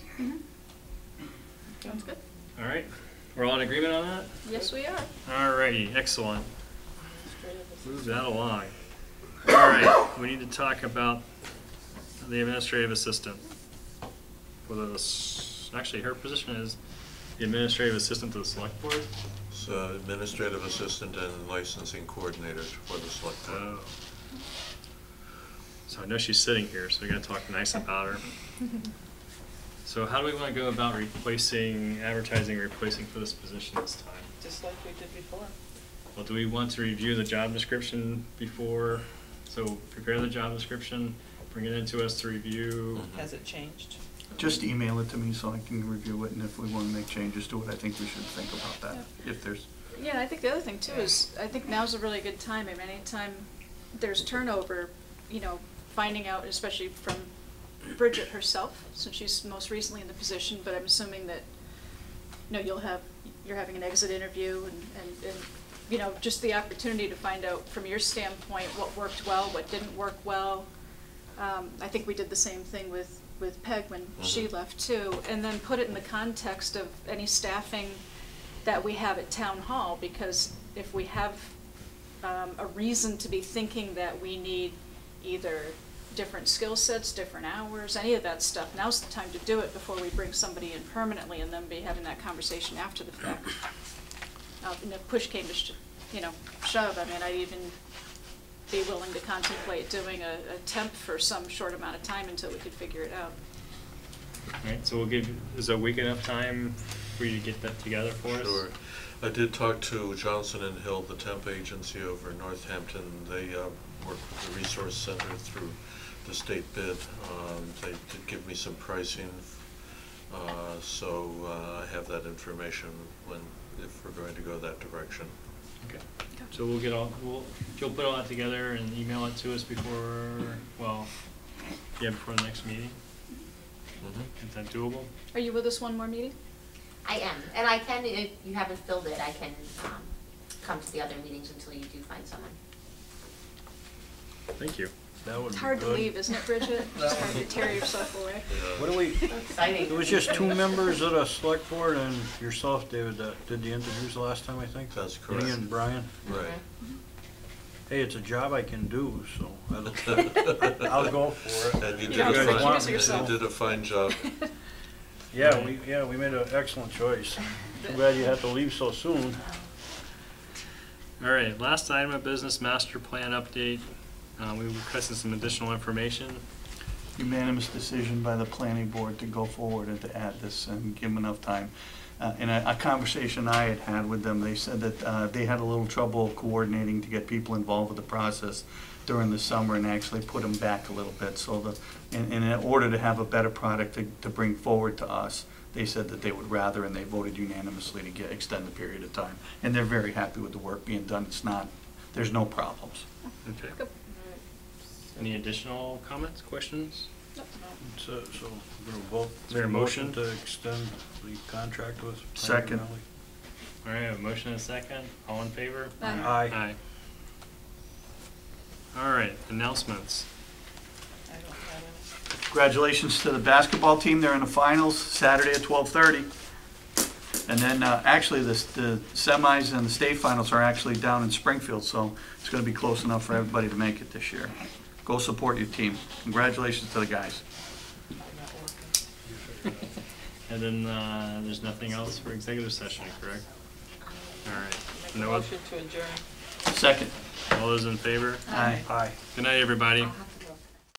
Speaker 2: Sounds good.
Speaker 1: All right, we're all in agreement on that?
Speaker 2: Yes, we are.
Speaker 1: All righty, excellent. Move that along. All right, we need to talk about the administrative assistant. Actually, her position is the administrative assistant to the select board.
Speaker 4: So administrative assistant and licensing coordinator for the select board.
Speaker 1: Oh. So I know she's sitting here, so we gotta talk nice about her. So how do we want to go about advertising replacing for this position this time?
Speaker 7: just like we did before.
Speaker 1: Well, do we want to review the job description before? So prepare the job description, bring it into us to review.
Speaker 7: Has it changed?
Speaker 5: Just email it to me so I can review it, and if we want to make changes to it, I think we should think about that, if there's.
Speaker 2: Yeah, I think the other thing too is, I think now's a really good time. I mean, anytime there's turnover, finding out, especially from Bridget herself, since she's most recently in the position, but I'm assuming that, you're having an exit interview and just the opportunity to find out from your standpoint what worked well, what didn't work well. I think we did the same thing with Peg when she left too, and then put it in the context of any staffing that we have at Town Hall, because if we have a reason to be thinking that we need either different skill sets, different hours, any of that stuff, now's the time to do it before we bring somebody in permanently and then be having that conversation after the fact. And if push came to shove, I mean, I'd even be willing to contemplate doing a temp for some short amount of time until we could figure it out.
Speaker 1: All right, so is a week enough time for you to get that together for us?
Speaker 4: Sure. I did talk to Johnson and Hill, the temp agency over in Northampton. They work with the Resource Center through the state bid. They did give me some pricing, so I have that information if we're going to go that direction.
Speaker 1: Okay. So you'll put all that together and email it to us before the next meeting? Is that doable?
Speaker 2: Are you with us one more meeting?
Speaker 12: I am, and I can, if you haven't filled it, I can come to the other meetings until you do find someone.
Speaker 1: Thank you.
Speaker 6: That would
Speaker 2: It's
Speaker 6: be
Speaker 2: hard to
Speaker 6: good.
Speaker 2: leave, isn't it, Bridget? It's hard to tear yourself away.
Speaker 6: What do we,
Speaker 12: Exciting.
Speaker 6: it was just 2 members of the select board and yourself, David, that did the interviews the last time, I think?
Speaker 4: That's correct.
Speaker 6: Me and Brian.
Speaker 4: Right.
Speaker 6: Hey, it's a job I can do, so I'll go for it.
Speaker 4: And you
Speaker 2: You
Speaker 4: did
Speaker 2: don't have to
Speaker 6: accuse
Speaker 4: you
Speaker 2: yourself.
Speaker 4: did a fine job.
Speaker 6: Yeah, we made an excellent choice. Too bad you had to leave so soon.
Speaker 1: All right, last item of business, master plan update. We requested some additional information.
Speaker 5: Unanimous decision by the planning board to go forward and to add this and give them enough time. In a conversation I had with them, they said that they had a little trouble coordinating to get people involved with the process. during the summer and actually put them back a little bit. So in order to have a better product to bring forward to us, they said that they would rather, and they voted unanimously to extend the period of time. And they're very happy with the work being done. There's no problems.
Speaker 1: Okay. Any additional comments, questions?
Speaker 6: So we're gonna vote.
Speaker 1: Is there a motion?
Speaker 6: To extend the contract with?
Speaker 5: Second.
Speaker 1: All right, a motion and a second. All in favor?
Speaker 6: Aye.
Speaker 1: Aye. All right, announcements.
Speaker 7: I don't have any.
Speaker 5: Congratulations to the basketball team. They're in the finals Saturday at 12:30. And then actually the semis and the state finals are actually down in Springfield, so it's going to be close enough for everybody to make it this year. Go support your team. Congratulations to the guys.
Speaker 7: I'm not working.
Speaker 1: And then there's nothing else for executive session, correct? All right.
Speaker 7: Make a
Speaker 1: No
Speaker 7: motion to adjourn.
Speaker 5: Second.
Speaker 1: All those in favor?
Speaker 5: Aye.
Speaker 6: Aye.
Speaker 1: Good night, everybody.
Speaker 12: I'll have